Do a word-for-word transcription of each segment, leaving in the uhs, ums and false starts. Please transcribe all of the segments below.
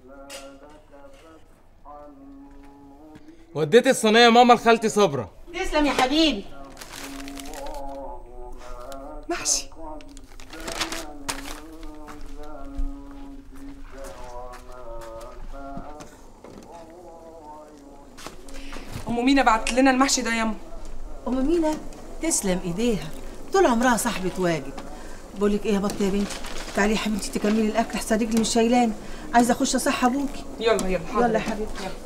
وديت الصينيه يا ماما لخالتي صبرا. تسلم يا حبيبي. محشي. ام مينا بعت لنا المحشي ده يا ام. ام مينا تسلم ايديها، طول عمرها صاحبه واجب. بقول لك ايه يا بطه يا بنتي، تعالي يا حبيبتي تكملي الاكل احسن رجلي مش شايلاني، عايزه اخش اصح ابوكي. يلا يلا حاضر. يلا يا حبيبتي يلا.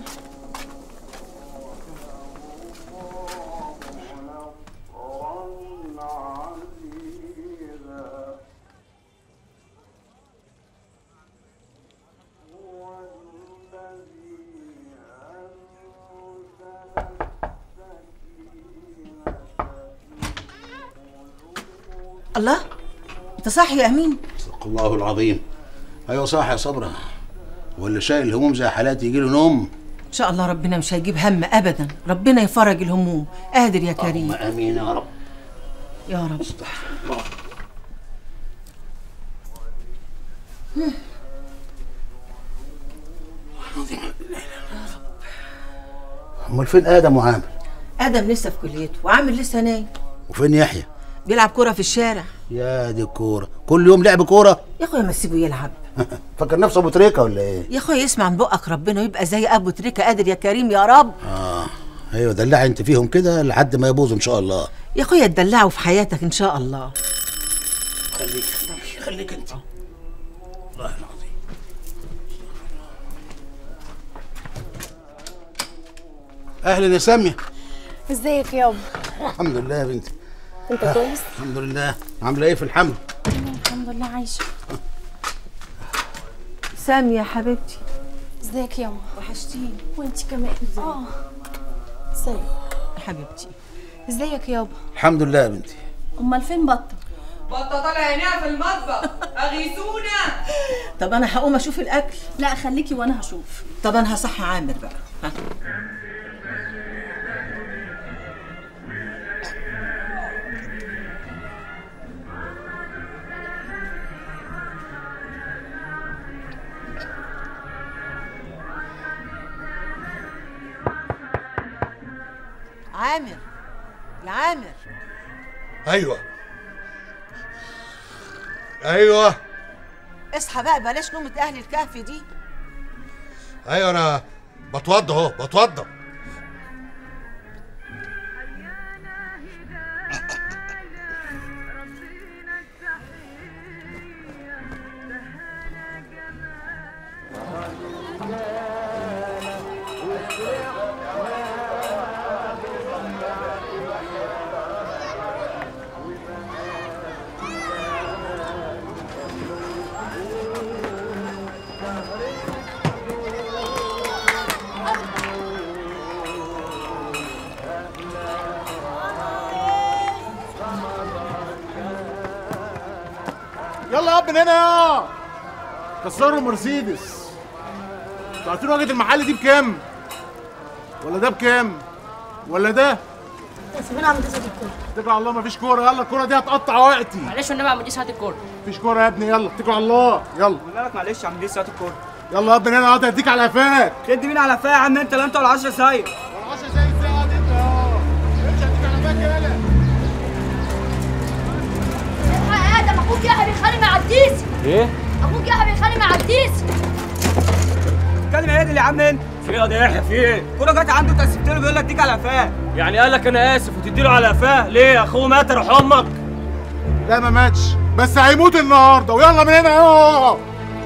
الله، انت صاحي يا امين؟ صدق الله العظيم. ايوه صاحي يا صبرا، ولا شايل الهموم زي حالاتي يجي له نوم؟ ان شاء الله ربنا مش هيجيب هم ابدا، ربنا يفرج الهموم. قادر يا كريم. امين يا رب يا رب. امال فين ادم وعامر؟ ادم لسه في كليته وعامر لسه نايم. وفين يحيى؟ بيلعب كوره في الشارع. يا دي الكوره، كل يوم لعب كوره؟ يا اخويا ما تسيبه يلعب. فاكر نفسه ابو تريكه ولا ايه؟ يا اخويا يسمع من بقك ربنا ويبقى زي ابو تريكه. قادر يا كريم يا رب. اه ايوه دلعي انت فيهم كده لحد ما يبوظوا ان شاء الله. يا اخويا تدلعوا في حياتك ان شاء الله. خليك خليك انت. الله العظيم. اهلا يا ساميه. ازيك يابا؟ الحمد لله يا بنتي. انت كويس؟ الحمد لله. عامله ايه في الحمل؟ الحمد لله عايشه. ساميه حبيبتي. ازيك ياما؟ وحشتيني. وانتي كمان. اه ازيك يا حبيبتي؟ ازيك يابا؟ الحمد لله يا بنتي. امال فين بطه؟ بطه طالعه عينيها في المطبخ. اغيثونا. طب انا هقوم اشوف الاكل. لا خليكي وانا هشوف. طب انا هصحي عامر بقى. ها. عامر يا عامر. ايوه ايوه اصحى بقى بلاش نومة اهل الكهف دي. ايوه انا بتوضى اهو بتوضى. يلا يا ابن هنا يا كسروا مرسيدس. انتوا عارفين واجهة المحل دي بكام؟ ولا ده بكام؟ ولا ده؟ سيبونا عم تسد الكوره. اتكل على الله مفيش كوره. يلا الكوره دي هتقطع وقتي. معلش والنبي يا عم ديس هات الكوره. مفيش كوره يا ابني. يلا اتكل على الله. يلا بالك معلش يا عم ديس هات الكوره. يلا يا ابن هنا هات هديك على قفاك. تدي مين على قفايا يا عم انت؟ لا انت ولا عشرة سايق. ولا عشرة سايق ازاي؟ اقعد انت اه. امشي هديك على قفاك يلا. الحق يا ادم اخوك يحيى بيتخانق مع الديسي. ايه؟ اخوك يحيى بيتخانق مع الديسي. اتكلم ايه يا عم انت؟ في ايه يا يحيى في ايه؟ الكوره جت عنده تسبت له بيقول لك اديك على قفاه. يعني قال لك انا اسف وتدي له على قفاه؟ ليه اخوه مات روح امك؟ لا ما ماتش بس هيموت النهارده. ويلا من هنا اهو.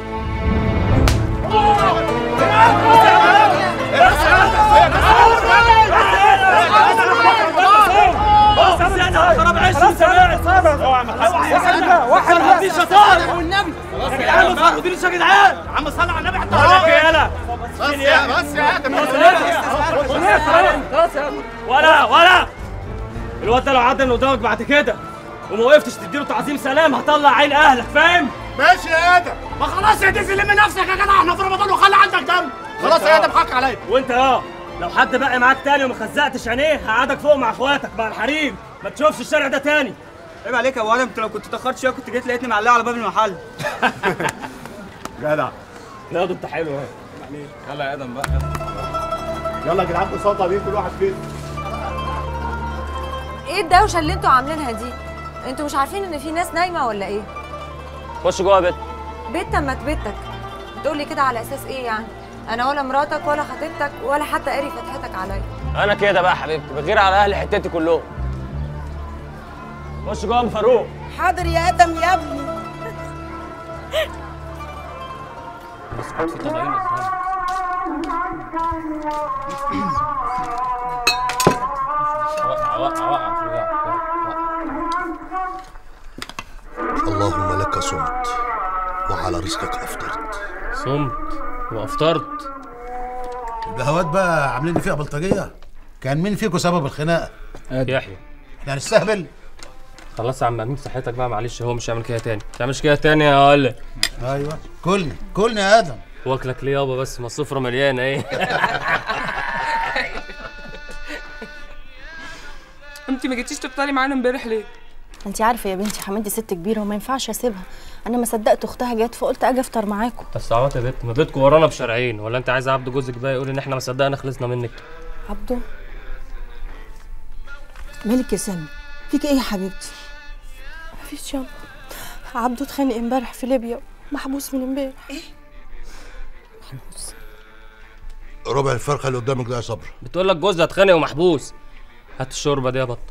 خراب عشرين سنه. واحد ما فيش شطاره والنبي. خلاص يا عم ما تقوليش يا جدعان. يا عم صل على النبي حتى عليك يالا. بس يا بس يا ادم. خلاص يا ولا ولا الواد ده لو عدى من قدامك بعد كده وما وقفتش تديله تعظيم سلام هطلع عين اهلك فاهم؟ ماشي يا ادم. ما خلاص يا ديزي لم نفسك يا جدع احنا في رمضان وخلي عندك دم. خلاص يا ادم حق عليا. وانت اه لو حد بقى معاك تاني وما خزقتش عينيه هقعدك فوق مع اخواتك مع الحريم. ما تشوفش الشارع ده تاني. عيب عليك يا ادم. انت لو كنت اتاخرت شويه كنت جيت لقيتني معلقه على باب المحل. جدع لا ده انت حلو اهي. يلا يا ادم بقى. يلا يا جدعان بساطه دي كل واحد فين. ايه الدوشه اللي انتوا عاملينها دي؟ انتوا مش عارفين ان في ناس نايمه ولا ايه؟ خش جوه يا بت. بيت ما بيتك. بتقولي كده على اساس ايه يعني؟ انا ولا مراتك ولا خطيبتك ولا حتى قاري فتحتك عليا. انا كده بقى حبيبتي بغير على اهل حتتي كلهم. خش جوه يا ام فاروق. حاضر يا ادم يا ابني. بس كنت في طبعين وقع وقع وقع. اللهم لك صمت وعلى رزقك افطرت. صمت وافطرت. البهوات بقى عاملين لي فيها بلطجيه. كان مين فيكم سبب الخناقه؟ يحيى. يعني نستهبل؟ خلاص يا عم امين صحتك بقى معلش، هو مش هيعمل كده تاني. ما تعملش كده تاني يا ولا. ايوه كلني كلني يا ادم. واكلك ليه يابا بس؟ ما السفره مليانه ايه. انت ما جيتيش تفطري معانا امبارح ليه؟ انت عارفه يا بنتي حماتي ست كبيره وما ينفعش اسيبها. انا ما صدقت اختها جت فقلت اجي افطر معاكم. بس عوات يا بت، ما بيتكم ورانا بشرعين، ولا انت عايزه عبد جوزك بقى يقول ان احنا ما صدقنا خلصنا منك؟ عبده مالك يا سامي؟ فيك ايه يا حبيبتي؟ مفيش يابا. عبده اتخانق امبارح في ليبيا محبوس من امبارح. ايه؟ محبوس. ربع الفرخه اللي قدامك ده يا صبر. بتقول لك جوزها اتخانق ومحبوس. هات الشوربه دي يا بط.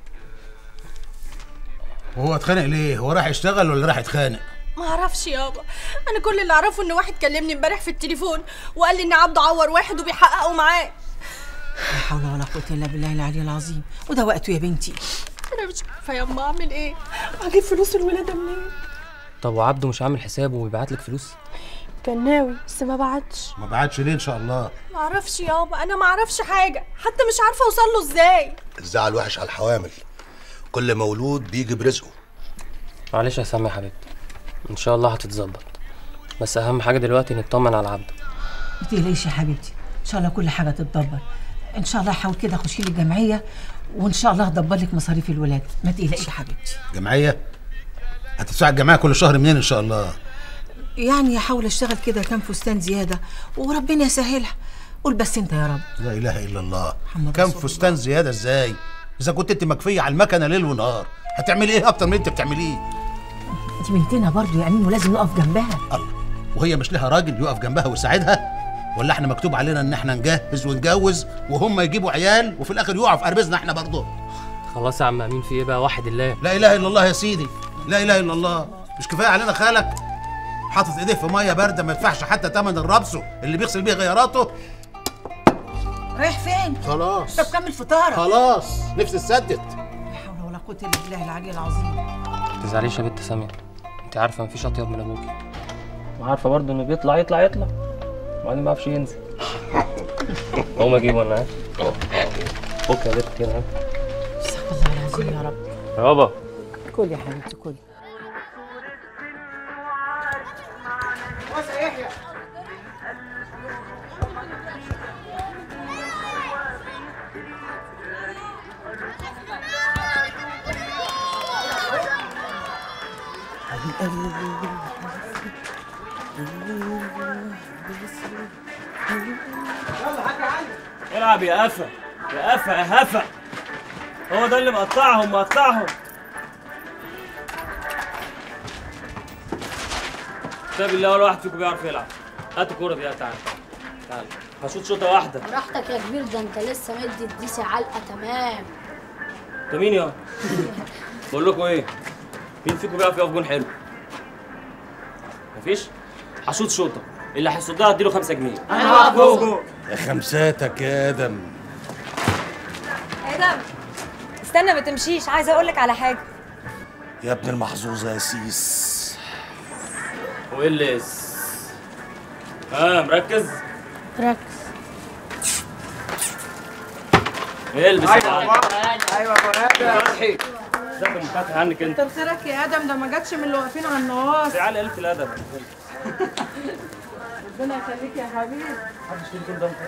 وهو اتخانق ليه؟ هو راح يشتغل ولا راح يتخانق؟ ما اعرفش يابا. انا كل اللي اعرفه ان واحد كلمني امبارح في التليفون وقال لي ان عبده عور واحد وبيحققوا معاه. لا حول ولا قوه الا بالله العلي العظيم. وده وقته يا بنتي. انا مش عارفه يا اما اعمل ايه. هجيب فلوس الولاده منين؟ طب وعبده مش عامل حسابه ويبعت لك فلوس؟ كان ناوي بس ما بعتش. ما بعتش ليه ان شاء الله؟ ما اعرفش يابا. انا ما اعرفش حاجه، حتى مش عارفه اوصل له ازاي. الزعل وحش على الحوامل. كل مولود بيجي برزقه. معلش يا سامي يا حبيبتي، ان شاء الله هتتظبط. بس اهم حاجه دلوقتي نطمن على عبده. ما تقلقيش يا حبيبتي، ان شاء الله كل حاجه تتدبر. ان شاء الله حاول كده خشي لي الجمعيه وان شاء الله هدبر لك مصاريف الولاده. ما تقلقيش يا حبيبتي. جمعيه؟ هتدفع الجمعيه كل شهر منين ان شاء الله؟ يعني هحاول اشتغل كده كام فستان زياده وربنا يسهلها. قول بس انت يا رب. لا اله الا الله. محمد كام رسول فستان الله. زياده ازاي؟ اذا كنت انت مكفيه على المكنه ليل ونهار، هتعملي ايه اكتر من اللي انت بتعمليه؟ دي بنتنا برضه يا امين ولازم نقف جنبها. الله، وهي مش لها راجل يقف جنبها ويساعدها؟ ولا احنا مكتوب علينا ان احنا نجهز ونجوز وهم يجيبوا عيال وفي الاخر يقعوا في قربزنا احنا برضه؟ خلاص يا عم امين، في ايه بقى؟ واحد الله. لا اله الا الله يا سيدي، لا اله الا الله. مش كفايه علينا خالك حاطط ايديه في ميه بارده ما يدفعش حتى ثمن الربسو اللي بيغسل بيه غياراته؟ رايح فين؟ خلاص. طب كمل فطارك. خلاص نفسي اتسدت. لا حول ولا قوه الا بالله العلي العظيم. ما تزعليش يا بنت ساميه، انت عارفه مفيش اطيب من ابوكي، وعارفه برضه انه بيطلع يطلع يطلع وبعدين ما يعرفش ينزل. قوم اجيبه انا. فك يا بنت كده. استغفر الله العظيم يا رب. يابا كل يا حبيبتي كل. العب يا قفا يا قفا يا هفا، هو ده اللي مقطعهم مقطعهم. كتاب الله ولا واحد فيكم بيعرف يلعب. هات الكوره دي. تعالى تعالى هشوط شوطه واحده. براحتك يا كبير، ده انت لسه مدي الديسي علقه تمام. انت مين يا؟ بقول لكم ايه؟ مين فيكم بيعرف يقف جون حلو؟ مفيش؟ هشوط شوطه، اللي هيصدها هديله خمسة جنيه. انا هقف جوه. يا خمساتك يا ادم. ادم استنى ما تمشيش، عايزه اقول لك على حاجه. يا ابن المحظوظه يا سيس. وايه اللي اس؟ ها مركز؟ ركز. البس يا معلم. ايوه يا ابو فتحي ازيك يا منفتح عنك انت؟ طب خيرك يا ادم، ده ما جاتش من اللي واقفين على النواص. تعالى قلة الادب. ربنا يخليك يا حبيبي. محدش فيكم كل ده.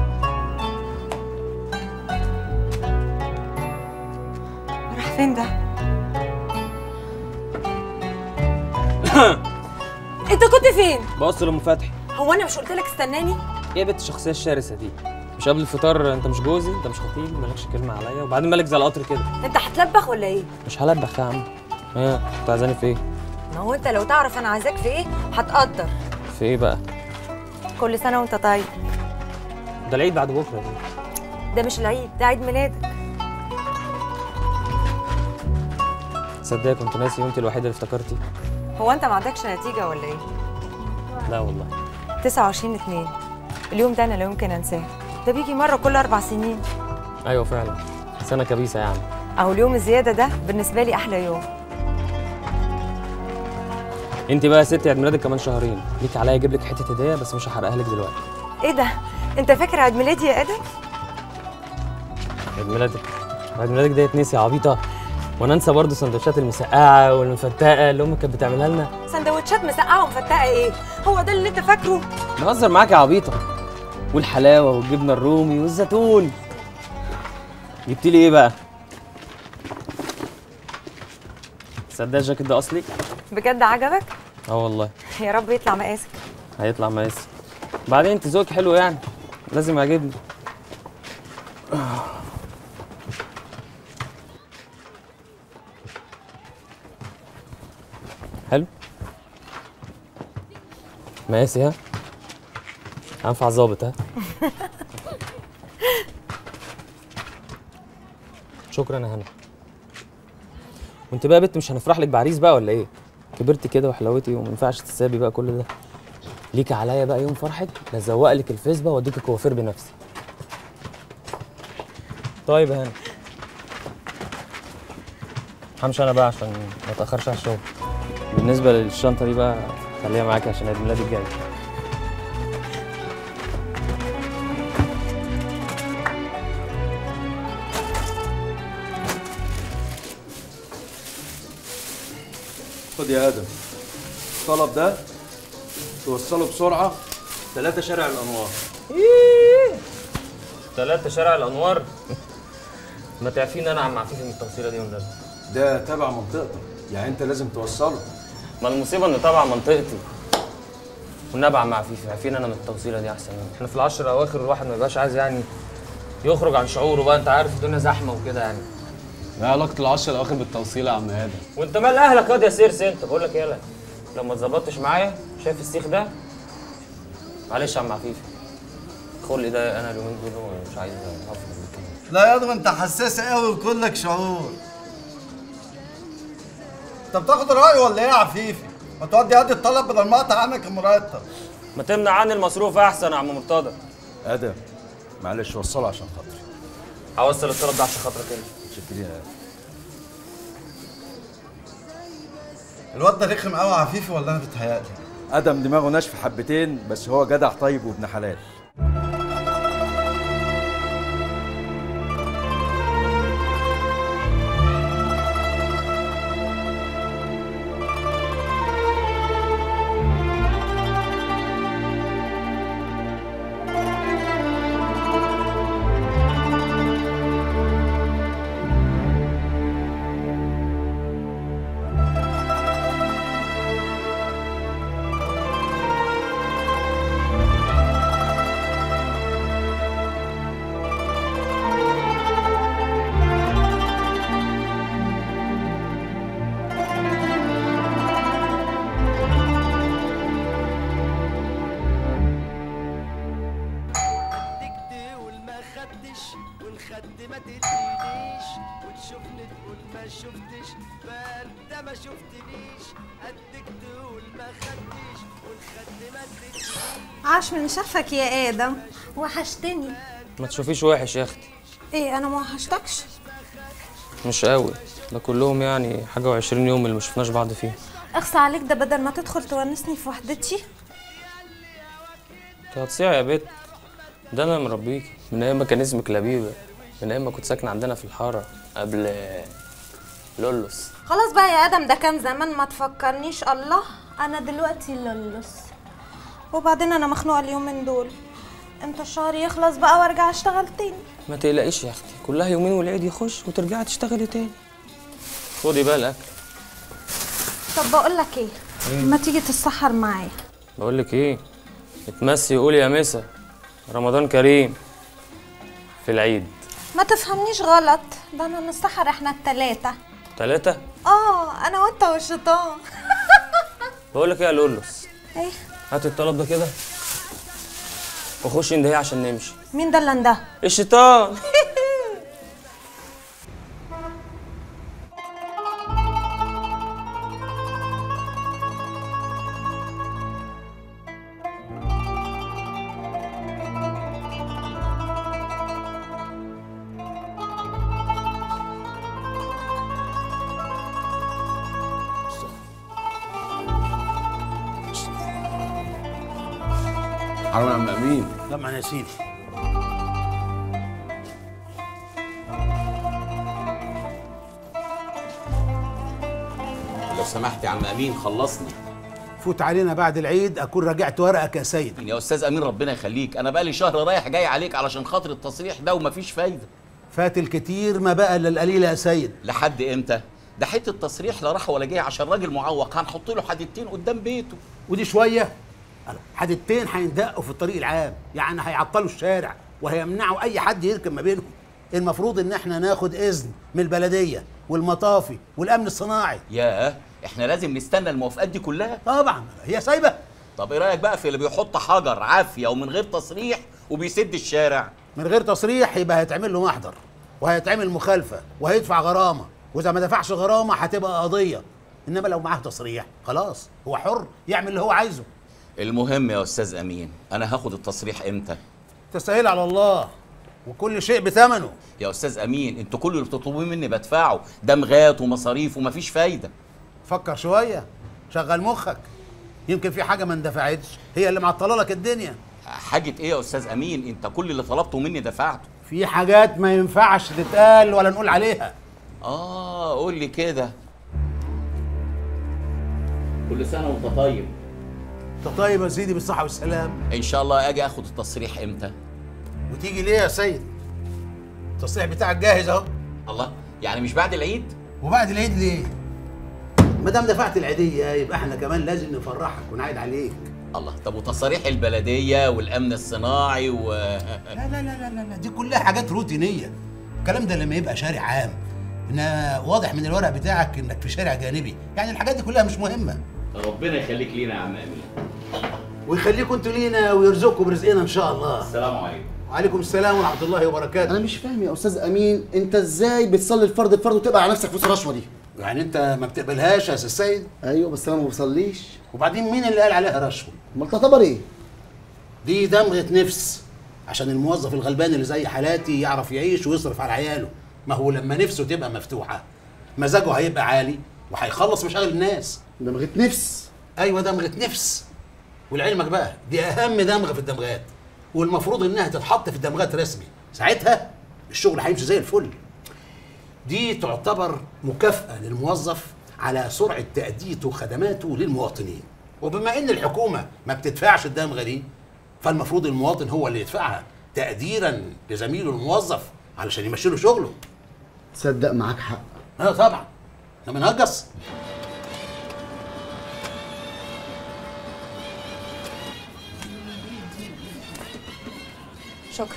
راح فين ده؟ انت كنت فين؟ بص لام فتحي. هو انا مش قلت لك استناني؟ ايه بنت الشخصيه الشرسه دي؟ مش قبل الفطار انت مش جوزي، انت مش خطيبي، مالكش كلمه عليا، وبعدين مالك زي القطر كده. انت هتلبخ ولا ايه؟ مش هلبخ يا عم. ايه انت عايزاني في ايه؟ ما هو انت لو تعرف انا عايزاك في ايه هتقدر. في ايه بقى؟ كل سنه وانت طيب. ده العيد بعد بكره دي. ده مش العيد، ده عيد ميلادك. تصدقي كنت ناسي وانت الوحيده اللي افتكرتي. هو انت ما عندكش نتيجه ولا ايه؟ لا والله. تسعة وعشرين اتنين اليوم ده انا لا يمكن انساه، ده بيجي مره كل اربع سنين. ايوه فعلا سنه كبيسه يعني. اهو اليوم الزياده ده بالنسبه لي احلى يوم. انت بقى يا ستي عيد ميلادك كمان شهرين، ليك عليا اجيب لك حته هديه بس مش هحرقها لك دلوقتي. ايه ده؟ انت فاكر عيد ميلادي يا ادم؟ عيد ميلادك؟ عيد ميلادك ده يتنسي يا عبيطه؟ وانا انسى برضه السندوتشات المسقعه والمفتقه اللي امك كانت بتعملها لنا؟ سندوتشات مسقعه ومفتقه ايه؟ هو ده اللي انت فاكره؟ بهزر معاك يا عبيطه. والحلاوه والجبنه الرومي والزيتون. جبت لي ايه بقى؟ تصدق الجاكيت ده اصلي؟ بجد عجبك؟ اه والله. يا رب يطلع مقاسك. هيطلع مقاسي. بعدين انت ذوقك حلو يعني، لازم يعجبني. حلو؟ مقاسي ها؟ هنفع ظابط ها؟ شكرا يا هنا. وانت بقى يا بنت مش هنفرح لك بعريس بقى ولا ايه؟ كبرتي كده وحلاوتي وما ينفعش تسابي بقى كل ده. ليك عليا بقى يوم فرحك لازوق لك الفيسبا واديك الكوافير بنفسي. طيب يا هنا. همشي انا بقى عشان ما اتاخرش على الشغل. بالنسبه للشنطه دي بقى خليها معاكي عشان عيد ميلادي الجاي. خد يا ادم الطلب ده توصله بسرعه ثلاثة شارع الانوار. ثلاثة شارع الانوار؟ ما تعرفين انا عم عفيفي من التوصيله دي والنبي. ده تبع منطقتك يعني انت لازم توصله. ما المصيبه ان تبع منطقتي. والنبي عم عفيفي عارفين انا من التوصيله دي احسن مني. احنا في العشر الاواخر الواحد ما يبقاش عايز يعني يخرج عن شعوره بقى، انت عارف الدنيا زحمه وكده يعني. ايه علاقه العشر الاواخر بالتوصيله يا عم ادم؟ وانت مال اهلك ياض يا سيرس انت؟ بقول لك يالا لو ما اتظبطتش معايا شايف السيخ ده؟ معلش يا عم عفيفي خلقي ده انا اليومين دول مش عايز افضل كده. لا يا ادم انت حساس قوي وكلك شعور. انت بتاخد رايي ولا ايه يا عفيفي؟ ما تودي قد الطلب بدل ما اقطع عنك المرتب. ما تمنع عني المصروف احسن يا عم مرتضى. ادم معلش وصله عشان خاطري. هوصل الطلب ده عشان خاطرك انت. شكرا يا ادم. الواد ده رخم قوي يا عفيفي ولا انا بتهيألي؟ ادم دماغه ناشفه حبتين بس هو جدع طيب وابن حلال. عاش من شافك يا ادم، وحشتني. ما تشوفيش وحش يا اختي. ايه انا ما وحشتكش؟ مش قوي، ده كلهم يعني حاجه وعشرين يوم اللي ما شفناش بعض فيهم. اخصى عليك، ده بدل ما تدخل تونسني في وحدتي. انت هتصيع يا بت، ده انا مربيكي من ايام ما كان اسمك لبيبه، من ايام ما كنت ساكنه عندنا في الحاره قبل لولوس. خلاص بقى يا ادم، ده كان زمان ما تفكرنيش. الله انا دلوقتي لولوس، وبعدين انا مخنوقه اليومين دول. امتى الشهر يخلص بقى وارجع اشتغل تاني؟ ما تقلقيش يا اختي، كلها يومين والعيد يخش وترجعي تشتغلي تاني. خدي بقى الاكل. طب بقول لك ايه؟ ما تيجي تتسحر معايا؟ بقول لك ايه، اتمسي قولي يا مسا رمضان كريم في العيد. ما تفهمنيش غلط، ده انا نسحر احنا التلاتة. تلاتة؟ اه انا وانت والشيطان. بقول لك ايه يا لولوس، ايه؟ هات الطلب ده كده وخش اندهي عشان نمشي. مين ده اللي انده؟ الشيطان. حرام يا عم امين. طبعا يا سيدي. لو سمحت يا عم امين خلصني. فوت علينا بعد العيد اكون راجعت ورقك يا سيد. يا استاذ امين ربنا يخليك، انا بقالي شهر رايح جاي عليك علشان خاطر التصريح ده ومفيش فايده. فات الكتير ما بقى الا القليل يا سيد. لحد امتى؟ ده حته التصريح لا راح ولا جاي عشان راجل معوق هنحط له حديدتين قدام بيته. ودي شويه؟ حديدتين هيندقوا في الطريق العام، يعني هيعطلوا الشارع وهيمنعوا اي حد يركب ما بينهم. المفروض ان احنا ناخد اذن من البلديه والمطافي والامن الصناعي. ياه، احنا لازم نستنى الموافقات دي كلها؟ طبعا هي سايبه. طب ايه رايك بقى في اللي بيحط حجر عافيه ومن غير تصريح وبيسد الشارع؟ من غير تصريح يبقى هيتعمل له محضر وهيتعمل مخالفه وهيدفع غرامه، واذا ما دفعش غرامه هتبقى قضيه. انما لو معاه تصريح خلاص هو حر يعمل اللي هو عايزه. المهم يا استاذ امين، انا هاخد التصريح امتى؟ تسهيل على الله وكل شيء بثمنه. يا استاذ امين انتوا كل اللي بتطلبوه مني بدفعه، دمغات ومصاريف ومفيش فايده. فكر شويه، شغل مخك، يمكن في حاجه ما اندفعتش هي اللي معطله لك الدنيا. حاجه ايه يا استاذ امين؟ انت كل اللي طلبته مني دفعته. في حاجات ما ينفعش تتقال ولا نقول عليها. اه قول لي كده. كل سنه وانت طيب. انت طيب يا سيدي بالصحه والسلام. ان شاء الله اجي اخد التصريح امتى؟ وتيجي ليه يا سيد؟ التصريح بتاعك جاهز اهو. الله، يعني مش بعد العيد؟ وبعد العيد ليه؟ ما دام دفعت العيديه يبقى احنا كمان لازم نفرحك ونعيد عليك. الله، طب وتصاريح البلديه والامن الصناعي و لا لا لا لا لا دي كلها حاجات روتينيه. الكلام ده لما يبقى شارع عام، ان واضح من الورق بتاعك انك في شارع جانبي، يعني الحاجات دي كلها مش مهمه. ربنا يخليك لينا يا عم امين. ويخليكم انتوا لينا ويرزقكم برزقنا ان شاء الله. السلام عليكم. وعليكم السلام ورحمه الله وبركاته. انا مش فاهم يا استاذ امين، انت ازاي بتصلي الفرض الفرض وتبقى على نفسك فلوس الرشوه دي؟ يعني انت ما بتقبلهاش يا استاذ سيد؟ ايوه بس انا ما بصليش. وبعدين مين اللي قال عليها رشوه؟ امال تعتبر ايه؟ دي دمغه نفس، عشان الموظف الغلبان اللي زي حالاتي يعرف يعيش ويصرف على عياله. ما هو لما نفسه تبقى مفتوحه مزاجه هيبقى عالي وهيخلص مشاغل الناس. دمغه نفس؟ ايوه دمغه نفس. ولعلمك بقى دي اهم دمغه في الدمغات، والمفروض انها تتحط في الدمغات رسمي، ساعتها الشغل هيمشي زي الفل. دي تعتبر مكافأة للموظف على سرعة تأديته خدماته للمواطنين، وبما ان الحكومة ما بتدفعش الدمغة دي فالمفروض المواطن هو اللي يدفعها تقديرا لزميله الموظف علشان يمشي له شغله. تصدق معاك حق. اه طبعا، احنا بنهجص. شكرا.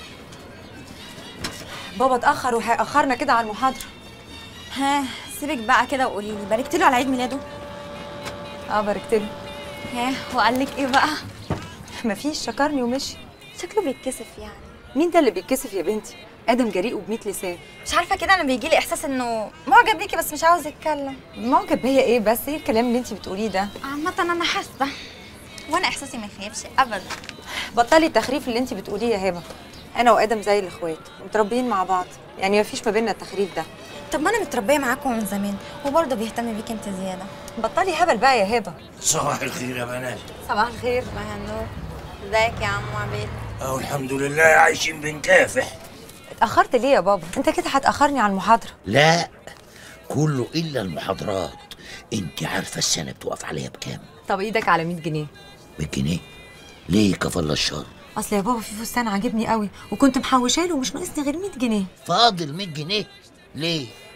بابا اتأخر وهيأخرنا كده على المحاضرة. ها سيبك بقى كده وقولي لي، باركت له على عيد ميلاده؟ اه باركت له. ها وقال لك ايه بقى؟ مفيش، شكرني ومشي. شكله بيتكسف يعني. مين ده اللي بيتكسف يا بنتي؟ ادم جريء وبمية لسان. مش عارفه كده، انا بيجي لي احساس انه معجب بيكي بس مش عاوز يتكلم. معجب بيا ايه بس؟ ايه الكلام اللي انت بتقوليه ده؟ عامه انا حاسه، وانا احساسي ما يخيبش ابدا. بطلي التخريف اللي انت بتقوليه يا هبه. انا وادم زي الاخوات متربيين مع بعض، يعني مفيش ما بيننا التخريف ده. طب ما انا متربيه معاكم من زمان وبرضه بيهتم بيكي انت زياده. بطلي هبل بقى يا هبه. صباح الخير يا بنات. صباح الخير. صباح النور. ازيك يا عم عبيد؟ اهو الحمد لله عايشين بنكافح. اتاخرت ليه يا بابا؟ انت كده هتاخرني على المحاضره. لا كله الا المحاضرات. انت عارفه السنه بتوقف عليها بكام؟ طب ايدك على مية جنيه. مية جنيه؟ ليه كفل الشر؟ اصل يا بابا في فستان عاجبني قوي وكنت محوشاه له ومش ناقصني غير مية جنيه. فاضل مية جنيه؟ ليه؟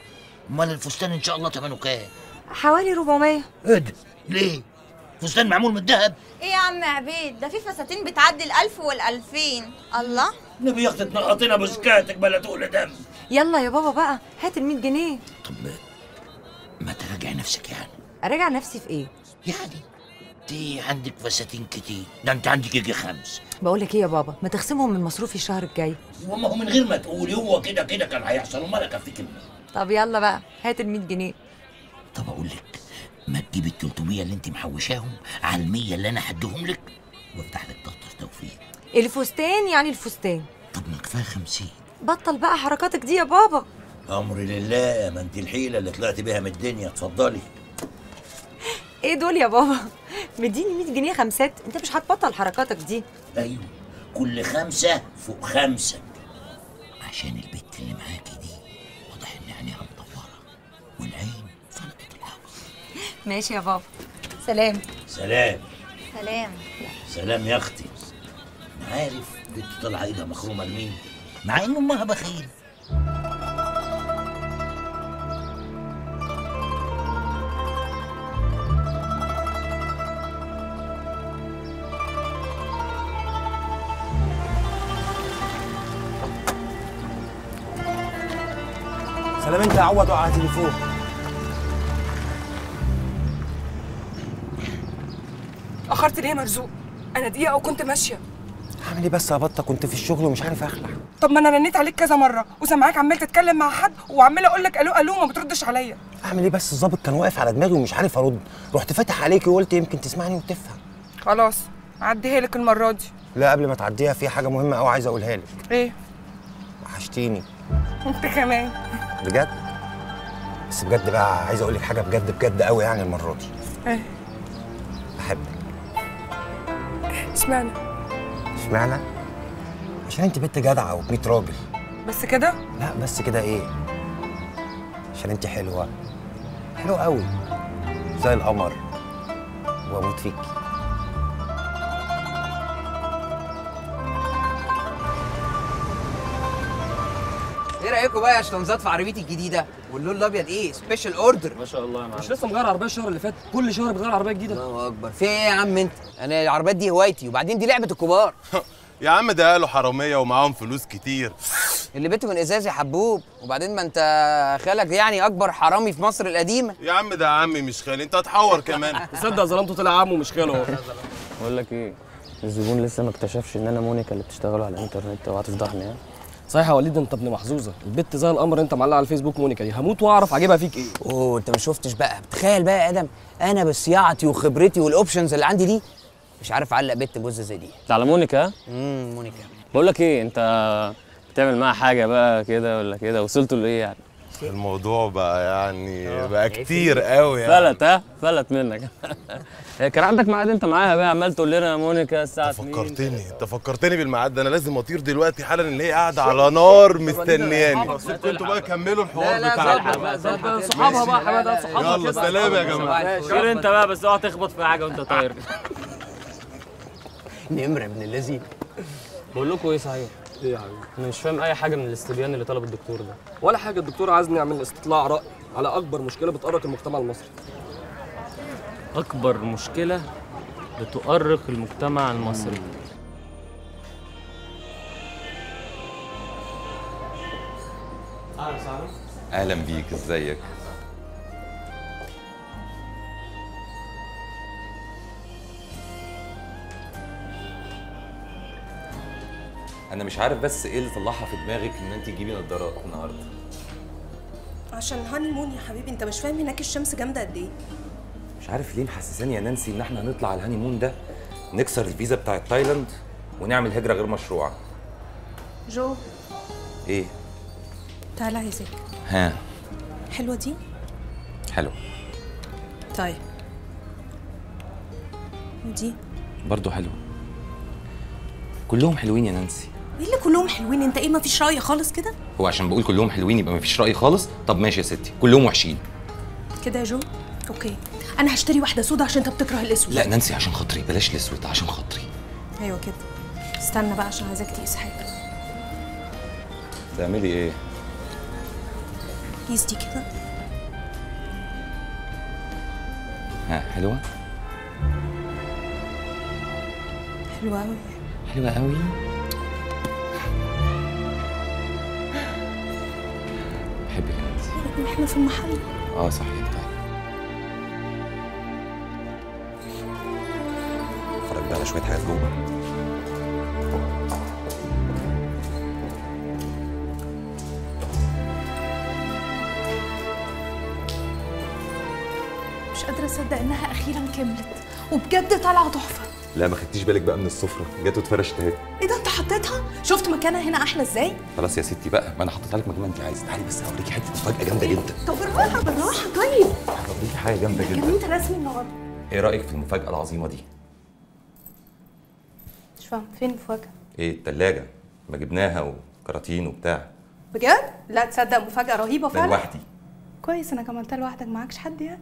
امال الفستان ان شاء الله ثمنه كام؟ حوالي أربعمية. ايه ده؟ ليه؟ فستان معمول من الذهب؟ ايه يا عم عبيد، ده في فساتين بتعدي الألف والألفين. الله، نبي يا اختي تنقطينا بسكاتك بلا تقول دم. يلا يا بابا بقى هات ال مية جنيه. طب ما تراجع نفسك يعني. اراجع نفسي في ايه؟ يعني انت عندك فساتين كتير، ده انت عندك يجي خمس. بقول لك ايه يا بابا، ما تخصمهم من مصروفي الشهر الجاي. وما هو من غير ما تقولي هو كده كده كان هيحصل، امال اكفيك منين؟ طب يلا بقى هات ال مية جنيه. طب اقول لك، ما تجيب ال تلتمية اللي انت محوشاهم على ال مية اللي انا هديهم لك وافتح لك دفتر توفيق. الفستان يعني الفستان. طب ما كفايه خمسين. بطل بقى حركاتك دي يا بابا. امري لله، ما انت الحيله اللي طلعت بيها من الدنيا. اتفضلي. ايه دول يا بابا؟ مديني مية جنيه خمسات، انت مش هتبطل حركاتك دي. ايوه، كل خمسه فوق خمسه، عشان البت اللي معاكي دي واضح ان عينيها مدوره والعين فلقت العقل. ماشي يا بابا، سلام. سلام. سلام. سلام يا اختي. انا عارف بنت طالعه ايدها مخرومه لمين، مع ان امها بخيل. سلام انت يا عوض على تليفون. اخرت ليه يا مرزوق؟ انا دقيقه وكنت ماشيه. اعمل ايه بس يا بطه، كنت في الشغل ومش عارف اخلع. طب ما انا رنيت عليك كذا مره وسامعاك عمال تتكلم مع حد وعمال اقول لك الو الو وما بتردش عليا. اعمل ايه بس، الظابط كان واقف على دماغي ومش عارف ارد، رحت فاتح عليكي وقلت يمكن تسمعني وتفهم. خلاص عديها لك المره دي. لا قبل ما تعديها في حاجه مهمه قوي عايز اقولها لك. ايه؟ وحشتيني. انت كمان. بجد؟ بس بجد بقى عايز اقول لك حاجه بجد بجد قوي يعني المره دي. ايه؟ بحبك. اشمعنى؟ اشمعنى؟ عشان انت بنت جدعه وبميت راجل. بس كده؟ لا بس كده ايه؟ عشان انت حلوه حلوه قوي زي القمر واموت فيكي. ايه رايكم بقى يا شطنزات في عربيتي الجديده؟ واللون الابيض ايه؟ سبيشال اوردر. ما شاء الله يا معلم. مش لسه مغير عربيه الشهر اللي فات؟ كل شهر بتغير عربيه جديده. الله اكبر، في ايه يا عم انت؟ انا العربيات دي هوايتي، وبعدين دي لعبه الكبار. يا عم ده قالوا حراميه ومعاهم فلوس كتير. اللي بيته من ازاز يا حبوب، وبعدين ما انت خالك يعني اكبر حرامي في مصر القديمه. يا عم ده عمي مش خالي، انت هتحور كمان. تصدق ظلمته طلع عمه مش خاله. بقول لك ايه، الزبون لسه ما اكتشفش ان انا مونيكا اللي بتشتغلوا على الانترنت وهتفضحني ها. صحيح يا وليد، انت ابن محظوظه، البت زي القمر انت معلق على الفيسبوك مونيكا دي، هموت واعرف عاجبها فيك ايه. اوه انت ما شفتش بقى، تخيل بقى يا ادم انا بصياعتي وخبرتي والاوبشنز اللي عندي دي مش عارف اعلق بنت بوزه زي دي. ده على مونيكا؟ امم مونيكا. بقول لك ايه، انت بتعمل معاها حاجه بقى كده ولا كده؟ وصلتوا لايه يعني؟ الموضوع بقى يعني بقى كتير قوي يعني. فلت ها؟ فلت منك. كان عندك ميعاد انت معاها بقى، عمال تقول لنا يا مونيكا الساعه اتنين. فكرتني انت فكرتني بالميعاد ده، انا لازم اطير دلوقتي حالا، ان هي قاعده على نار مستنياني. سيبكم انتوا بقى كملوا الحوار بتاعكم. لا لا صحابها بقى حماده، صحابها. يلا سلام يا جماعه. خير انت بقى، بس اوعى تخبط في حاجه وانت طاير. نمر ابن اللذين. بقول لكم ايه صحيح؟ ايه يا حبيبي؟ انا مش فاهم اي حاجه من الاستبيان اللي طلب الدكتور ده. ولا حاجه، الدكتور عايزني اعمل استطلاع راي على اكبر مشكله بتؤرق المجتمع المصري. اكبر مشكله بتؤرق المجتمع المصري. اهلا بيك، ازيك؟ انا مش عارف بس ايه اللي طلعها في دماغك ان انت تجيبي نظارات النهارده. عشان هاني مون يا حبيبي، انت مش فاهم هناك الشمس جامده قد ايه. مش عارف ليه محسساني يا نانسي ان احنا هنطلع على الهاني مون ده نكسر الفيزا بتاعت تايلاند ونعمل هجره غير مشروعه. جو ايه؟ تعالى عايزك. ها؟ حلوه دي؟ حلو. طيب ودي؟ برضه حلو. كلهم حلوين يا نانسي. ايه اللي كلهم حلوين؟ انت ايه مفيش رأي خالص كده؟ هو عشان بقول كلهم حلوين يبقى مفيش رأي خالص؟ طب ماشي يا ستي، كلهم وحشين. كده يا جو؟ اوكي، انا هشتري واحده سودا عشان انت بتكره الاسود. لا نانسي عشان خاطري بلاش الاسود، عشان خاطري. ايوه كده. استنى بقى عشان عايزاك تقيس حاجه. تعملي ايه؟ قيس دي كده. ها حلوه؟ حلوة أوي. حلوه قوي. بحبك يا نانسي. احنا في المحل. اه صحيح. طيب اتفرج بقى على شويه حاجات جوه. مش قادرة أصدق إنها أخيرا كملت وبجد طالعة تحفة. لا ما خدتيش بالك بقى من السفره، جت واتفرشت اهي. إيه ده أنت حطيتها؟ شفت مكانها هنا أحلى إزاي؟ خلاص يا ستي بقى، ما انا حطيتها لك مكان ما انت عايزه. تعالي بس هوريكي حته مفاجاه جامده جدا. طب بالراحة بالراحة طيب. هوريكي حاجه جامده جدا. كان أنت رسمي النهارده. ايه رايك في المفاجاه العظيمه دي؟ مش فاهم فين المفاجأة؟ ايه التلاجة ما جبناها وكراتين وبتاع. بجد؟ لا تصدق مفاجأة رهيبة ده فعلا. لوحدي. كويس إنك عملتها لوحدك معكش حد يعني.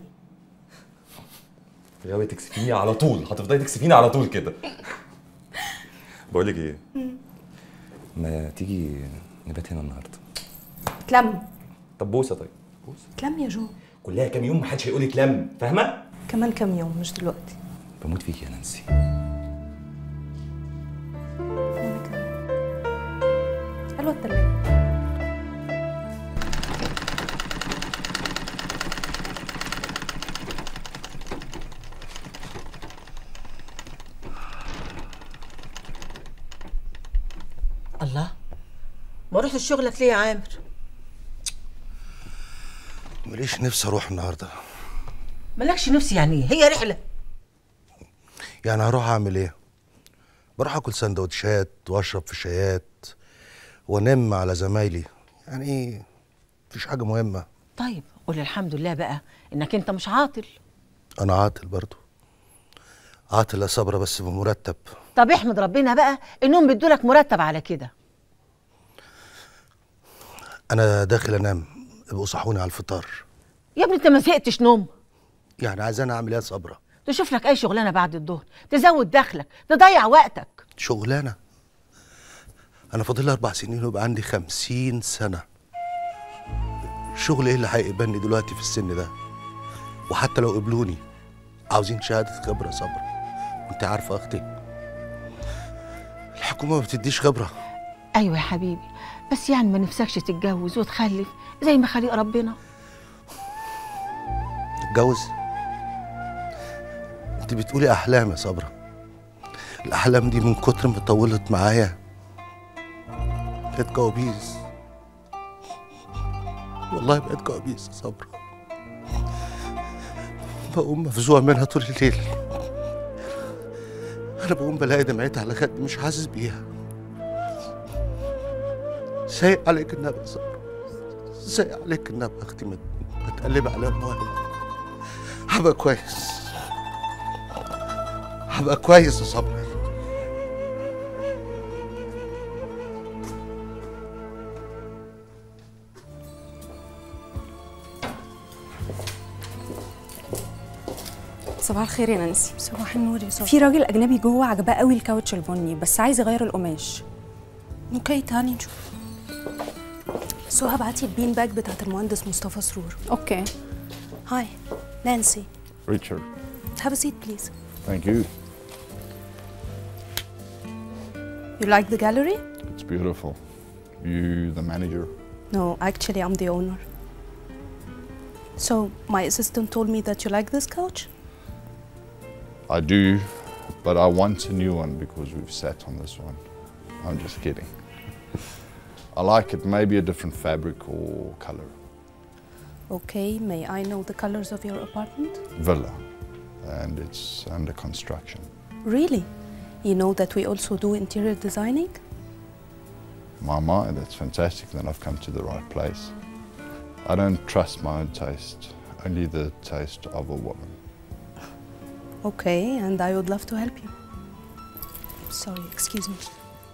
غاوي تكسفيني على طول، هتفضلي تكسفيني على طول كده. بقول لك ايه؟ ما تيجي نبات هنا النهارده. تلم. طب بوسه. طيب بوسه. تلم يا جو. كلها كام يوم محدش هيقول لك لم، فاهمه؟ كمان كام يوم مش دلوقتي. بموت فيك يا نانسي. حلوة التلاجة. الله، ما رحتش شغلك ليه يا عامر؟ ماليش نفسي اروح النهارده. مالكش نفسي يعني ايه؟ هي رحله. يعني هروح اعمل ايه؟ بروح اكل سندوتشات واشرب في شايات وانام على زمايلي، يعني ايه؟ مفيش حاجه مهمه. طيب قول الحمد لله بقى انك انت مش عاطل. انا عاطل برضو، عاطل يا صبرا بس بمرتب. طب احمد ربنا بقى انهم بيدولك مرتب على كده. انا داخل انام، ابقوا صحوني على الفطار. يا ابني انت ما زهقتش نوم؟ يعني عايزاني اعمل ايه يا صبرا؟ تشوف لك اي شغلانه بعد الظهر تزود دخلك، تضيع وقتك. شغلانه؟ انا فاضل لي اربع سنين ويبقى عندي خمسين سنه. شغل ايه اللي هيقبلني دلوقتي في السن ده؟ وحتى لو قبلوني عاوزين شهاده خبره صبرا، وانت عارفه يا اختي الحكومه ما بتديش خبره. ايوه يا حبيبي، بس يعني ما نفسكش تتجوز وتخلف زي ما خلق ربنا. تتجوز؟ انت بتقولي احلام يا صبرا. الاحلام دي من كتر ما طولت معايا بقت كوابيس. والله بقت كوابيس يا صبرا. بقوم مفزوع منها طول الليل. انا بقوم بلاقي دمعتي على خدي مش حاسس بيها. سايق عليك النبي يا صبرا، سايق عليك النبي يا اختي، ما تقلبي على المواهب. هبقى كويس، هبقى كويس يا صبرا. صباح الخير يا نانسي. صباح النور يا صباح. في راجل اجنبي جوه عجباه قوي الكاوتش البني بس عايز يغير القماش. اوكي تعالي نشوف. سو هبعتي البين باج بتاعت المهندس مصطفى سرور. اوكي. هاي نانسي. Richard. Have a seat please. Thank you. You like the gallery? It's beautiful. You the manager? No, actually I'm the owner. So my assistant told me that you like this couch? I do, but I want a new one because we've sat on this one. I'm just kidding. I like it, maybe a different fabric or color. Okay, may I know the colors of your apartment? Villa, and it's under construction. Really? You know that we also do interior designing? My mind, that's fantastic, then I've come to the right place. I don't trust my own taste, only the taste of a woman. Okay, and I would love to help you. Sorry, excuse me.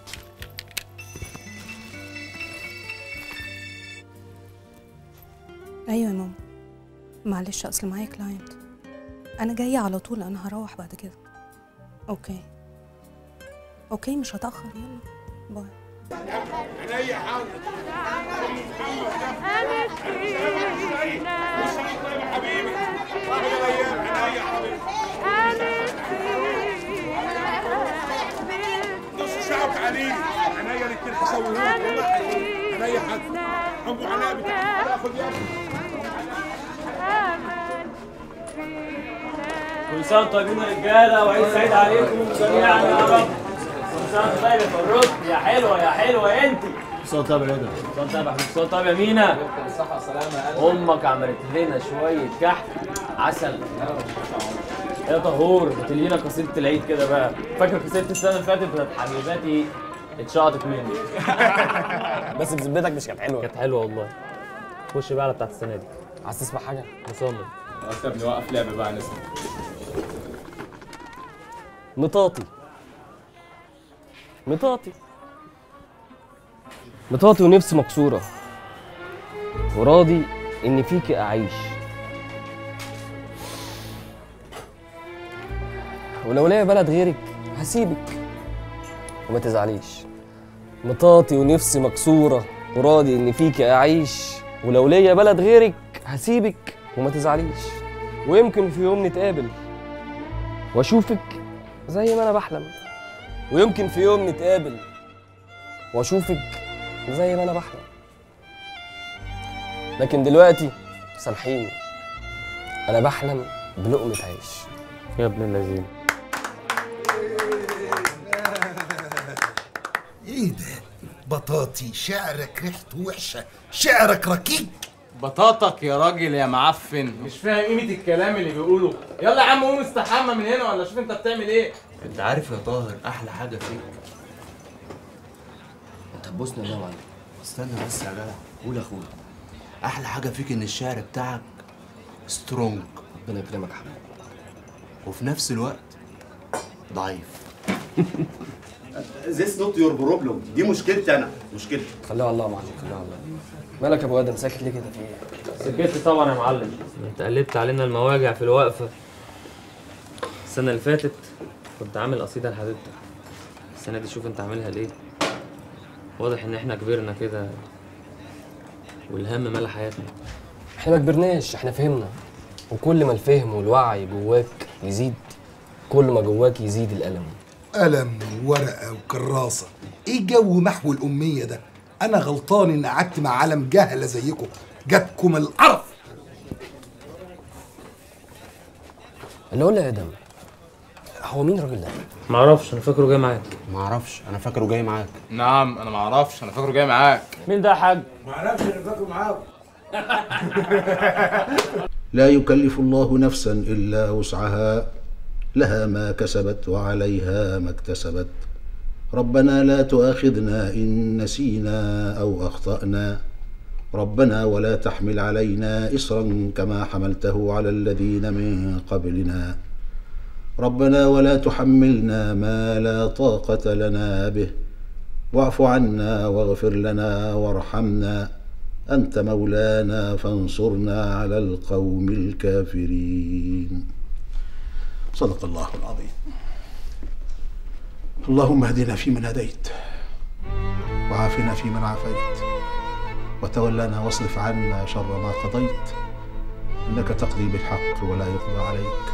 ايوه يا ماما، معلش اصل معايا كلاينت. انا جايه على طول، انا هروح بعد كده. اوكي اوكي مش هتاخر، يلا باي. عينيا حاضر. انا حبيبي. هسويهولك والله اي حد ابو علاء بتاع هاخد يا ابني. كل سنه وانتم طيبين يا رجاله وعيد سعيد عليكم جميعا يا رب. كل سنه وانتم طيب يا فروت يا حلوه يا حلوه انت. كل سنه وانت طيب يا رجاله. كل سنه وانت طيب يا حبيبي. كل سنه وانت طيب يا مينا. بالصحه والسلامه يا قلبي. امك عملت لنا شويه كحك عسل. يا طهور بتلينا قصيده العيد كده بقى. فاكر قصيده السنه اللي فاتت بتاعت حبيباتي اتشقطت مني. بس بذمتك مش كانت حلوه؟ كانت حلوه والله. خش بقى على بتاعت السنه دي. عايز تسمع حاجه؟ مصمم. خلاص يا ابني وقف لعب بقى نسمع. مطاطي مطاطي مطاطي ونفسي مكسوره وراضي ان فيكي اعيش، ولو ليا بلد غيرك هسيبك وما تزعليش. مطاطي ونفسي مكسوره وراضي ان فيكي اعيش، ولو ليا بلد غيرك هسيبك وما تزعليش. ويمكن في يوم نتقابل واشوفك زي ما انا بحلم، ويمكن في يوم نتقابل واشوفك زي ما انا بحلم. لكن دلوقتي سامحيني، انا بحلم بلقمة عيش. يا ابن اللذين. ايه ده؟ بطاطي شعرك ريحته وحشه، شعرك ركيك. بطاطك يا راجل يا معفن، مش فاهم قيمة الكلام اللي بيقوله. يلا يا عم قوم استحمى من هنا ولا شوف انت بتعمل ايه. انت عارف يا طاهر احلى حاجه فيك؟ انت هتبوسني يا معلم؟ استنى بس يا جدع، قول يا اخويا. احلى حاجه فيك ان الشعر بتاعك سترونج، ربنا يكرمك يا حبيبي، وفي نفس الوقت ضعيف. This not your problem. دي مشكلتي انا، مشكلتي. خليها الله يا معلم، خليها الله. مالك يا ابو ادم ساكت ليه كده؟ في ايه؟ سكت طبعا يا معلم. انت قلبت علينا المواجع في الوقفه. السنه اللي فاتت كنت عامل قصيده لحبيبتك، السنه دي شوف انت عاملها ليه. واضح ان احنا كبرنا كده والهم مال حياتنا. احنا ما كبرناش، احنا فهمنا، وكل ما الفهم والوعي جواك يزيد كل ما جواك يزيد الالم. قلم وورقه وكراسه، ايه جو محو الاميه ده؟ انا غلطان ان قعدت مع عالم جهله زيكم، جاتكم القرف. اللي قول لي يا ادم، هو مين الراجل ده؟ معرفش، انا فاكره جاي معاك. معرفش، انا فاكره جاي معاك. نعم انا معرفش، انا فاكره جاي معاك. مين ده يا حاج؟ معرفش، انا فاكره معاك. لا يكلف الله نفسا إلا وسعها، لها ما كسبت وعليها ما اكتسبت. ربنا لا تؤاخذنا إن نسينا أو أخطأنا، ربنا ولا تحمل علينا إصرا كما حملته على الذين من قبلنا، ربنا ولا تحملنا ما لا طاقة لنا به، واعف عنا واغفر لنا وارحمنا، أنت مولانا فانصرنا على القوم الكافرين. صدق الله العظيم. اللهم اهدنا فيمن هديت، وعافنا فيمن عافيت، وتولنا واصرف عنا شر ما قضيت، إنك تقضي بالحق ولا يقضى عليك.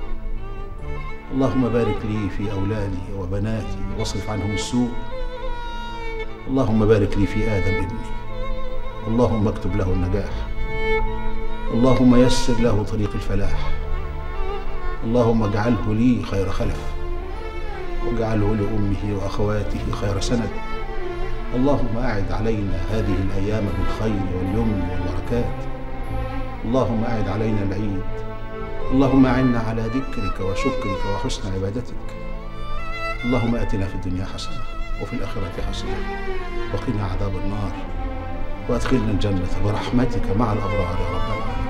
اللهم بارك لي في أولادي وبناتي واصرف عنهم السوء. اللهم بارك لي في آدم ابني، اللهم اكتب له النجاح، اللهم يسر له طريق الفلاح، اللهم اجعله لي خير خلف، واجعله لأمه وأخواته خير سند. اللهم أعد علينا هذه الأيام بالخير واليمن والبركات. اللهم أعد علينا العيد. اللهم أعنا على ذكرك وشكرك وحسن عبادتك. اللهم آتنا في الدنيا حسنة وفي الآخرة حسنة وقنا عذاب النار، وأدخلنا الجنة برحمتك مع الأبرار يا رب العالمين.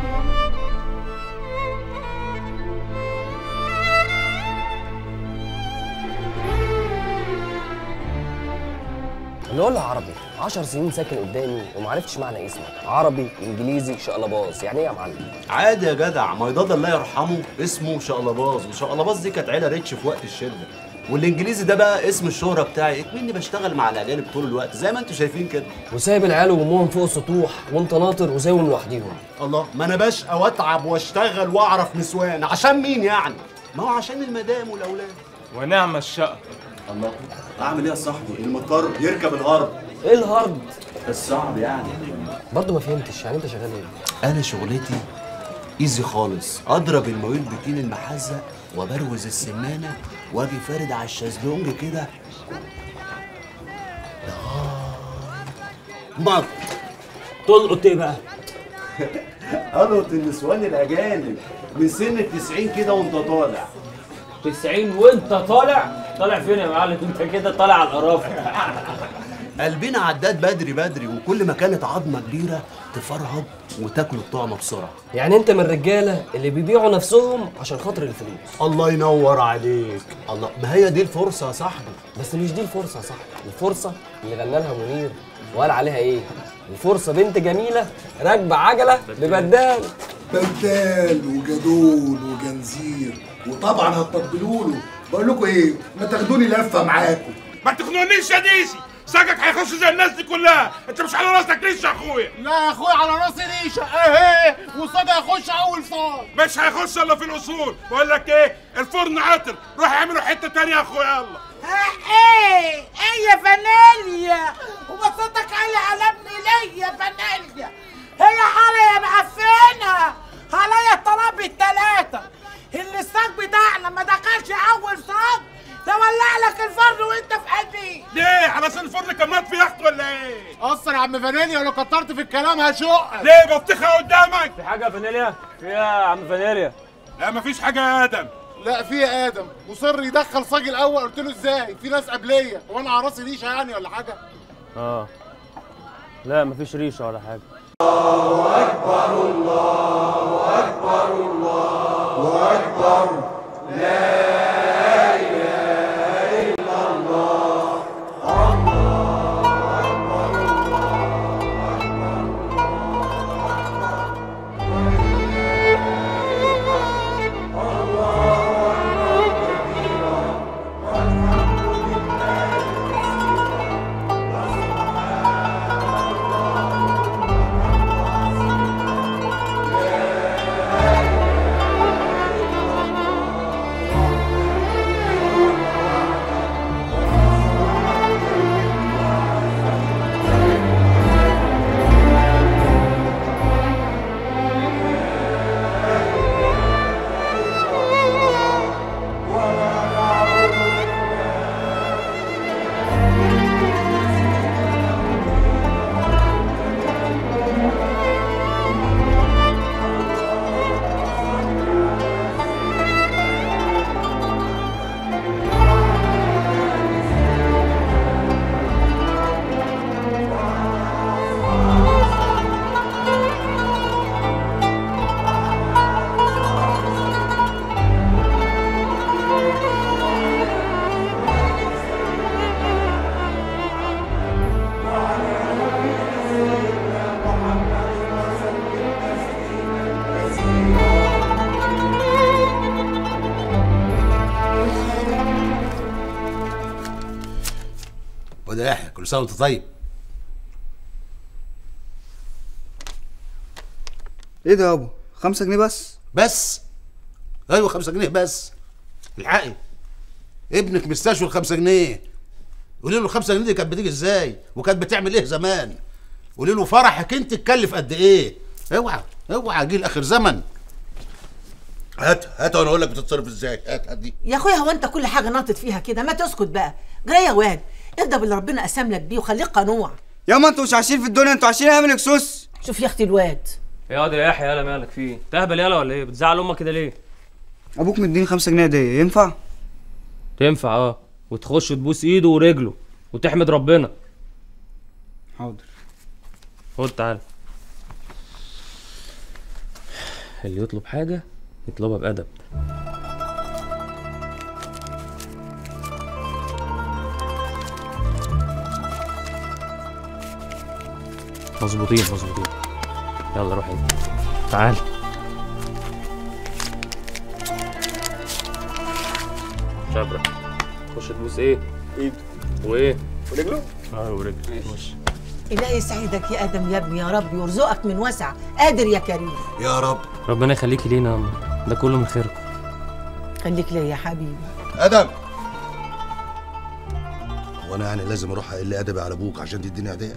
اللي قول له عربي، عشر سنين ساكن قدامي ومعرفتش معنى اسمك، عربي انجليزي شقلباز، يعني ايه يا معلم؟ عادي يا جدع، ما يضاد الله يرحمه اسمه شقلباز، وشقلباز دي كانت عيله ريتش في وقت الشده، والانجليزي ده بقى اسم الشهره بتاعي، اكمني بشتغل مع الاجانب طول الوقت زي ما انتم شايفين كده. وسايب العيال وامهم فوق السطوح وانت ناطر وسايبهم لوحديهم. الله، ما انا بشقى واتعب واشتغل واعرف نسوان، عشان مين يعني؟ ما هو عشان المدام والاولاد. ونعم الشقه. الله، اعمل ايه يا صاحبي؟ المطر يركب الهرب. ايه الهرب؟ الصعب يعني. برضه ما فهمتش، يعني انت شغال ايه؟ انا شغلتي ايزي خالص، اضرب المويل بتين المحزق وبروز السمانه واجي فارد على الشازلونج كده. مط تلقط ايه بقى؟ القط النسوان الاجانب من سن التسعين كده وانت طالع. تسعين وانت طالع؟ طالع فين يا معلم؟ انت كده طالع على القرافه. قلبنا عداد بدري بدري، وكل ما كانت عظمه كبيره تفرهد وتاكل الطعمه بسرعه. يعني انت من الرجاله اللي بيبيعوا نفسهم عشان خاطر الفلوس. الله ينور عليك. الله، ما هي دي الفرصه يا صاحبي. بس مش دي الفرصه يا صاحبي، الفرصه اللي غنى لها منير وقال عليها ايه؟ الفرصه بنت جميله راكبه عجله ببدال. بدال وجدول وجنزير، وطبعا هتطبلوا له. بقول لكم ايه، ما تاخدوني لفه معاكم. ما تخنقنيش يا ديسي، ساقك هيخش زي الناس دي كلها. انت مش على راسك ريشه يا اخويا. لا يا اخويا على راسي ريشه اهي، وصاد هيخش اول صاد. مش هيخش الا في الاصول. بقول لك ايه، الفرن عطل، روح اعملوا حته تانيه يا اخويا. يلا. ايه ايه يا فانيليا، وبصوتك عالي على ابني ليه يا فانيليا؟ هي حالة يا معفنة، عليا الطلب التلاتة. اللي الصاج بتاعنا ما دخلش اول صاج تولع لك الفرن وانت في قلبي. ليه؟ علشان الفرن كان مات في يخت ولا ايه؟ قصر يا عم فانيليا، ولو كترت في الكلام هشقك. ليه بطيخه قدامك؟ في حاجه يا فانيليا؟ في ايه يا عم فانيليا؟ لا مفيش حاجه يا ادم. لا في يا ادم، مصر يدخل صاج الاول. قلت له ازاي؟ في ناس قبليه، وانا على راسي ريشه يعني ولا حاجه؟ اه لا مفيش ريشه ولا حاجه. الله اكبر الله اكبر الله اكبر، لا وده يحيى، كل سنه وانت طيب. ايه ده يابا؟ خمسة جنيه بس؟ بس؟ ايوه خمسة جنيه بس. الحقي ابنك مستشفى الخمسة جنيه. قولي له الخمسة جنيه دي كانت بتيجي ازاي؟ وكانت بتعمل ايه زمان؟ قولي له فرحك انت تكلف قد ايه؟ اوعى اوعى جيل اخر زمن. هات هات وانا اقول لك بتتصرف ازاي. هات هات دي. يا اخويا هو انت كل حاجه ناطط فيها كده؟ ما تسكت بقى. جري يا واد، ارضى باللي ربنا قسم لك بيه وخليك قنوع. ياما انتوا مش عايشين في الدنيا، انتوا عايشين ايام الاكسوس. شوف يا اختي الواد. يا واد يا يحيى، يالا مالك فيه؟ تهبل يالا ولا ايه؟ بتزعل امك كده ليه؟ ابوك مديني خمسة جنيه دي، ينفع؟ تنفع اه، وتخش تبوس ايده ورجله وتحمد ربنا. حاضر. خد تعالى. اللي يطلب حاجه يطلبها بأدب. مظبوطين مظبوطين. يلا روح انت. تعال. شبرا. خش تبوس ايه؟ ايده. وايه؟ ورجله؟ اه ورجله. ماشي. إلهي يسعدك يا آدم يا ابني، يا رب يرزقك من وسع، قادر يا كريم. يا رب. ربنا يخليكي لينا يا أم، ده كله من خيركم. خليك ليا يا حبيبي. آدم وانا يعني لازم اروح اقل ادبي على ابوك عشان تديني هديه؟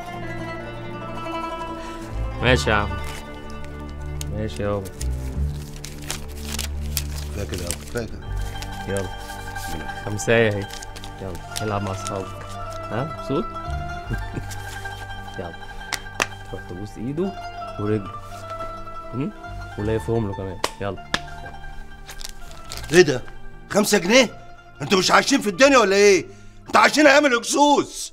ماشي يا عم، ماشي يابا. كفايه كده يابا، كفايه كده. يلا خمسايه اهي، يلا العب مع اصحابك. ها مبسوط؟ يلا تروح تبوس ايده ورجله ولافهم له كمان. يلا. ايه ده؟ خمسة جنيه؟ انتوا مش عايشين في الدنيا ولا ايه؟ انتوا عايشين ايام الهكسوس.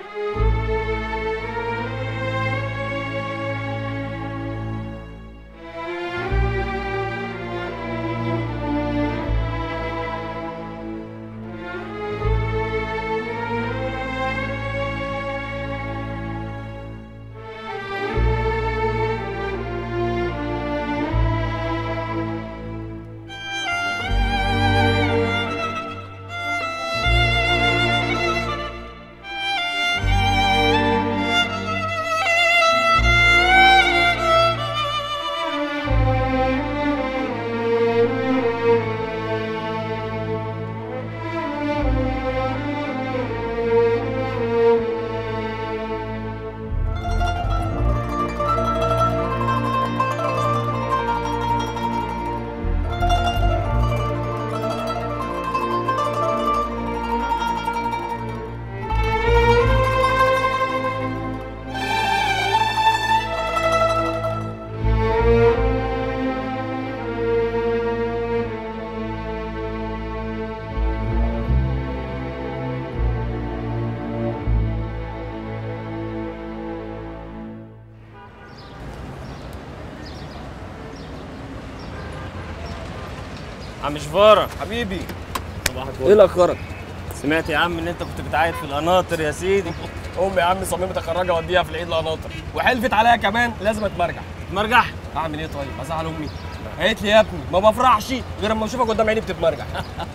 عم شفارة حبيبي، صباح الفل. ايه اللي اخرك؟ سمعت يا عم ان انت كنت بتعايد في القناطر يا سيدي. امي يا عم صممت اخرجها اوديها في العيد القناطر، وحلفت عليا كمان لازم اتمرجح. اتمرجح؟ اعمل ايه طيب؟ ازعل امي؟ قالت لي يا ابني ما بفرحش غير اما اشوفك قدام عيني بتتمرجح.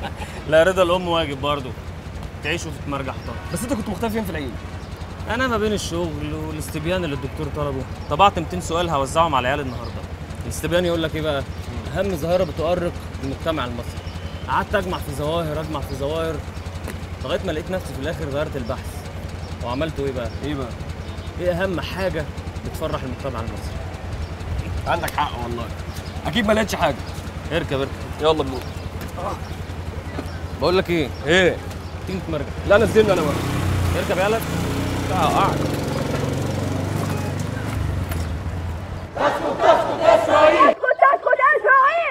لا رضا الام واجب برضه، تعيش وتتمرجح طبعا. بس انت كنت مختفي فين في العيد؟ انا ما بين الشغل والاستبيان اللي الدكتور طلبه طبعت مئتين سؤال هوزعهم على العيال النهارده. الاستبيان يقول لك ايه بقى؟ اهم ظاهره بتؤرق المجتمع المصري. قعدت اجمع في ظواهر اجمع في ظواهر لغايه ما لقيت نفسي في الاخر غيرت البحث وعملته ايه بقى؟ ايه بقى؟ ايه اهم حاجه بتفرح المجتمع المصري؟ عندك حق والله، اكيد ما لقيتش حاجه. اركب اركب يلا بنور. بقول لك ايه؟ ايه؟ تيجي تتمرجح؟ لا نزلني انا بقى. اركب يالا. لا قاعد. تسكت تسكت اسرائيل، تسكت تسكت اسرائيل،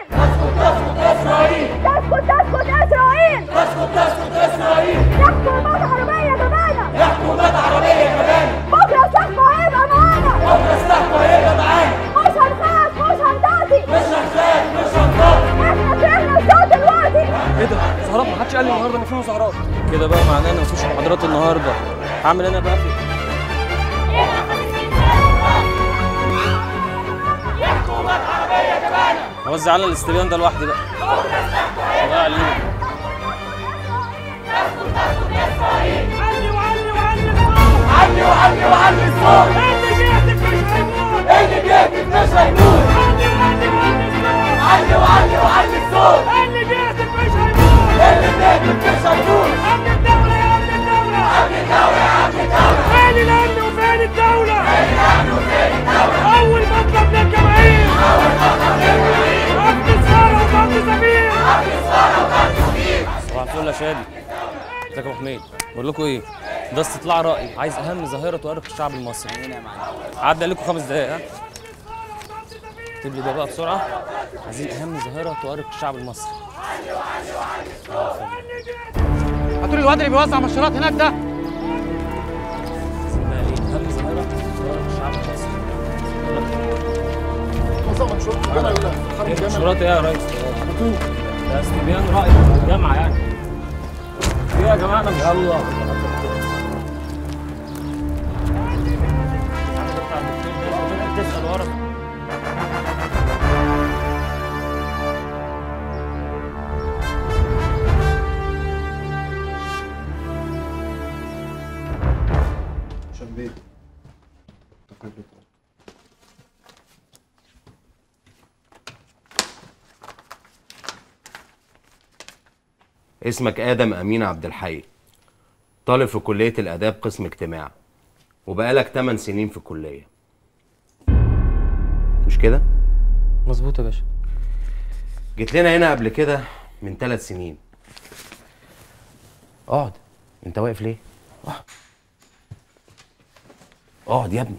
تسكت تسكت اسرائيل، تسكت تسكت اسرائيل، يحكوا حكومات عربيه كمان، يحكوا حكومات عربيه كمان، بكره سلاحكوا هيبقى معانا، بكره سلاحكوا هيبقى معانا، مش هنخاف مش هنطاطي، مش هنخاف مش هنطاطي، احنا فرحنا الصوت دلوقتي. ايه ده؟ مظاهرات؟ ما حدش قال لي النهارده ان في مظاهرات. كده بقى معناه ان مفيش محاضرات النهارده. هعمل انا بقى في حكومات عربيه كمان، اوزع على الاستبيان ده لوحدي بقى. الله عليك. علي وعلي وعلي الصوت، علي وعلي وعلي الصوت، اللي بيهتف مش هيموت، اللي بيهتف مش هيموت، علي وعلي وعلي الصوت، علي وعلي وعلي الصوت، اللي بيهتف مش هيموت، اللي بيهتف مش هيموت، امن الدولة يا امن الدولة، امن الدولة يا امن الدولة، فين الامن وفين الدولة، فين الامن وفين الدولة، اول مطلب للجماهير، اول مطلب للجماهير، امن السارة وضغط سفير، امن السارة وضغط سفير. صباح الفل يا شادي. ازيك يا ابو حميد؟ بقول لكم ايه؟ ده استطلاع رأي عايز اهم ظاهرة تؤرق الشعب المصري. عدى عليكم خمس دقايق. ها؟ اكتب لي ده بقى بسرعة. عايزين اهم ظاهرة تؤرق الشعب المصري. هاتوا لي الواد اللي بيوزع مشروبات هناك ده. عايزين بقى ايه؟ اهم ظاهرة تؤرق الشعب المصري. وزع منشورات ايه منشورات ايه يا ريس؟ ده استبيان رأي الجامعة يعني. ايه يا جماعة انا مش يلا تسأل ورا. شبيه اسمك آدم أمين عبد الحي. طالب في كلية الآداب قسم اجتماع، وبقالك تمن سنين في الكلية، مش كده؟ مظبوط يا باشا. جيت لنا هنا قبل كده من ثلاث سنين. اقعد، انت واقف ليه؟ اقعد اقعد يا ابني.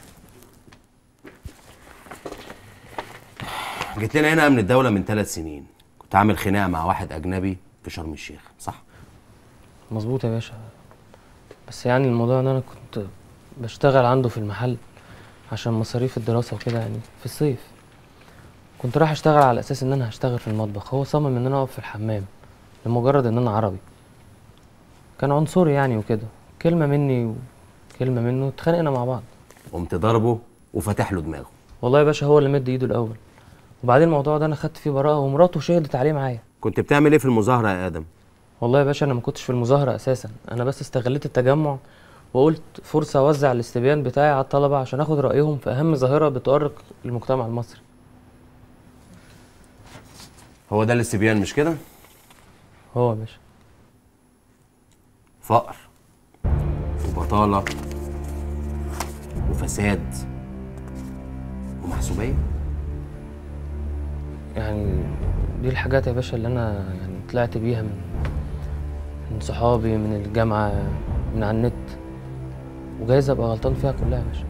جيت لنا هنا من الدولة من ثلاث سنين، كنت عامل خناقة مع واحد أجنبي في شرم الشيخ، صح؟ مظبوط يا باشا، بس يعني الموضوع ان انا كنت بشتغل عنده في المحل عشان مصاريف الدراسة وكده، يعني في الصيف كنت رايح اشتغل على اساس ان انا هشتغل في المطبخ، هو صمم ان انا اقف في الحمام لمجرد ان انا عربي. كان عنصري يعني وكده، كلمة مني وكلمة منه اتخانقنا مع بعض. قمت ضربه وفتح له دماغه. والله يا باشا هو اللي مد ايده الاول، وبعدين الموضوع ده انا خدت فيه براءة ومراته شهدت عليه معايا. كنت بتعمل ايه في المظاهرة يا آدم؟ والله يا باشا انا ما كنتش في المظاهرة اساسا، انا بس استغليت التجمع وقلت فرصة اوزع الاستبيان بتاعي على الطلبة عشان اخد رأيهم في اهم ظاهرة بتؤرق المجتمع المصري. هو ده الاستبيان مش كده؟ هو يا باشا. فقر وبطالة وفساد ومحسوبية. يعني دي الحاجات يا باشا اللي انا يعني طلعت بيها من من صحابي، من الجامعة، من على النت، وجايز ابقى غلطان فيها كلها يا باشا.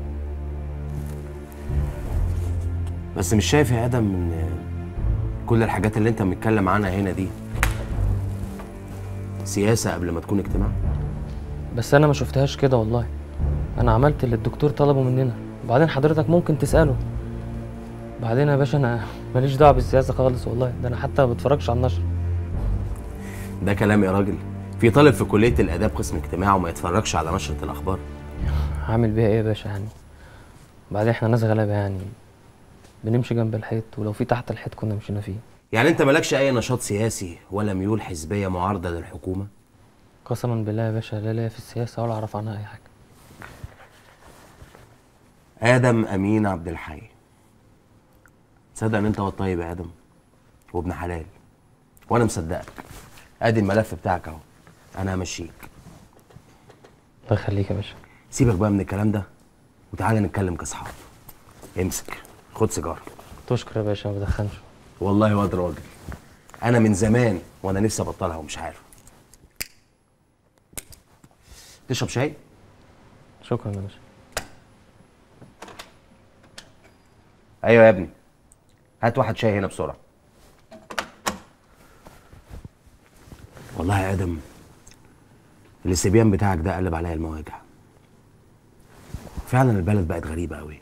بس مش شايف يا آدم ان كل الحاجات اللي انت بتتكلم عنها هنا دي سياسة قبل ما تكون اجتماع؟ بس انا ما شفتهاش كده والله، انا عملت اللي الدكتور طلبه مننا، وبعدين حضرتك ممكن تسأله. بعدين يا باشا انا ماليش دعوه بالسياسه خالص والله، ده انا حتى ما بتفرجش على النشر. ده كلام يا راجل؟ في طالب في كليه الاداب قسم اجتماع وما يتفرجش على نشره الاخبار؟ هعمل بيها ايه يا باشا يعني؟ بعدين احنا ناس غلابه يعني، بنمشي جنب الحيط، ولو في تحت الحيط كنا مشينا فيه. يعني انت مالكش اي نشاط سياسي ولا ميول حزبيه معارضه للحكومه؟ قسما بالله يا باشا لا ليا في السياسه ولا اعرف عنها اي حاجه. آدم أمين عبد الحي، تصدق ان انت هو الطيب يا آدم وابن حلال، وانا مصدقك. ادي الملف بتاعك اهو، انا همشيك. الله يخليك يا باشا. سيبك بقى من الكلام ده وتعالى نتكلم كاصحاب. امسك خد سيجاره. تشكر يا باشا، ما بدخنش والله. واد راجل، انا من زمان وانا نفسي ابطلها ومش عارف. تشرب شاي؟ شكرا يا باشا. ايوه يا ابني، هات واحد شاي هنا بسرعه. والله يا ادم الاستبيان بتاعك ده قلب عليا المواجع. فعلا البلد بقت غريبه قوي.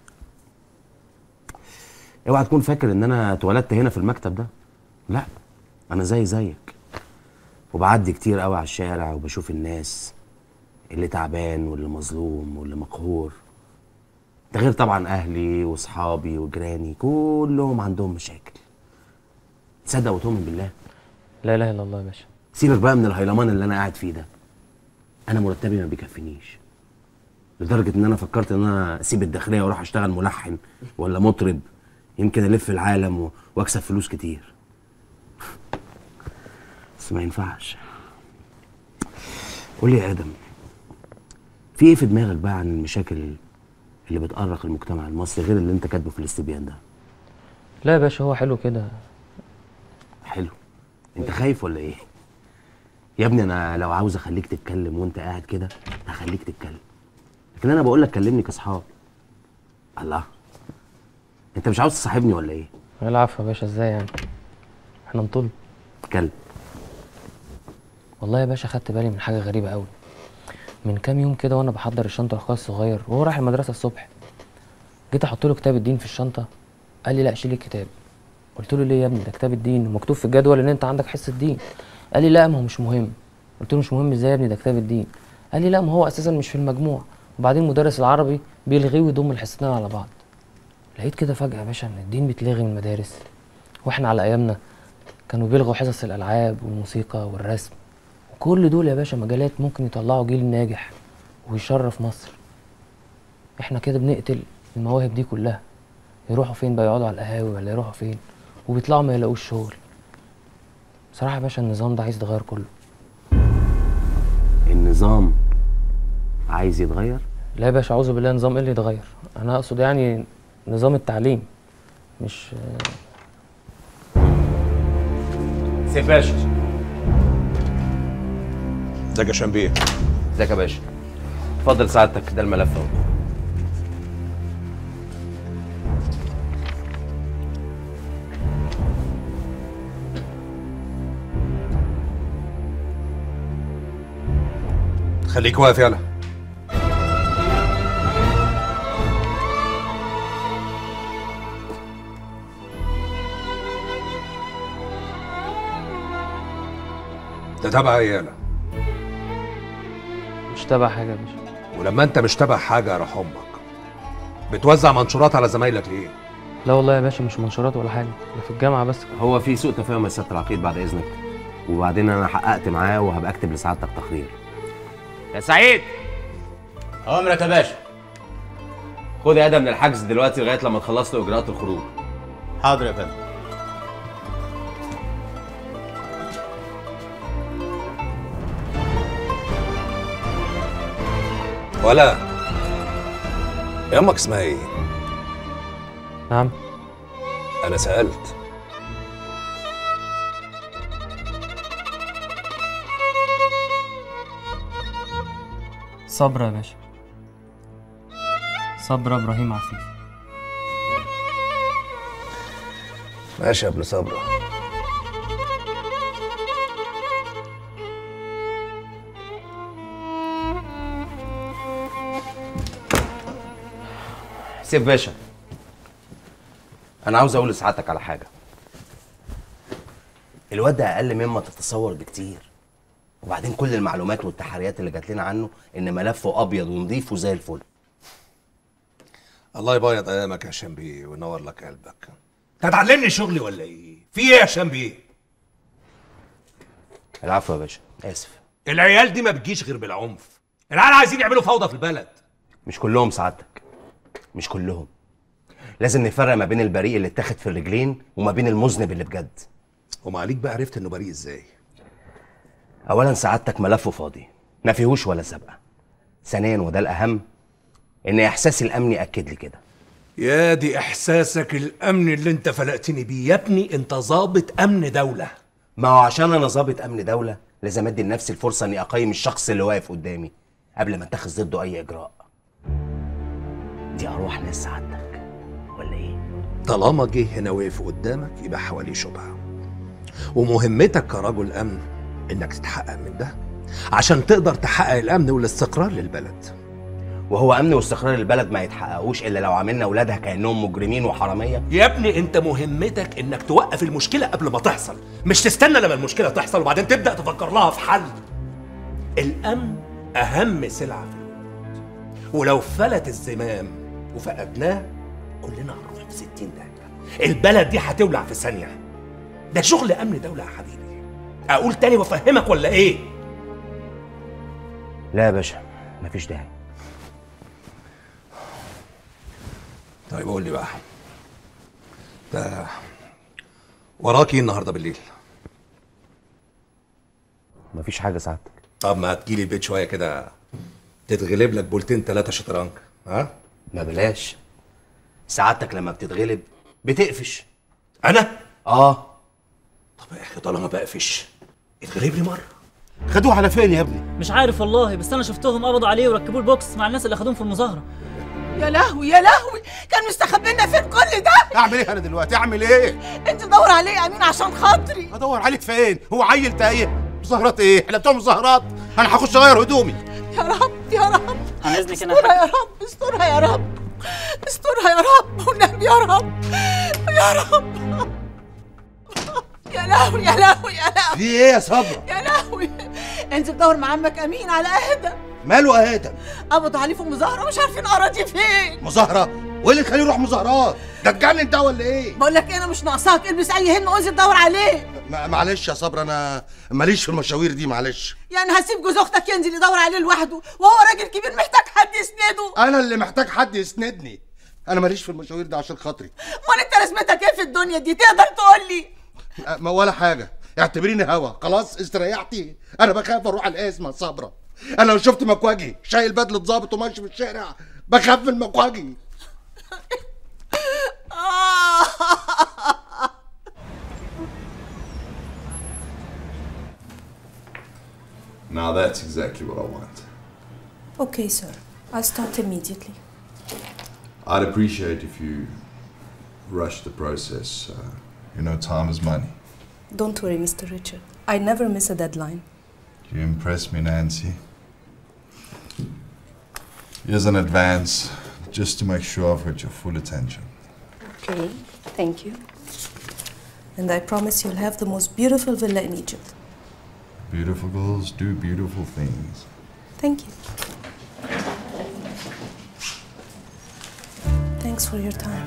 اوعى تكون فاكر ان انا اتولدت هنا في المكتب ده، لا، انا زي زيك وبعدي كتير قوي على الشارع وبشوف الناس اللي تعبان واللي مظلوم واللي مقهور. ده غير طبعا اهلي واصحابي وجيراني كلهم عندهم مشاكل. تصدق وتؤمن بالله؟ لا اله الا الله يا باشا. سيبك بقى من الهيلمان اللي انا قاعد فيه ده، انا مرتبي ما بيكفينيش، لدرجه ان انا فكرت ان انا اسيب الداخليه واروح اشتغل ملحن ولا مطرب، يمكن الف العالم و... واكسب فلوس كتير. بس ما ينفعش. قول لي يا ادم، في ايه في دماغك بقى عن المشاكل اللي بتأرق المجتمع المصري غير اللي انت كاتبه في الاستبيان ده؟ لا يا باشا هو حلو كده. حلو؟ انت خايف ولا ايه؟ يا ابني انا لو عاوز اخليك تتكلم وانت قاعد كده هخليك تتكلم، لكن انا بقول لك كلمني كاصحاب. الله، انت مش عاوز تصاحبني ولا ايه؟ العفو يا باشا، ازاي يعني؟ احنا نطل. اتكلم. والله يا باشا خدت بالي من حاجه غريبه قوي. من كام يوم كده وانا بحضر الشنطه لاخويا الصغير وهو رايح المدرسه الصبح، جيت احط له كتاب الدين في الشنطه، قال لي لا شيل الكتاب. قلت له ليه يا ابني؟ ده كتاب الدين ومكتوب في الجدول ان انت عندك حصه دين. قال لي لا ما هو مش مهم. قلت له مش مهم ازاي يا ابني؟ ده كتاب الدين. قال لي لا ما هو اساسا مش في المجموع، وبعدين مدرس العربي بيلغيه ويضم الحصتين على بعض. لقيت كده فجاه يا باشا ان الدين بيتلغي من المدارس، واحنا على ايامنا كانوا بيلغوا حصص الالعاب والموسيقى والرسم، وكل دول يا باشا مجالات ممكن يطلعوا جيل ناجح ويشرف مصر. احنا كده بنقتل المواهب دي كلها. يروحوا فين بقى؟ يقعدوا على القهاوي ولا يروحوا فين؟ وبيطلعوا ما يلاقوش شغل. بصراحه يا باشا النظام ده عايز يتغير كله. النظام عايز يتغير؟ لا يا باشا، اعوذ بالله، نظام ايه اللي يتغير؟ انا اقصد يعني نظام التعليم، مش سيف باشا. ازيك يا شنبيه؟ ازيك يا باشا؟ اتفضل سعادتك، ده الملف اهو. خليك واقف يلا. ده تبع ايه يالا؟ مش تبع حاجه يا باشا. ولما انت مش تبع حاجه يا روح امك، بتوزع منشورات على زمايلك ليه؟ لا والله يا باشا، مش منشورات ولا حاجه، ده في الجامعه بس. هو في سوء تفاهم يا سياده العقيد بعد اذنك، وبعدين انا حققت معاه وهبقى اكتب لسعادتك تقرير. يا سعيد. اوامرك يا باشا. خد يا ادم من الحجز دلوقتي لغايه لما تخلص له اجراءات الخروج. حاضر يا فندم. ولا يا امك اسمها ايه؟ نعم. انا سألت. صبرا يا باشا. صبرا ابراهيم عفيف. ماشي يا ابن صبرا. سيف باشا، انا عاوز اقول لسعادتك على حاجه. الواد ده اقل مما تتصور بكتير، وبعدين كل المعلومات والتحريات اللي جات لنا عنه ان ملفه ابيض ونضيف وزي الفل. الله يبيض ايامك يا شنبيه وينور لك قلبك. انت هتعلمني شغلي ولا ايه؟ في ايه يا شنبيه؟ العفو يا باشا، اسف. العيال دي ما بتجيش غير بالعنف. العيال عايزين يعملوا فوضى في البلد. مش كلهم سعادتك، مش كلهم. لازم نفرق ما بين البريء اللي اتاخد في الرجلين وما بين المذنب اللي بجد. وما عليك بقى عرفت انه بريء ازاي؟ اولا سعادتك ملفه فاضي، ما فيهوش ولا سابقه. ثانيا وده الاهم، ان احساسي الامني اكد لي كده. يا دي احساسك الامني اللي انت فلقتني بيه يا ابني. انت ضابط امن دوله. ما هو عشان انا ضابط امن دوله لازم ادي لنفسي الفرصه اني اقيم الشخص اللي واقف قدامي قبل ما اتخذ ضده اي اجراء. دي ارواح ناس سعادتك ولا ايه؟ طالما جه هنا واقف قدامك يبقى حواليه شبهه، ومهمتك كرجل امن انك تتحقق من ده عشان تقدر تحقق الامن والاستقرار للبلد. وهو امن واستقرار البلد ما يتحققوش الا لو عملنا اولادها كانهم مجرمين وحراميه. يا ابني انت مهمتك انك توقف المشكله قبل ما تحصل، مش تستنى لما المشكله تحصل وبعدين تبدا تفكر لها في حل. الامن اهم سلعه في الوجود، ولو فلت الزمام وفقدناه كلنا هنروح في ستين دقيقه. البلد دي هتولع في ثانيه. ده شغل امن دوله يا حبيبي. اقول تاني وافهمك ولا ايه؟ لا يا باشا، مفيش داعي. طيب قول لي بقى، ده وراك ايه النهارده بالليل؟ مفيش حاجه سعادتك. طب ما تجيلي البيت شويه كده تتغلب لك بولتين ثلاثه شطرنج، ها؟ ما بلاش. سعادتك لما بتتغلب بتقفش. انا؟ اه. طب يا اخي طالما بقفش اتغلب لي مره. خدوه على فين يا ابني؟ مش عارف والله، بس انا شفتهم قبضوا عليه وركبوه البوكس مع الناس اللي اخدوهم في المظاهره. يا لهوي يا لهوي، كان مستخبينا فين كل ده؟ اعمل ايه انا دلوقتي؟ اعمل ايه؟ انت دور عليه يا امين عشان خاطري. ادور عليك فين؟ هو عيل تايه؟ مظاهرات ايه؟ احنا بتوع مظاهرات؟ انا هخش اغير هدومي. يا رب يا رب عن اذنك انا. استرها يا رب، استرها يا رب، استرها يا رب والنبي يا رب يا رب. يا لهوي يا لهوي يا لهوي. في ايه يا صبرا؟ يا لهوي، انزل دور مع عمك امين على ادم. ماله ادم؟ قبضوا عليه في مظاهره مش عارفين اراضي فين. مظاهره؟ وايه اللي يخليه يروح مظاهرات؟ ده اتجنن ده ولا ايه؟ بقول لك ايه، انا مش ناقصاك، البس اي هن وانزل دور عليه. معلش يا صبرا، انا ماليش في المشاوير دي، معلش. يعني هسيب جوز اختك ينزل يدور عليه لوحده وهو راجل كبير محتاج حد يسنده؟ انا اللي محتاج حد يسندني، انا ماليش في المشاوير دي عشان خاطري. امال انت لازمتك ايه في الدنيا دي؟ تقدر تقول لي؟ ما ولا حاجه، اعتبريني هوا. خلاص استريحتي، انا بخاف اروح القسم يا صبرا. انا لو شفت مكواجي شايل بدله ظابط وماشي في الشارع بخاف من مكواجي. Now that's exactly what I want. Okay, sir. I'll start immediately. I'd appreciate if you rush the process. Uh, you know, time is money. Don't worry, Mister Richard. I never miss a deadline. You impress me, Nancy. Here's an advance, just to make sure I've got your full attention. Okay, thank you. And I promise you'll have the most beautiful villa in Egypt. Beautiful girls do beautiful things. Thank you. Thanks for your time.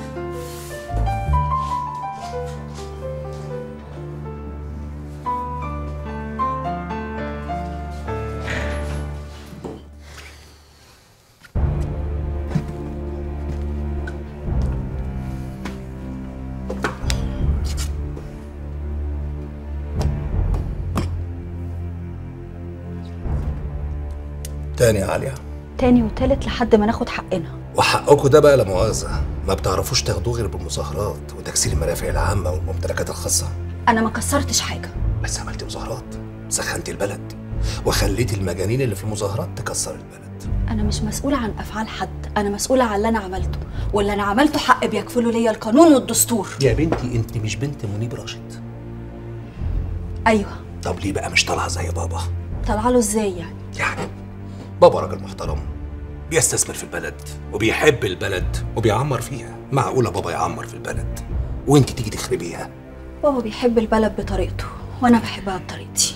تاني يا عليا. تاني وتالت لحد ما ناخد حقنا. وحقكم ده بقى لا مؤاخذة ما بتعرفوش تاخدوه غير بالمظاهرات وتكسير المرافق العامة والممتلكات الخاصة. أنا ما كسرتش حاجة. بس عملتي مظاهرات، سخنتي البلد وخليتي المجانين اللي في المظاهرات تكسر البلد. أنا مش مسؤولة عن أفعال حد، أنا مسؤولة عن اللي أنا عملته، واللي أنا عملته حق بيكفله ليا القانون والدستور. يا بنتي أنت مش بنت منيب راشد. أيوه. طب ليه بقى مش طالعة زي بابا؟ طالعة له إزاي يعني؟ يعني بابا راجل محترم بيستثمر في البلد وبيحب البلد وبيعمر فيها. معقولة بابا يعمر في البلد وانت تيجي تخربيها؟ بابا بيحب البلد بطريقته وانا بحبها بطريقتي.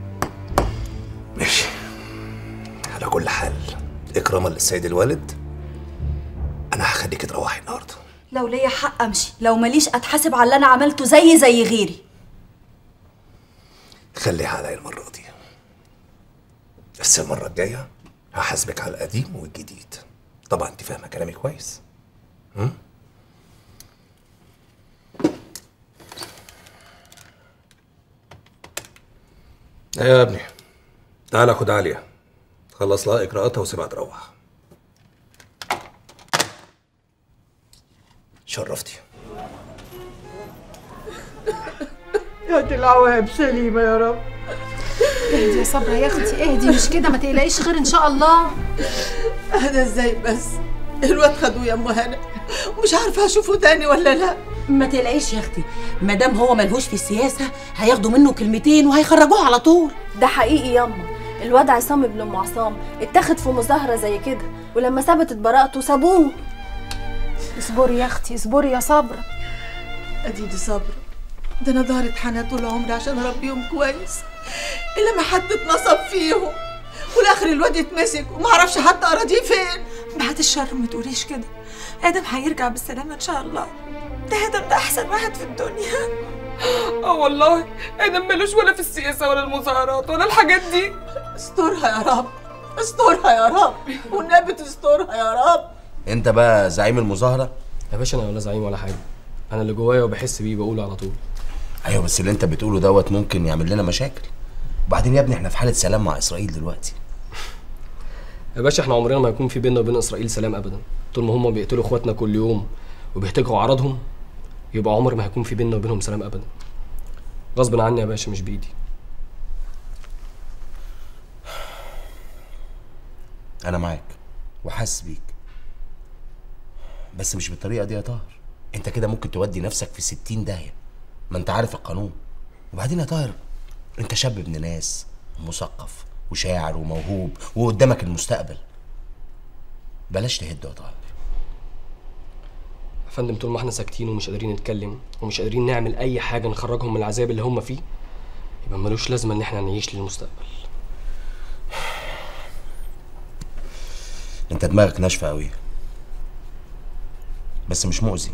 ماشي، على كل حال اكراما للسيد الوالد انا هخليك تروحي النهارده. لو ليا حق امشي، لو ماليش اتحاسب على اللي انا عملته زي زي غيري. خليها عليا المرة دي، بس المرة الجاية هحاسبك على القديم والجديد. طبعا انت فاهمة كلامي كويس. م? ايه يا ابني، تعالى خد عليا خلص لها اجراءاتها وسيبها تروح. شرفتي. يا دي العواهب سليمة يا رب. اهدي يا صبرا يا اختي، اهدي، مش كده، ما تقلقيش خير ان شاء الله. اهدى ازاي بس؟ الواد خدوه يا ام هنا ومش عارفه اشوفه تاني ولا لا. ما تقلقيش يا اختي، ما دام هو ملهوش في السياسه هياخدوا منه كلمتين وهيخرجوه على طول. ده حقيقي ياما، الواد عصام ابن ام عصام اتاخد في مظاهره زي كده، ولما ثبتت براءته سابوه. اصبري يا اختي، اصبري يا صبرا. اديدي صبرا، ده انا ظهرت حنان طول عمري عشان اربيهم كويس، الا ما حد اتنصب فيهم والاخر الواد يتمسك وما اعرفش حتى اراضيه فين. بعد الشر ما تقوليش كده، ادم هيرجع بالسلامه ان شاء الله. ده ادم ده احسن واحد في الدنيا. اه والله ادم ملوش ولا في السياسه ولا المظاهرات ولا الحاجات دي. استرها يا رب، استرها يا رب، والنبي تسترها يا رب. انت بقى زعيم المظاهره؟ يا باشا انا ولا زعيم ولا حاجه، انا اللي جوايا وبحس بيه بقوله على طول. ايوه بس اللي انت بتقوله دوت ممكن يعمل لنا مشاكل. وبعدين يا ابني احنا في حاله سلام مع اسرائيل دلوقتي. يا باشا احنا عمرنا ما يكون في بيننا وبين اسرائيل سلام ابدا. طول ما هم بيقتلوا اخواتنا كل يوم وبيهتكوا اعراضهم يبقى عمر ما هيكون في بيننا وبينهم سلام ابدا. غصب عني يا باشا، مش بايدي. انا معاك وحاسس بيك، بس مش بالطريقه دي يا طاهر. انت كده ممكن تودي نفسك في ستين داهيه، ما انت عارف القانون. وبعدين يا طاهر انت شاب ابن ناس ومثقف وشاعر وموهوب وقدامك المستقبل. بلاش تهد يا طاهر. يا فندم طول ما احنا ساكتين ومش قادرين نتكلم ومش قادرين نعمل اي حاجه نخرجهم من العذاب اللي هم فيه، يبقى ملوش لازمه ان احنا نعيش للمستقبل. انت دماغك ناشفه قوي بس مش مؤذي.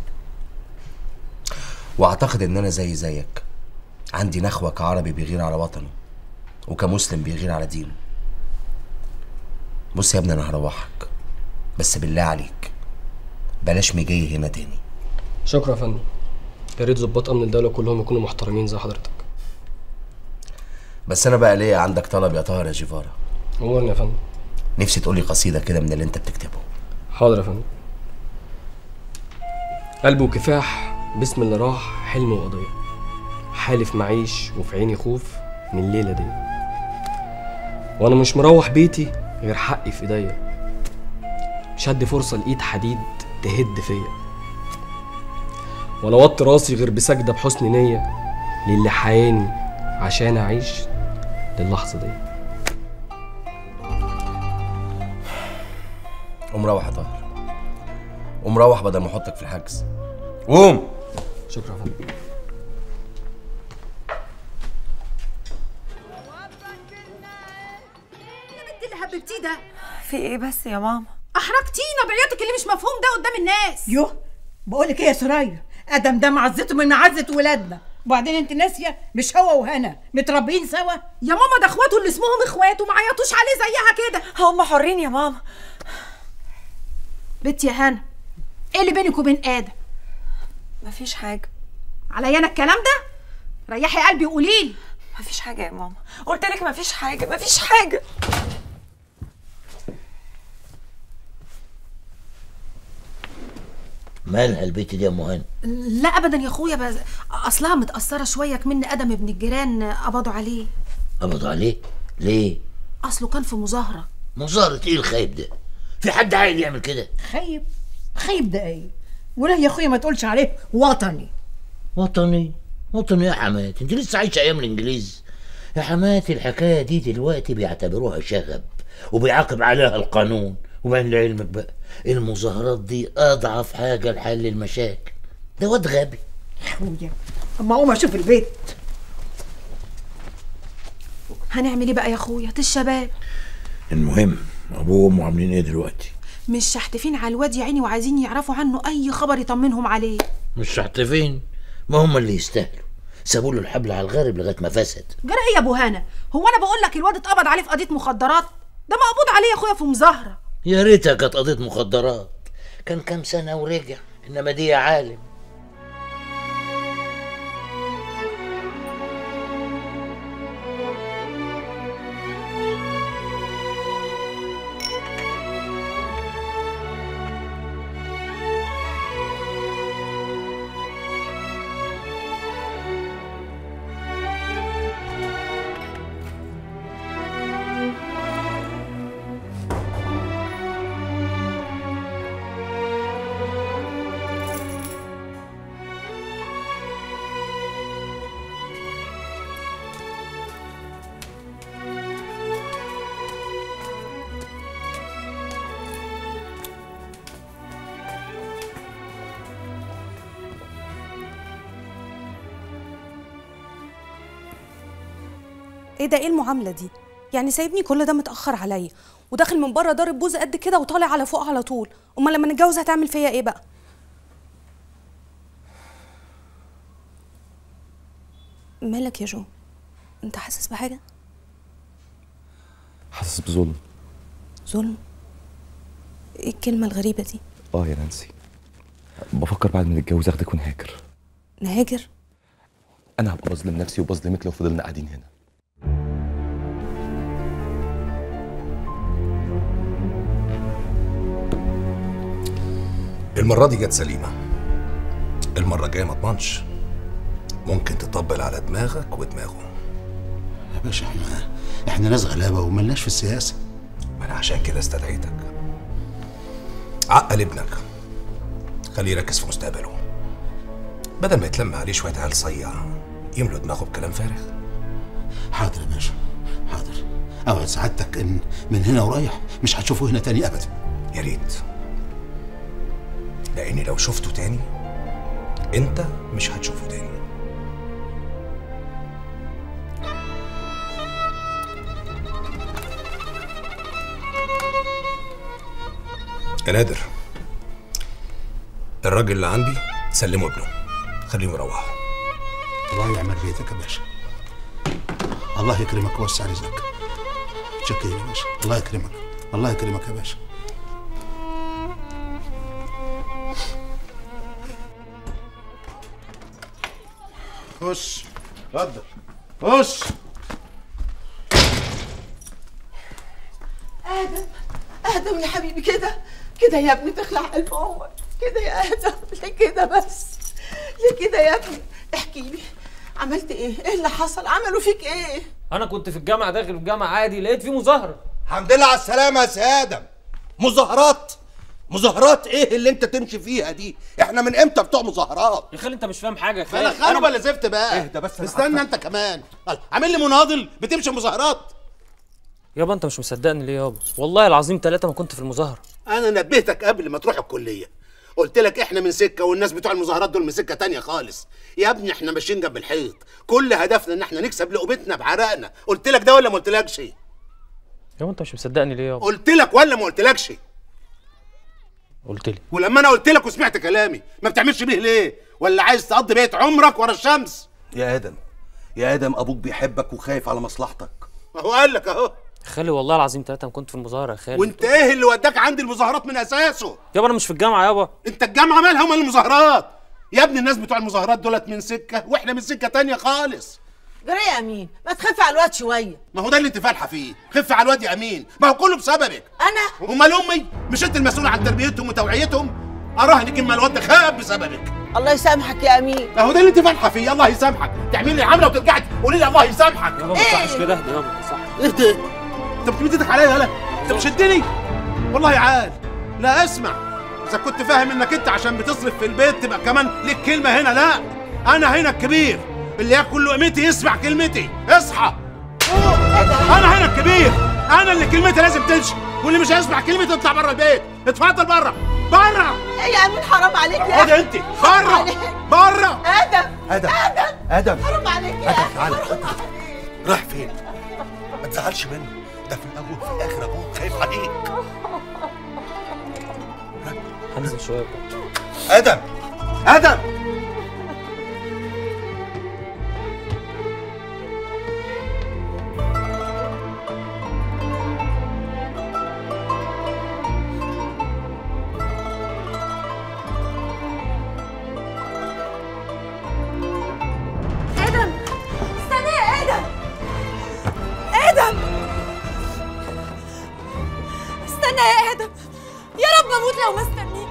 واعتقد ان انا زي زيك عندي نخوه كعربي بيغير على وطنه وكمسلم بيغير على دينه. بص يا ابني انا هروحك، بس بالله عليك بلاش مجي هنا تاني. شكرا يا فندم. يا ريت ظباط امن الدوله كلهم يكونوا محترمين زي حضرتك. بس انا بقى ليه عندك طلب يا طاهر يا جيفارا. أمورني يا فندم. نفسي تقولي قصيده كده من اللي انت بتكتبه. حاضر يا فندم. قلب وكفاح باسم اللي راح حلم وقضية، حالف معيش وفي عيني خوف من الليلة دي، وانا مش مروح بيتي غير حقي في ايديا، مش هدي فرصة لإيد حديد تهد فيا، ولا وطي راسي غير بسجدة بحسن نية للي حياني عشان اعيش للحظة دي. قوم روح يا طاهر، قوم روح بدل ما احطك في الحجز. قوم. شكرا يا فندم. اللي حببتيه ده في ايه بس يا ماما؟ احرجتينا بعياطك اللي مش مفهوم ده قدام الناس. يوه بقولك ايه يا سرايا، ادم ده معزته من معزه ولادنا، وبعدين انت ناسيه مش هو وهنا متربيين سوا؟ يا ماما ده اخواته اللي اسمهم اخوات وما عيطوش عليه زيها كده. هم حرين يا ماما. بنتي يا هنا، ايه اللي بينك وبين ادم؟ مفيش حاجه. عليا انا الكلام ده؟ ريحي قلبي وقوليلي. مفيش حاجه يا ماما، قلت لك مفيش حاجه مفيش حاجه. مالها البيت دي يا ام هاني؟ لا ابدا يا اخويا، بس اصلها متاثره شويه كمان ادم ابن الجيران قبضوا عليه. قبضوا عليه؟ ليه؟ اصله كان في مظاهره. مظاهره ايه الخايب ده؟ في حد عاقل يعمل كده؟ خايب؟ خايب ده ايه؟ ولا يا اخويا ما تقولش عليه وطني. وطني؟ وطني يا حماتي، انت لسه عايشه ايام الانجليز. يا حماتي الحكايه دي دلوقتي بيعتبروها شغب وبيعاقب عليها القانون. وبعدين لعلمك بقى المظاهرات دي اضعف حاجه لحل المشاكل. ده واد غبي. اخويا اما اقوم اشوف البيت. هنعمل ايه بقى يا اخويا؟ الشباب المهم ابوه وامه عاملين ايه دلوقتي؟ مش شحتفين على الواد يا عيني وعايزين يعرفوا عنه اي خبر يطمنهم عليه. مش شحتفين؟ ما هم اللي يستاهلوا، سابوا له الحبل على الغارب لغايه ما فسد. جرى ايه يا ابو هنا؟ هو انا بقول لك الواد اتقبض عليه في قضيه مخدرات؟ ده مقبوض عليه يا اخويا في مظاهره. يا ريتها كانت قضيه مخدرات، كان كام سنه ورجع، انما دي يا عالم. ايه ده؟ ايه المعامله دي؟ يعني سايبني كل ده متاخر عليا وداخل من بره ضارب بوز قد كده وطالع على فوق على طول. امال لما نتجوز هتعمل فيا ايه بقى؟ مالك يا جو؟ انت حاسس بحاجه؟ حاسس بظلم. ظلم؟ ايه الكلمه الغريبه دي؟ اه يا نانسي، بفكر بعد ما نتجوز اخدك ونهاجر. نهاجر؟ انا هبقى بظلم نفسي وبظلمك لو فضلنا قاعدين هنا. المرة دي جت سليمة، المرة الجاية ما اضمنش، ممكن تطبل على دماغك ودماغه. يا باشا احنا احنا ناس غلابة وملناش في السياسة. ما انا عشان كده استدعيتك. عقل ابنك، خليه يركز في مستقبله بدل ما يتلم عليه شوية عيال صيع يملوا دماغه بكلام فارغ. حاضر يا باشا حاضر، اوعد سعادتك ان من هنا ورايح مش هتشوفه هنا تاني ابدا. يا ريت، لاني لو شفته تاني انت مش هتشوفه تاني. يا نادر، الراجل اللي عندي سلمه ابنه، خليهم يروحوا. الله يعمل بيتك يا باشا، الله يكرمك ويوسع رزقك. شكرا يا باشا، الله يكرمك الله يكرمك يا باشا. خش اتفضل خش. ادم يا حبيبي كده كده يا ابني تخلع قلب امك كده يا ادم. ليه كده بس؟ ليه كده يا ابني؟ احكي لي عملت ايه؟ ايه اللي حصل؟ عملوا فيك ايه؟ انا كنت في الجامعه داخل الجامعه عادي لقيت في مظاهره. الحمد لله على السلامه يا سي ادم. مظاهرات؟ مظاهرات ايه اللي انت تمشي فيها دي؟ احنا من امتى بتوع مظاهرات؟ يا خالي انت مش فاهم حاجه يا خالي. بلا خالو بلا زفت بقى. اهدى بس. استنى انت كمان. عامل لي مناضل بتمشي مظاهرات. يابا انت مش مصدقني ليه يابا؟ والله العظيم ثلاثه ما كنت في المظاهره. انا نبهتك قبل ما تروح الكليه، قلت لك احنا من سكه والناس بتوع المظاهرات دول من سكه تانية خالص. يا ابني احنا ماشيين جنب الحيط، كل هدفنا ان احنا نكسب لقمتنا بعرقنا. قلت لك ده ولا ما قلتلكش؟ يابا انت مش مصدقني ليه يابا؟ قلت لك ولا ما قلتلكش؟ قلت لي. ولما انا قلت لك وسمعت كلامي ما بتعملش بيه ليه؟ ولا عايز تقضي بقية عمرك ورا الشمس؟ يا ادم يا ادم ابوك بيحبك وخايف على مصلحتك. اهو قال لك اهو. يا خالي والله العظيم ثلاثه ما كنت في المظاهره يا خالي. وانت ايه اللي وداك عند المظاهرات من اساسه؟ يابا انا مش في الجامعه يابا. انت الجامعه مالها ومال المظاهرات؟ يا ابني الناس بتوع المظاهرات دولت من سكه واحنا من سكه تانية خالص. جري يا امين ما تخف على الواد شويه. ما هو ده اللي انت فالحه فيه، خف على الواد يا امين، ما هو كله بسببك. انا؟ امال امي؟ مش انت المسؤول عن تربيتهم وتوعيتهم؟ اراهنك اما الواد ده خاب بسببك. الله يسامحك يا امين. ما هو ده اللي انت فالحه فيه، الله يسامحك، تعملي لي عمله وترجعي تقولي لي الله يسامحك. يابا ما تصحش كده اهدى يابا صح. اهدى. انت بتمد ايدك عليا يالا؟ انت بتشدني؟ والله عال. لا اسمع، اذا كنت فاهم انك انت عشان بتصرف في البيت تبقى كمان ليك كلمه هنا، لا انا هنا الكبير اللي ياكل لقمتي يسمع كلمتي. اصحى. انا هنا الكبير، انا اللي كلمتي لازم تمشي، واللي مش هيسمع كلمتي يطلع بره البيت. اتفضل بره بره. ايه يا امين حرام عليك يا خد انت بره بره. ادم ادم ادم ادم حرام عليك يا ادم تعالى. رايح فين؟ ما تزعلش منه، ده في الاول وفي الاخر ابوك خايف عليك. هنزل شويه. ادم ادم استنى يا ادم، يا رب اموت لو ما استنيت.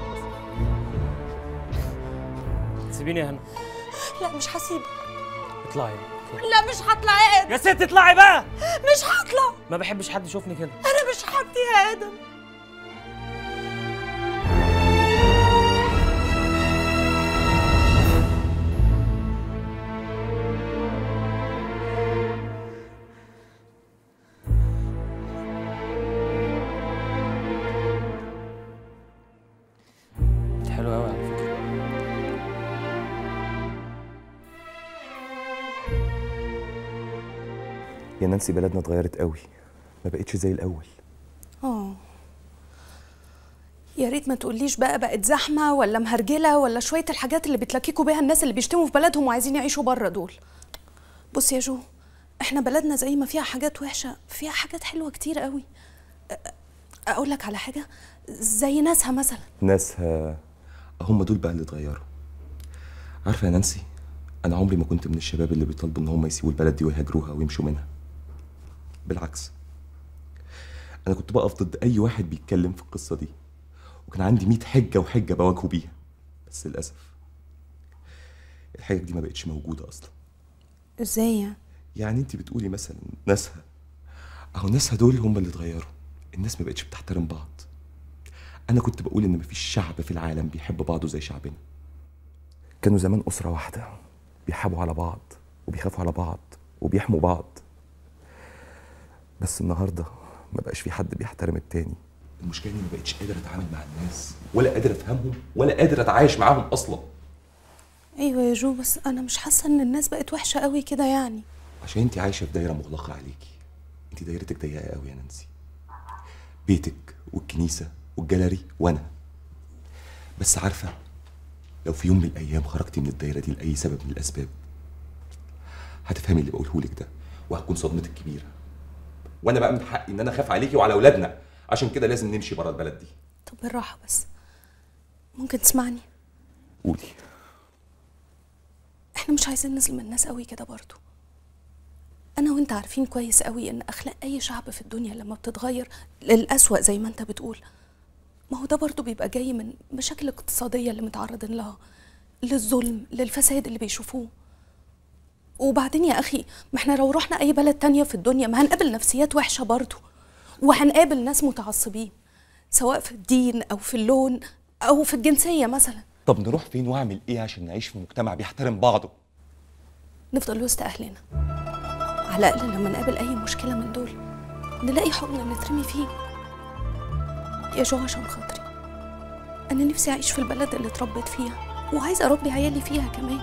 سيبيني يا هنا. لا مش هسيبك. اطلعي. لا مش هطلع يا ادم. يا ست اطلعي بقى. مش هطلع. ما بحبش حد يشوفني كده. انا مش هطلع يا ادم. حلو قوي على فكره. يا نانسي بلدنا اتغيرت قوي، ما بقتش زي الاول. اه يا ريت ما تقوليش بقى بقت زحمه ولا مهرجله ولا شويه الحاجات اللي بتلككوا بيها الناس اللي بيشتموا في بلدهم وعايزين يعيشوا بره دول. بص يا جو، احنا بلدنا زي ما فيها حاجات وحشه فيها حاجات حلوه كتير قوي. اقول لك على حاجه زي ناسها مثلا. ناسها هم دول بقى اللي اتغيروا. عارفه يا نانسي، انا عمري ما كنت من الشباب اللي بيطالبوا ان هم يسيبوا البلد دي ويهاجروها ويمشوا منها. بالعكس، انا كنت بقف ضد اي واحد بيتكلم في القصه دي، وكان عندي مية حجه وحجه بواجهه بيها. بس للاسف الحجج دي ما بقتش موجوده اصلا. ازاي يعني؟ يعني انت بتقولي مثلا ناسها، اهو ناسها دول هم اللي اتغيروا. الناس ما بقتش بتحترم بعض. انا كنت بقول ان مفيش شعب في العالم بيحب بعضه زي شعبنا. كانوا زمان اسره واحده بيحابوا على بعض وبيخافوا على بعض وبيحموا بعض. بس النهارده ما بقاش في حد بيحترم التاني. المشكله اني ما بقتش قادر اتعامل مع الناس، ولا قادر افهمهم، ولا قادر اتعايش معاهم اصلا. ايوه يا جو، بس انا مش حاسه ان الناس بقت وحشه قوي كده يعني. عشان انت عايشه في دايره مغلقه عليكي. انت دايرتك ضيقه قوي يا نانسي. بيتك والكنيسه والجاليري وانا. بس عارفه، لو في يوم من الايام خرجتي من الدايره دي لاي سبب من الاسباب، هتفهمي اللي بقوله لك ده، وهتكون صدمتك كبيره. وانا بقى من حقي ان انا اخاف عليكي وعلى اولادنا، عشان كده لازم نمشي بره البلد دي. طب بالراحه بس، ممكن تسمعني؟ قولي. احنا مش عايزين نظلم الناس قوي كده برضو. انا وانت عارفين كويس قوي ان اخلاق اي شعب في الدنيا لما بتتغير للأسوأ زي ما انت بتقول، ما هو ده برضو بيبقى جاي من مشاكل الاقتصادية اللي متعرضين لها، للظلم، للفساد اللي بيشوفوه. وبعدين يا اخي ما احنا لو رحنا اي بلد تانية في الدنيا ما هنقابل نفسيات وحشة برضو، وهنقابل ناس متعصبين سواء في الدين او في اللون او في الجنسية مثلا. طب نروح فين واعمل ايه عشان نعيش في مجتمع بيحترم بعضه؟ نفضل وسط اهلنا، على الاقل لما نقابل اي مشكلة من دول نلاقي حضن نترمي فيه. يا جو عشان خاطري انا نفسي اعيش في البلد اللي اتربيت فيها وعايزه اربي عيالي فيها كمان.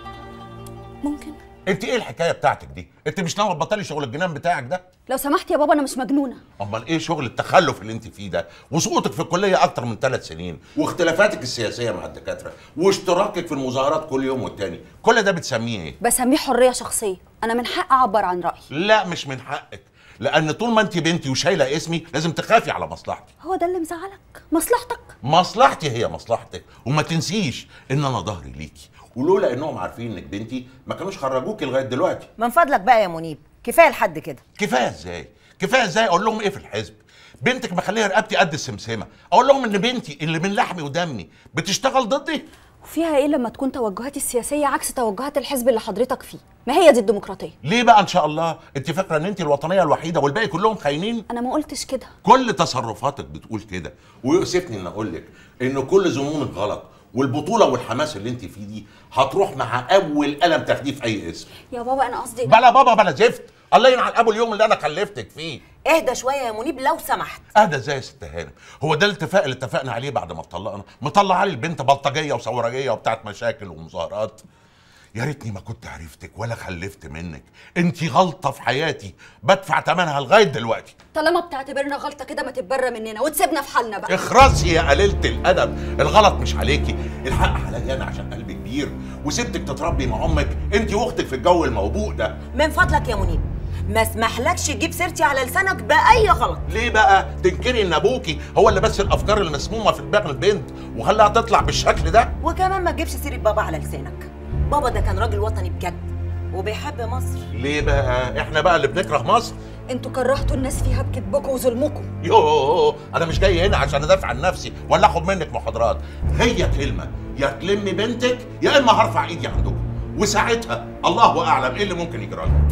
ممكن؟ انت ايه الحكايه بتاعتك دي؟ انت مش ناوي تبطلي شغل الجنان بتاعك ده؟ لو سمحت يا بابا انا مش مجنونه. امال ايه شغل التخلف اللي انت فيه ده؟ وسقوطك في الكليه اكتر من ثلاث سنين، واختلافاتك السياسيه مع الدكاتره، واشتراكك في المظاهرات كل يوم والتاني، كل ده بتسميه ايه؟ بسميه حريه شخصيه، انا من حق اعبر عن رايي. لا مش من حقك، لان طول ما انت بنتي وشايله اسمي لازم تخافي على مصلحتي. هو ده اللي مزعلك؟ مصلحتك؟ مصلحتي هي مصلحتك، وما تنسيش ان انا ظهري ليكي، ولولا انهم عارفين انك بنتي ما كانوش خرجوكي لغايه دلوقتي. من فضلك بقى يا منيب، كفايه لحد كده. كفايه ازاي؟ كفايه ازاي؟ اقول لهم ايه في الحزب؟ بنتك مخليها رقبتي قد السمسمه، اقول لهم ان بنتي اللي من لحمي ودمي بتشتغل ضدي؟ وفيها ايه لما تكون توجهاتي السياسيه عكس توجهات الحزب اللي حضرتك فيه؟ ما هي دي الديمقراطيه. ليه بقى ان شاء الله؟ انت فاكره ان انت الوطنيه الوحيده والباقي كلهم خاينين؟ انا ما قلتش كده. كل تصرفاتك بتقول كده، ويؤسفني ان اقول لك ان كل ظنونك غلط، والبطوله والحماس اللي انت فيه دي هتروح مع اول قلم تاخديه في اي اسم. يا بابا انا قصدي بلا بابا بلا زفت، الله ينعل ابو اليوم اللي انا خلفتك فيه. اهدى شويه يا منيب لو سمحت. اهدى ازاي يا ست هانم؟ هو ده الاتفاق اللي اتفقنا عليه بعد ما اتطلقنا؟ مطلعه لي البنت بلطجيه وثورجيه وبتاعت مشاكل ومظاهرات. يا ريتني ما كنت عرفتك ولا خلفت منك، انت غلطه في حياتي بدفع ثمنها لغايه دلوقتي. طالما بتعتبرنا غلطه كده ما تتبرى مننا وتسيبنا في حالنا بقى. اخرسي يا قليله الادب، الغلط مش عليكي، الحق عليا انا عشان قلبي كبير وسبتك تتربي مع امك انت واختك في الجو الموبوء ده. من فضلك يا منيب ما اسمحلكش تجيب سيرتي على لسانك باي غلط. ليه بقى تنكري ان ابوكي هو اللي بس الافكار المسمومه في دماغ البنت وخلاها تطلع بالشكل ده؟ وكمان ما تجيبش سيره بابا على لسانك. بابا ده كان راجل وطني بجد وبيحب مصر. ليه بقى احنا بقى اللي بنكره مصر؟ انتوا كرهتوا الناس فيها بكذبكم وظلمكم. يوه انا مش جاي هنا عشان ادافع عن نفسي ولا اخد منك محاضرات، هي كلمه يا تلمي بنتك يا اما هرفع ايدي عندكم، وساعتها الله اعلم ايه اللي ممكن يجرى لها.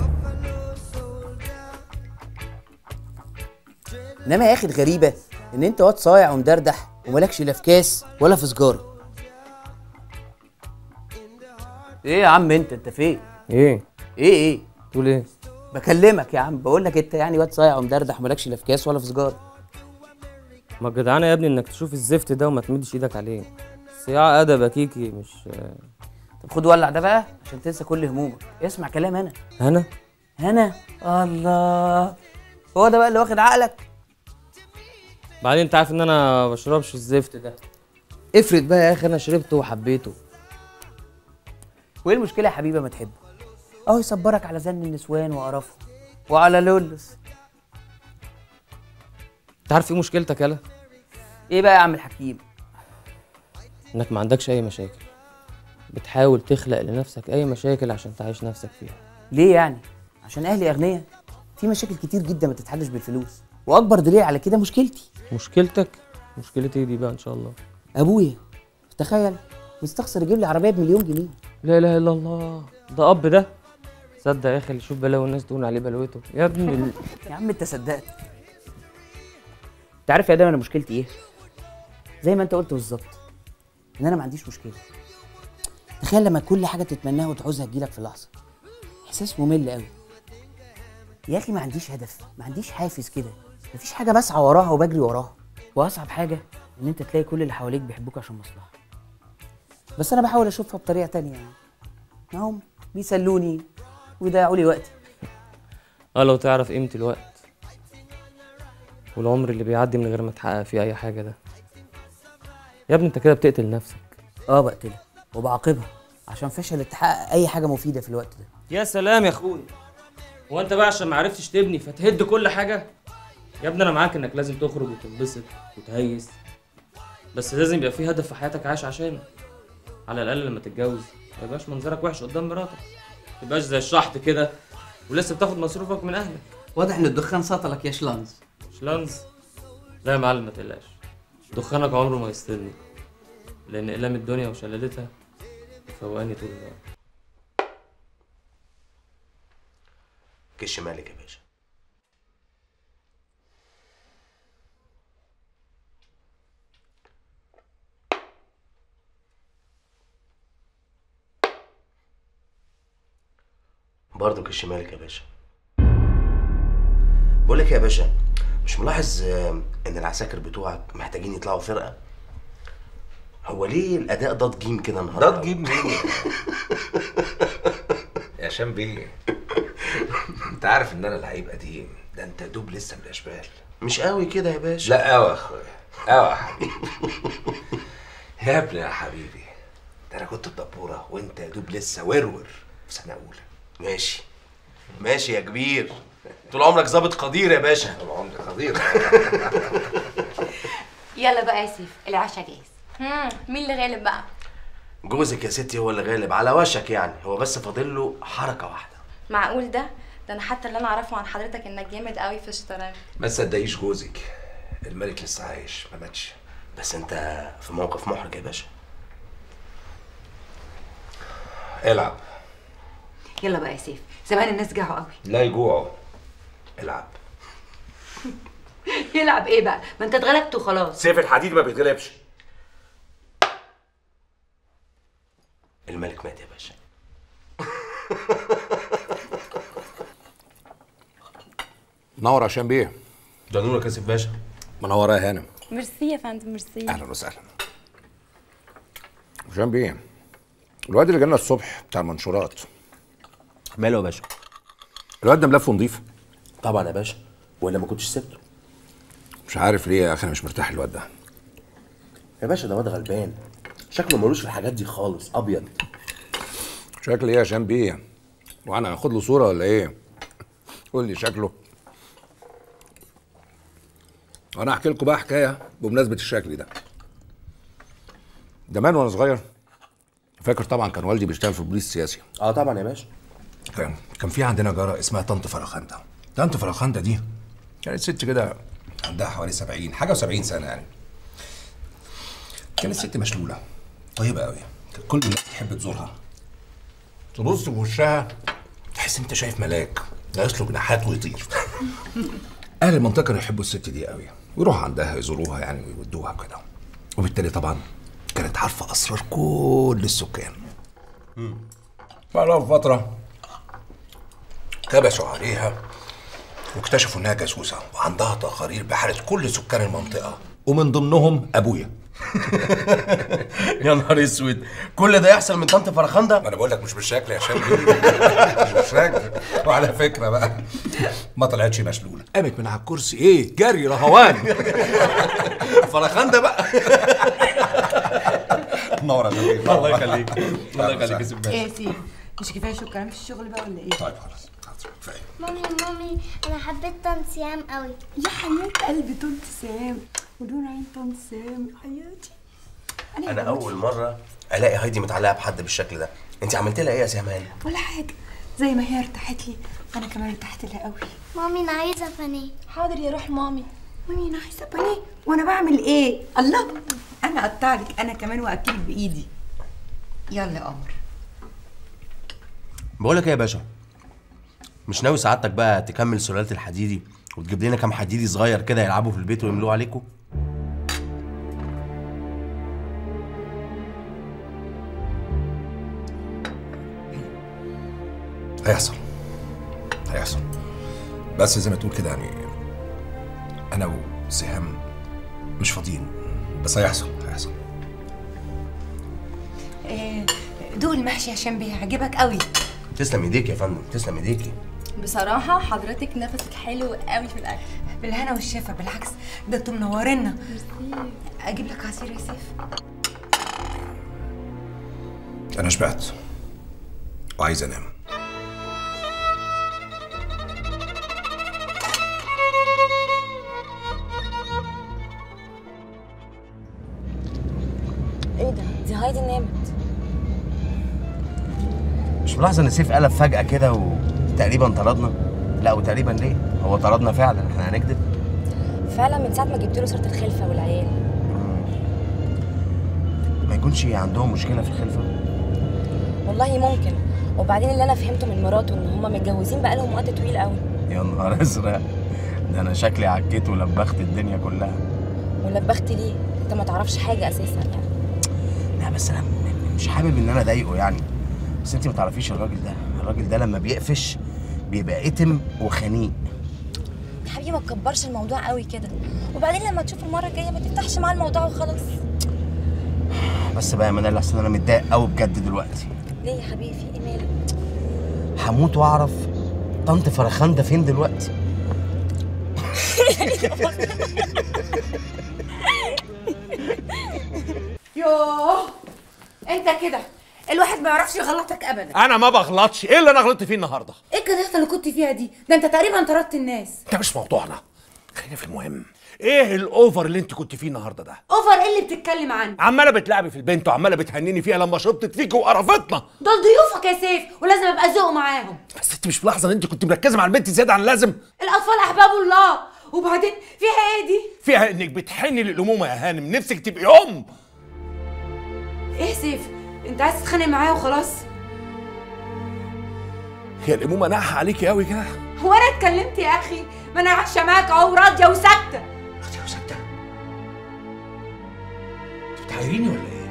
انما يا اخي الغريبه ان انت واد صايع ومدردح ومالكش لا في كاس ولا في سجاره. ايه يا عم انت انت فين؟ ايه ايه ايه؟ تقول ايه؟ بكلمك يا عم، بقول لك انت يعني واد صايع ومدردح ومالكش لا في كاس ولا في سجاره. ما الجدعانه يا ابني انك تشوف الزفت ده وما تمدش ايدك عليه. صياع ادب يا كيكي مش. طب خد ولع ده بقى عشان تنسى كل همومك، اسمع كلام انا. هنا؟ هنا؟ الله، هو ده بقى اللي واخد عقلك؟ بعدين انت عارف ان انا ما بشربش الزفت ده. افرض بقى يا اخي انا شربته وحبيته. وايه المشكله يا حبيبي ما تحبه؟ اهو يصبرك على زن النسوان وقرفهم وعلى لولس. انت عارف ايه مشكلتك يالا؟ ايه بقى يا عم الحكيم؟ انك ما عندكش اي مشاكل، بتحاول تخلق لنفسك اي مشاكل عشان تعيش نفسك فيها. ليه يعني؟ عشان اهلي اغنياء؟ في مشاكل كتير جدا ما تتحلش بالفلوس، واكبر دليل على كده مشكلتي. مشكلتك؟ مشكلتي ايه دي بقى ان شاء الله؟ ابويا تخيل مستخسر يجيب لي عربيه بمليون جنيه. لا اله الا الله، ده اب ده؟ صدق يا اخي اللي يشوف بلاوي الناس تقول عليه بلوته يا ابني ال... يا عم انت صدقت. انت عارف يا ادم انا مشكلتي ايه؟ زي ما انت قلت بالظبط، ان انا ما عنديش مشكله. تخيل لما كل حاجه تتمناها وتعوزها تجيلك في لحظه، احساس ممل قوي. يا اخي ما عنديش هدف، ما عنديش حافز كده، مفيش حاجه بسعى وراها وبجري وراها. واصعب حاجه ان انت تلاقي كل اللي حواليك بيحبوك عشان مصلحه. بس انا بحاول اشوفها بطريقه تانية يعني. هم بيسلوني ويضيعوا لي وقتي. اه لو تعرف قيمه الوقت والعمر اللي بيعدي من غير ما تحقق فيه اي حاجه ده. يا ابني انت كده بتقتل نفسك. اه بقتلها وبعاقبها عشان فشلت تحقق اي حاجه مفيده في الوقت ده. يا سلام يا اخويا، هو انت بقى عشان ما عرفتش تبني فتهد كل حاجه؟ يا ابني انا معاك انك لازم تخرج وتنبسط وتهيس، بس لازم يبقى في هدف في حياتك عايش عشانه. على الاقل لما تتجوز ما يبقاش منظرك وحش قدام مراتك، ما تبقاش زي الشحط كده ولسه بتاخد مصروفك من اهلك. واضح ان الدخان سطلك يا شلانز. شلانز؟ لا يا معلم ما تقلقش، دخانك عمره ما يسطلني، لان اقلام الدنيا وشلالتها فوقاني طول الوقت. كش مالك يا باشا. برضه كش مالك يا باشا. بقول لك يا باشا، مش ملاحظ ان العساكر بتوعك محتاجين يطلعوا فرقه؟ هو ليه الاداء ضاد جيم كده النهارده؟ ضاد جيم مين؟ يا هشام بيه، انت عارف ان انا لعيب قديم، ده انت دوب لسه من الاشبال. مش قوي كده يا باشا. لا قوي يا اخويا، قوي يا حبيبي. يا ابني يا حبيبي، ده انا كنت الدبوره وانت يا دوب لسه ورور في سنه اولى. ماشي ماشي يا كبير، طول عمرك ظابط قدير يا باشا. طول عمرك قدير. يلا بقى يا سيف، العشاء جاهز. امم مين اللي غالب بقى؟ جوزك يا ستي هو اللي غالب على وشك يعني، هو بس فاضل له حركه واحده. معقول ده؟ ده انا حتى اللي انا اعرفه عن حضرتك انك جامد قوي في الشطرنج. ما تصدقيش جوزك، الملك لسه عايش ما ماتش. بس انت في موقف محرج يا باشا. العب. يلا بقى يا سيف، زمان الناس جاعوا قوي. لا يجوعوا، العب. يلعب ايه بقى؟ ما انت اتغلبت وخلاص. سيف الحديد ما بيتغلبش. الملك مات يا باشا. نور هشام بيه. ده نورك يا سيف باشا. منوره يا هانم. ميرسي يا فندم، ميرسي. اهلا وسهلا. هشام بيه، الواد اللي جالنا الصبح بتاع المنشورات ماله يا باشا؟ الواد ده ملفه نضيف. طبعا يا باشا، ولا ما كنتش سبته. مش عارف ليه يا اخي انا مش مرتاح الواد ده. يا باشا ده واد غلبان، شكله ملوش في الحاجات دي خالص، ابيض. شكل ايه يا هشام بيه؟ وانا هاخد له صوره ولا ايه؟ قول لي شكله. وانا احكي لكم بقى حكايه بمناسبه الشكل ده. زمان وانا صغير، فاكر طبعا كان والدي بيشتغل في البوليس السياسي. اه طبعا يا باشا. كان كان في عندنا جاره اسمها طنط فرخنده. طنط فرخنده دي كانت ست كده عندها حوالي سبعين حاجه و70 سنه يعني. كانت ست مشلوله طيبه قوي، كان كل الناس تحب تزورها. تبص في وشها تحس انت شايف ملاك ناقص له جناحات ويطير. اهل المنطقه كانوا يحبوا الست دي قوي، ويروحوا عندها يزوروها يعني ويودوها كده. وبالتالي طبعا كانت عارفه اسرار كل السكان. بعدها بفتره كبسوا عليها واكتشفوا انها جاسوسه وعندها تقارير بحاله كل سكان المنطقه ومن ضمنهم ابويا. يا نهار اسود، كل ده يحصل من طنط فرخنده؟ ما انا بقول لك مش بالشكل يا هشام. مش بالشكل. وعلى فكره بقى ما طلعتش مشلوله، قامت من على الكرسي ايه جري رهوان. فرخنده بقى. نورة جميل. الله يخليك. الله يخليك يا سيف باشا. ايه يا سيف، مش كفايه شو كلام في الشغل بقى ولا ايه؟ طيب خلاص كفايه. مامي مامي انا حبيت طنط سهام قوي. يا حبيبه قلبي طنط سهام ودون عين طنط سهام يا حياتي. انا, أنا اول مره الاقي هايدي متعلقه بحد بالشكل ده. انت عملت لها ايه يا سهمان؟ ولا حاجه، زي ما هي ارتاحت لي انا كمان ارتحت لها قوي. مامي انا عايزه بانيه. حاضر يا روح مامي. مامي انا عايزه بانيه. وانا بعمل ايه؟ الله، انا اقطع لك انا كمان واكلك بايدي. يلا يا قمر. بقول لك ايه يا باشا، مش ناوي سعادتك بقى تكمل سلاله الحديدي وتجيب لنا كام حديدي صغير كده يلعبوا في البيت ويملوه عليكم؟ هيحصل هيحصل بس زي ما تقول كده يعني انا وسهام مش فاضيين، بس هيحصل هيحصل. إيه دوق المحشي يا هشام بيه، هيعجبك قوي. تسلم ايديك يا فندم، تسلم ايديكي. بصراحه حضرتك نفسك حلو قوي في الاكل. بالهنا والشفا، بالعكس ده انتوا منورينا. اجيب لك عصير يا سيف؟ انا شبعت وعايز انام. ايه ده؟ دي هايدي نامت. مش ملاحظه ان سيف قلب فجاه كده و... تقريبا طردنا. لا وتقريبا ليه؟ هو طردنا فعلا، احنا هنكذب؟ فعلا من ساعه ما جبت له سيره الخلفه والعيال. ما يكونش عندهم مشكله في الخلفه؟ والله ممكن. وبعدين اللي انا فهمته من مراته ان هما متجوزين بقالهم وقت طويل قوي. يا نهار ازرق، ده انا شكلي عكيت ولبخت الدنيا كلها. ولبخت ليه؟ انت ما تعرفش حاجه اساسا يعني. لا بس انا مش حابب ان انا اضايقه يعني، بس انت ما تعرفيش الراجل ده، الراجل ده لما بيقفش بيبقى اتم وخنيق. يا حبيبي ما تكبرش الموضوع قوي كده، وبعدين لما تشوف المره الجايه ما تفتحش معاه الموضوع وخلاص. بس بقى يا منال احسن انا متضايق قوي بجد دلوقتي. ليه يا حبيبي في ايه مالك؟ هموت واعرف طنط فرخانده فين دلوقتي. يوه انت كده الواحد ما يعرفش يغلطك ابدا. انا ما بغلطش، ايه اللي انا غلطت فيه النهارده؟ ايه الكدهه اللي كنت فيها دي؟ ده انت تقريبا طردت الناس. ده مش موضوعنا، خلينا في المهم. ايه الاوفر اللي انت كنت فيه النهارده ده؟ اوفر ايه اللي بتتكلم عنه؟ عماله بتلعبي في البنت وعماله بتهنيني فيها لما شطت فيك وقرفتنا. دول ضيوفك يا سيف ولازم ابقى ذوق معاهم. بس انت مش ملاحظه ان انت كنت مركزه مع البنت زياده عن اللازم؟ الاطفال احباب الله، وبعدين فيها ايه دي؟ فيها انك بتحني للامومه يا هانم، نفسك تبقي ام. ايه سيف؟ انت عايز تتخانق معايا وخلاص؟ هي الامومه ناحه عليكي قوي كده؟ هو انا اتكلمت يا اخي؟ ما انا عايشه معاك اهو راضيه وساكته. راضيه وساكته؟ انت بتعايريني ولا ايه؟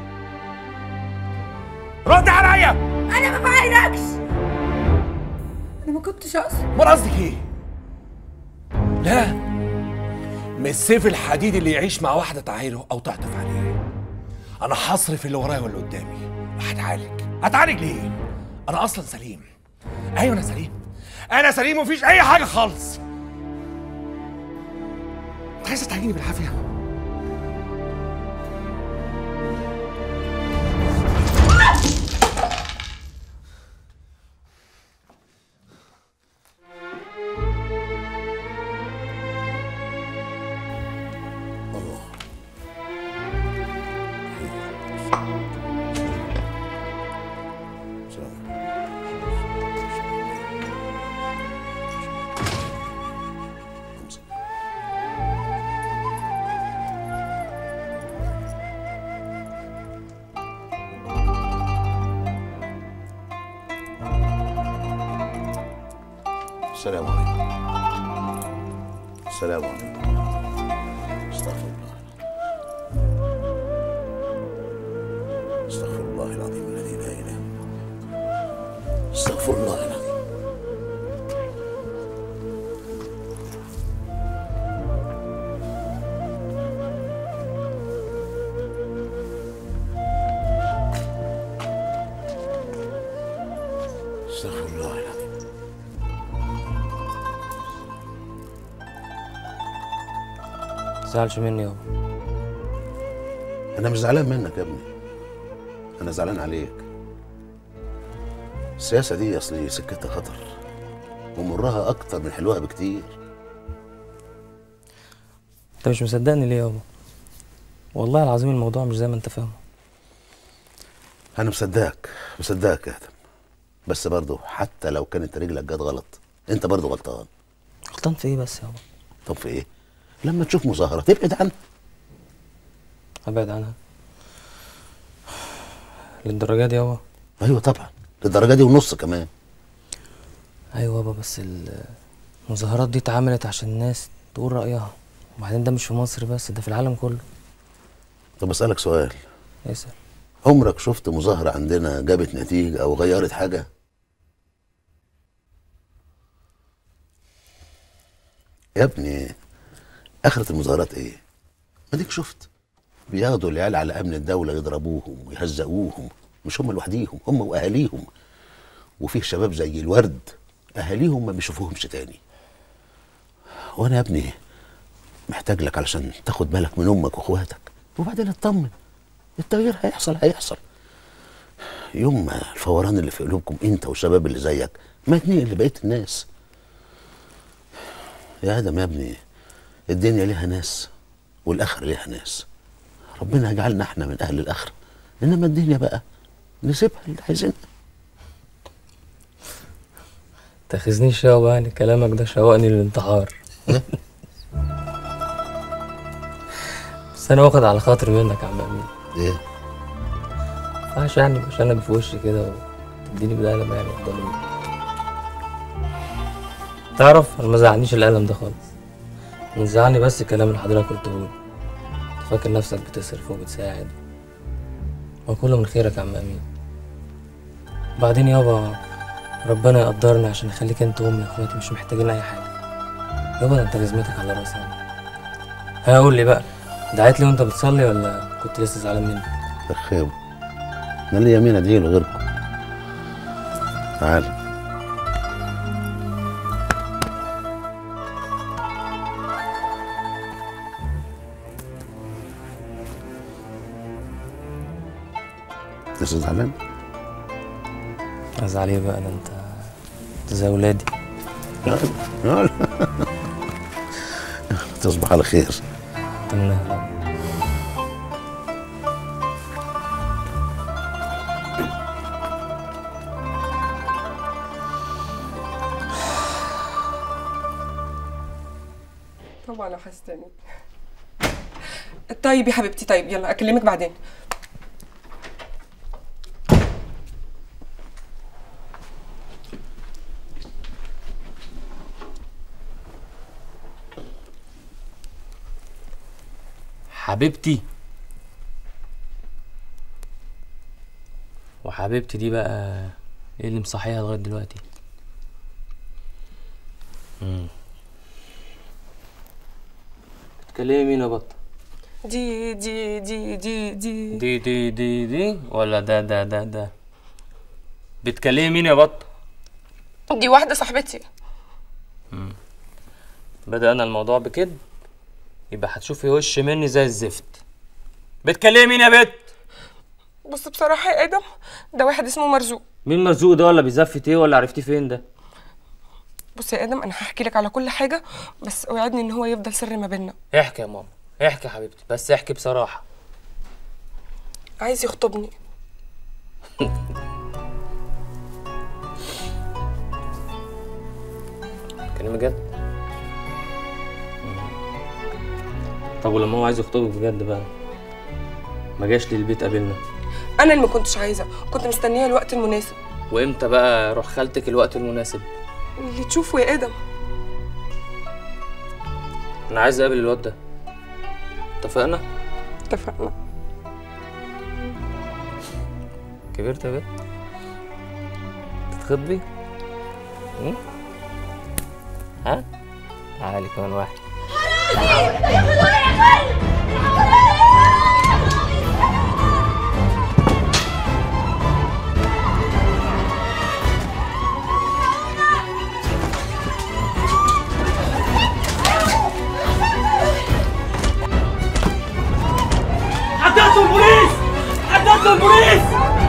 رد عليا! انا ما بعايركش، انا ما كنتش اقصد. امال قصدك ايه؟ لا مش سيف الحديد اللي يعيش مع واحده تعايره او تعطف عليه. انا هصرف اللي ورايا واللي قدامي وهتعالج. هتعالج ليه؟ انا اصلا سليم. ايوه انا سليم، انا سليم ومفيش اي حاجه خالص. انت عايزه تعجيني بالعافيه؟ السلام عليكم. السلام عليكم. استغفر الله. استغفر الله العظيم الذي لا اله الا استغفر الله العظيم. استغفر الله العظيم. متزعلش مني يابا. انا مش زعلان منك يا ابني، انا زعلان عليك. السياسه دي اصلي سكتها خطر ومرها اكتر من حلوها بكتير. انت مش مصدقني ليه يابا؟ والله العظيم الموضوع مش زي ما انت فاهمه. انا مصدقك مصدقك يا ادم، بس برضه حتى لو كانت رجلك جت غلط انت برضه غلطان. غلطان في ايه بس يابا؟ طب في ايه؟ لما تشوف مظاهره تبعد عنها. ابعد عنها للدرجه دي يابا؟ ايوه طبعا للدرجه دي ونص كمان. ايوه يابا، بس المظاهرات دي اتعملت عشان الناس تقول رايها، وبعدين ده مش في مصر بس، ده في العالم كله. طب اسالك سؤال. اسال. عمرك شفت مظاهره عندنا جابت نتيجه او غيرت حاجه؟ يا ابني اخرة المظاهرات ايه؟ ما ديك شفت بياخدوا العيال على امن الدوله يضربوهم ويهزقوهم، مش هم لوحديهم، هم واهاليهم. وفيه شباب زي الورد اهاليهم ما بيشوفوهمش تاني. وانا يا ابني محتاج لك علشان تاخد بالك من امك واخواتك، وبعدين اطمن، التغيير هيحصل هيحصل. يوم ما الفوران اللي في قلوبكم انت والشباب اللي زيك ما يتنقل لبقيه الناس. يا ادم يا ابني الدنيا ليها ناس والاخره ليها ناس، ربنا يجعلنا احنا من اهل الاخره، انما الدنيا بقى نسيبها اللي عايزينها. تاخذنيش يابا، يعني كلامك ده شوقني للانتحار. بس انا واخد على خاطر منك يا عم امين. ايه؟ مينفعش يعني مش انا في وشي كده وتديني بالقلم يعني قدام الناس. تعرف انا ما زعلنيش القلم ده خالص، من زعلني بس الكلام اللي حضرتك قلته لي. فاكر نفسك بتصرف وبتساعد، ما كله من خيرك يا عم امين. بعدين يابا ربنا يقدرني عشان يخليك انت وامي واخواتي مش محتاجين اي حاجه. يابا ده انت لازمتك على راسي. ها قول لي بقى، دعيت لي وانت بتصلي ولا كنت لسه زعلان مني؟ رخاوي، انا ليا مين ادعي له غيركم؟ تعال. لسه زعلان؟ ازعل ايه بقى؟ ده انت انت زي ولادي. يلا تصبح على خير. تمام. طبعا وحشتني. طيب يا حبيبتي، طيب يلا اكلمك بعدين. حبيبتي. وحبيبتي دي بقى ايه اللي مصحيها لغايه دلوقتي؟ امم بتكلمي مين يا بطه؟ دي دي دي دي دي دي دي دي دي ولا ده ده ده ده؟ بتكلمي مين يا بطه؟ دي واحده صاحبتي. امم بدأنا الموضوع بكده، يبقى هتشوفي وش مني زي الزفت. بتكلمي مين يا بت؟ بص بصراحه يا ادم، ده واحد اسمه مرزوق. مين مرزوق ده؟ ولا بيزفت ايه؟ ولا عرفتيه فين ده؟ بص يا ادم، انا هحكي لك على كل حاجه، بس اوعدني ان هو يفضل سر ما بيننا. احكي يا ماما، احكي يا حبيبتي، بس احكي بصراحه. عايز يخطبني. كلمة جد؟ طب ولما هو عايز يخطبك بجد بقى، ما جاش لي البيت قابلنا؟ انا اللي ما كنتش عايزه، كنت مستنيه الوقت المناسب. وامتى بقى روح خالتك الوقت المناسب؟ اللي تشوفه يا ادم. انا عايز اقابل الواد ده. اتفقنا؟ اتفقنا. كبرت يا بنت؟ تتخطبي؟ ها؟ تعالي كمان واحد. عدتوا البوليس! عدتوا البوليس!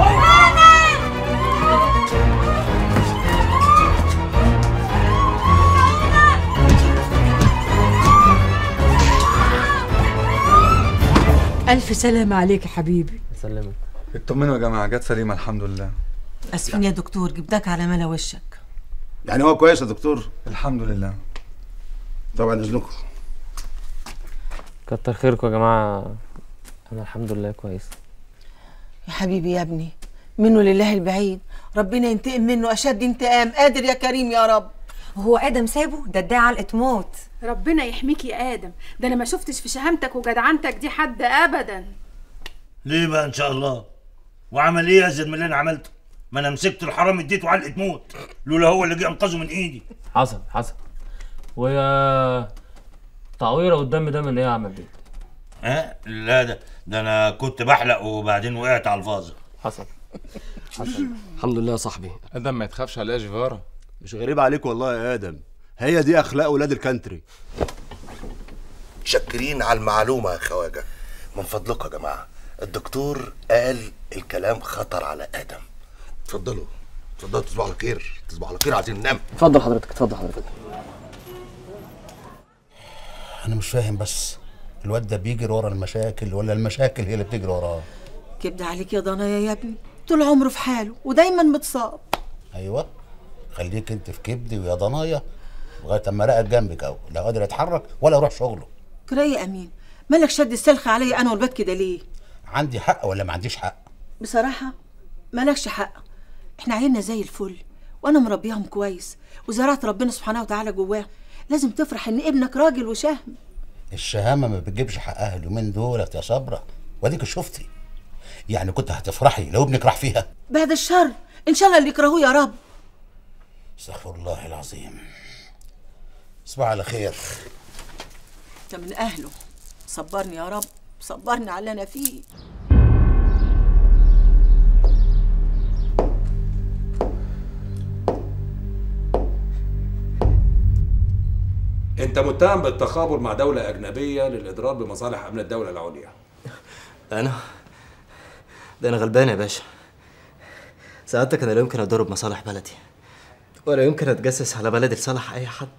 ألف سلامة عليك يا حبيبي. سلمك. اطمنوا يا جماعة، جت سليمة الحمد لله. اسفين يا دكتور، جبتك على ملا وشك. يعني هو كويس يا دكتور؟ الحمد لله. طبعا اذنكم. كتر خيركم يا جماعه، انا الحمد لله كويس. يا حبيبي يا ابني، منه لله البعيد، ربنا ينتقم منه اشد انتقام، قادر يا كريم يا رب. هو ادم سابه؟ ده ادعي علقه موت. ربنا يحميك يا ادم، ده انا ما شفتش في شهامتك وجدعنتك دي حد ابدا. ليه بقى ان شاء الله؟ وعمل ايه ازيد من اللي انا عملته؟ ما انا مسكت الحرام اديته علقه موت، لولا هو اللي جه انقذه من ايدي. حصل حصل. ويا تعويره قدام ده من ايه يا عم البيت؟ ها؟ لا ده ده انا كنت بحلق وبعدين وقعت على الفاظه. حصل حصل. الحمد لله يا صاحبي. ادم ما يتخافش عليا جيفارا. مش غريب عليك والله يا ادم، هي دي اخلاق ولاد الكانتري. شاكرين على المعلومه يا خواجه. من فضلكم يا جماعه، الدكتور قال الكلام خطر على ادم. اتفضلوا اتفضلوا، تصبحوا على خير. تصبحوا على خير، عايزين ننام. اتفضل حضرتك، اتفضل حضرتك. انا مش فاهم بس، الواد ده بيجري ورا المشاكل ولا المشاكل هي اللي بتجري وراه؟ كبد عليك يا ضنايا يا ابني، طول عمره في حاله ودايما متصاب. ايوه خليك انت في كبدي ويا ضنايا لغايه اما الاقيك جنبك اهو، لا قادر يتحرك ولا يروح شغله. كرايه يا امين، مالك شد السلخ عليا انا والبيت كده ليه؟ عندي حق ولا ما عنديش حق؟ بصراحه مالكش حق، احنا عيالنا زي الفل وانا مربيهم كويس وزرعت ربنا سبحانه وتعالى جواهم، لازم تفرح ان ابنك راجل وشهم. الشهامه ما بتجيبش حقها اليومين دولت يا صبره، واديك شفتي. يعني كنت هتفرحي لو ابنك راح فيها؟ بعد الشر ان شاء الله اللي يكرهوه يا رب. استغفر الله العظيم. صباح على خير. انت من اهله، صبرني يا رب، صبرني على اللي انا فيه. انت متهم بالتخابر مع دولة أجنبية للإضرار بمصالح أمن الدولة العليا. انا ده انا غلبان يا باشا. سعادتك انا لا يمكن اضرب مصالح بلدي ولا يمكن اتجسس على بلدي لصالح اي حد.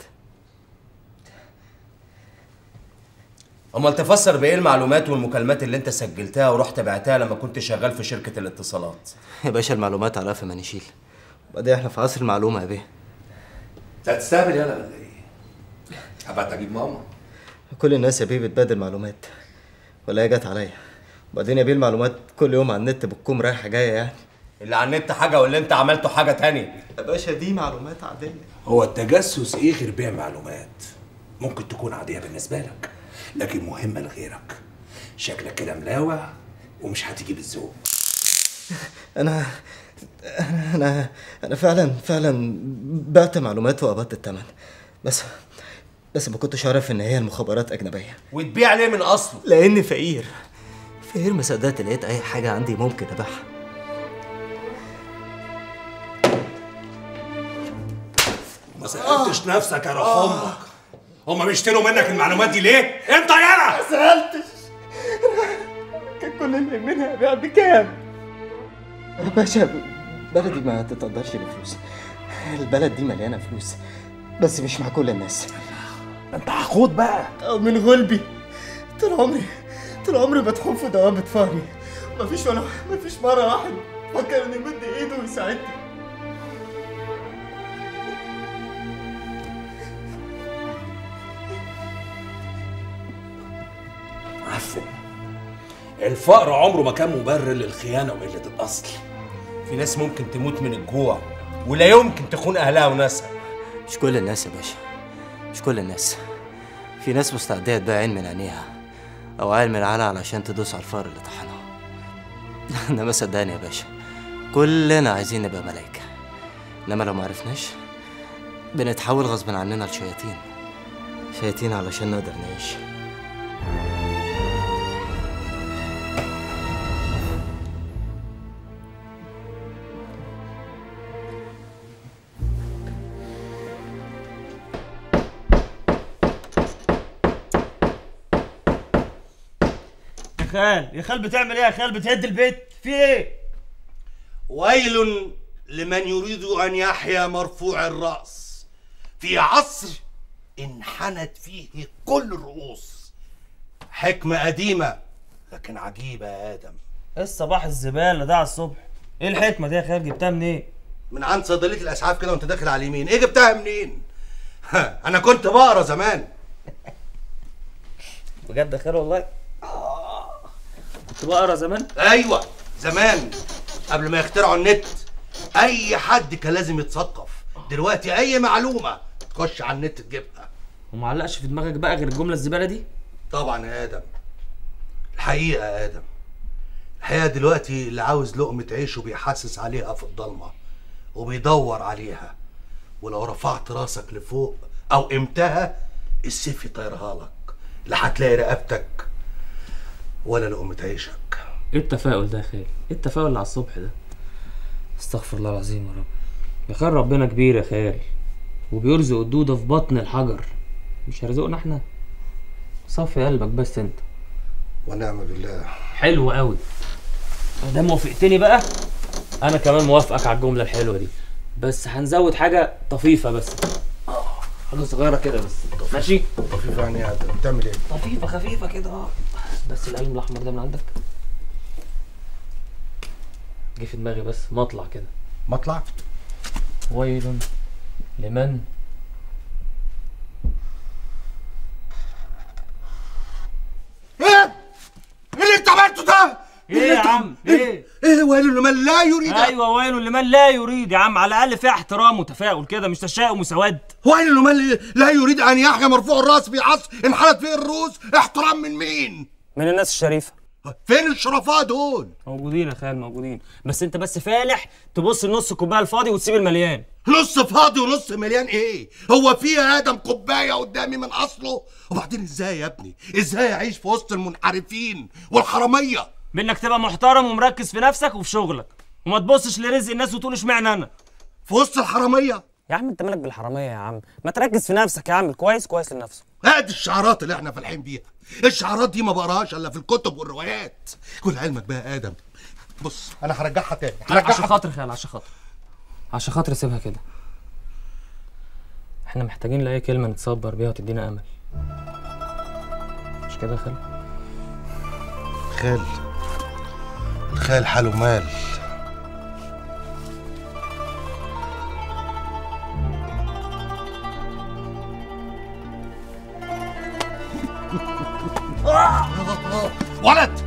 امال تفسر بايه المعلومات والمكالمات اللي انت سجلتها ورحت بعتها لما كنت شغال في شركه الاتصالات؟ يا باشا المعلومات على قفا ما نشيل، وبعدين احنا في عصر المعلومه يا بيه. انت هتستهبل يالا ولا ايه؟ هبعت اجيب ماما. كل الناس يا بيه بتبادل معلومات ولا هي جت عليا؟ وبعدين يا بيه المعلومات كل يوم على النت بتكون رايحه جايه يعني. اللي على النت حاجه واللي انت عملته حاجه تانية يا باشا. دي معلومات عاديه. هو التجسس ايه غير بيع معلومات؟ ممكن تكون عاديه بالنسبه لك لكن مهمه لغيرك. شكلك كده ملاوع ومش هتيجي بالذوق. انا انا انا انا فعلا فعلا بعت معلومات وقبضت الثمن، بس بس ما كنتش عارف ان هي المخابرات اجنبيه. وتبيع ليه من اصله؟ لاني فقير فقير، ما صدقت لقيت اي حاجه عندي ممكن ابيعها. ما سالتش نفسك يا روح امك هما بيشتروا منك المعلومات دي ليه؟ انت يالا ما سالتش. كان كل اللي منها ابيع بكام؟ يا باشا بلدي ما تتقدرش بفلوس، البلد دي مليانه فلوس بس مش مع كل الناس. انت حقود بقى. او من غلبي طول عمري طول عمري بتحوم في دوامه فقري، مفيش ولا مفيش مره واحد فكر انه يمد ايده ويساعدني. عفن. الفقر عمره ما كان مبرر للخيانه وقله الاصل. في ناس ممكن تموت من الجوع ولا يمكن تخون اهلها وناسها. مش كل الناس يا باشا، مش كل الناس. في ناس مستعدة تبيع عين من عينيها أو عين من العلا علشان تدوس على الفار اللي طحنها. إنما صدقني يا باشا كلنا عايزين نبقى ملايكة، إنما لو معرفناش بنتحول غصب عننا لشياطين. شياطين علشان نقدر نعيش. خال يا خال بتعمل ايه يا خال؟ بتهد البيت في ايه؟ ويل لمن يريد ان يحيا مرفوع الراس في عصر انحنت فيه كل الرؤوس. حكمه قديمه لكن عجيبه يا ادم. ايه الصباح الزباله ده على الصبح؟ ايه الحكمه دي يا خال؟ جبتها منين؟ إيه؟ من عند صيدليه الاسعاف كده وانت داخل على اليمين. ايه جبتها منين؟ انا كنت بقرا زمان. بجد يا خال والله؟ كنت بقرا زمان؟ ايوه زمان قبل ما يخترعوا النت. اي حد كان لازم يتثقف. دلوقتي اي معلومه تخش على النت تجيبها. ومعلقش في دماغك بقى غير الجمله الزباله دي؟ طبعا يا ادم. الحقيقه يا ادم، الحقيقه دلوقتي اللي عاوز لقمه عيشه بيحسس عليها في الضلمه وبيدور عليها، ولو رفعت راسك لفوق او قمتها السيف يطيرها لك، لا هتلاقي رقبتك ولا لقمة عيشك. ايه التفاؤل ده يا خال؟ ايه التفاؤل اللي على الصبح ده؟ استغفر الله العظيم يا رب. يا خال ربنا كبير يا خال، وبيرزق الدودة في بطن الحجر، مش هيرزقنا احنا؟ صفي قلبك بس انت. ونعم بالله. حلو قوي. ما دام وافقتني بقى انا كمان موافقك على الجملة الحلوة دي، بس هنزود حاجة طفيفة بس. حاجة صغيرة كده بس. ماشي؟ طفيفة يعني يا ادم بتعمل ايه؟ طفيفة خفيفة كده اه. بس القلم الاحمر ده من عندك جه في دماغي بس مطلع كده. مطلع؟ ويل لمن؟ ايه؟ ايه اللي انت عملته ده؟ ايه يا عم؟ ايه؟ ايه ويل لمن لا يريد؟ ايوه ويل لمن لا يريد يا عم، على الاقل فيها احترام وتفاؤل كده، مش تشاؤم وسواد. ويل لمن لا يريد ان يحيا مرفوع الراس في عصر انحلت فيه الرؤوس. احترام من مين؟ من الناس الشريفه. فين الشرفاء دول؟ موجودين يا خال موجودين، بس انت بس فالح تبص لنص الكوبايه الفاضي وتسيب المليان. نص فاضي ونص مليان ايه؟ هو في يا ادم كوبايه قدامي من اصله؟ وبعدين ازاي يا ابني؟ ازاي اعيش في وسط المنحرفين والحراميه؟ بانك تبقى محترم ومركز في نفسك وفي شغلك، وما تبصش لرزق الناس وتقول اشمعنى انا في وسط الحراميه. يا عم انت مالك بالحراميه يا عم؟ ما تركز في نفسك يا عم، كويس كويس لنفسه. ادي الشعارات اللي احنا فالحين بيها. الشعارات دي ما بقراهاش الا في الكتب والروايات. كل علمك بقى يا ادم، بص انا هرجعها تاني. لا عشان خاطر خال، عشان خاطر عشان خاطر سيبها كده. احنا محتاجين لاي كلمه نتصبر بيها وتدينا امل، مش كده يا خال؟ خال الخال حاله مال. ولد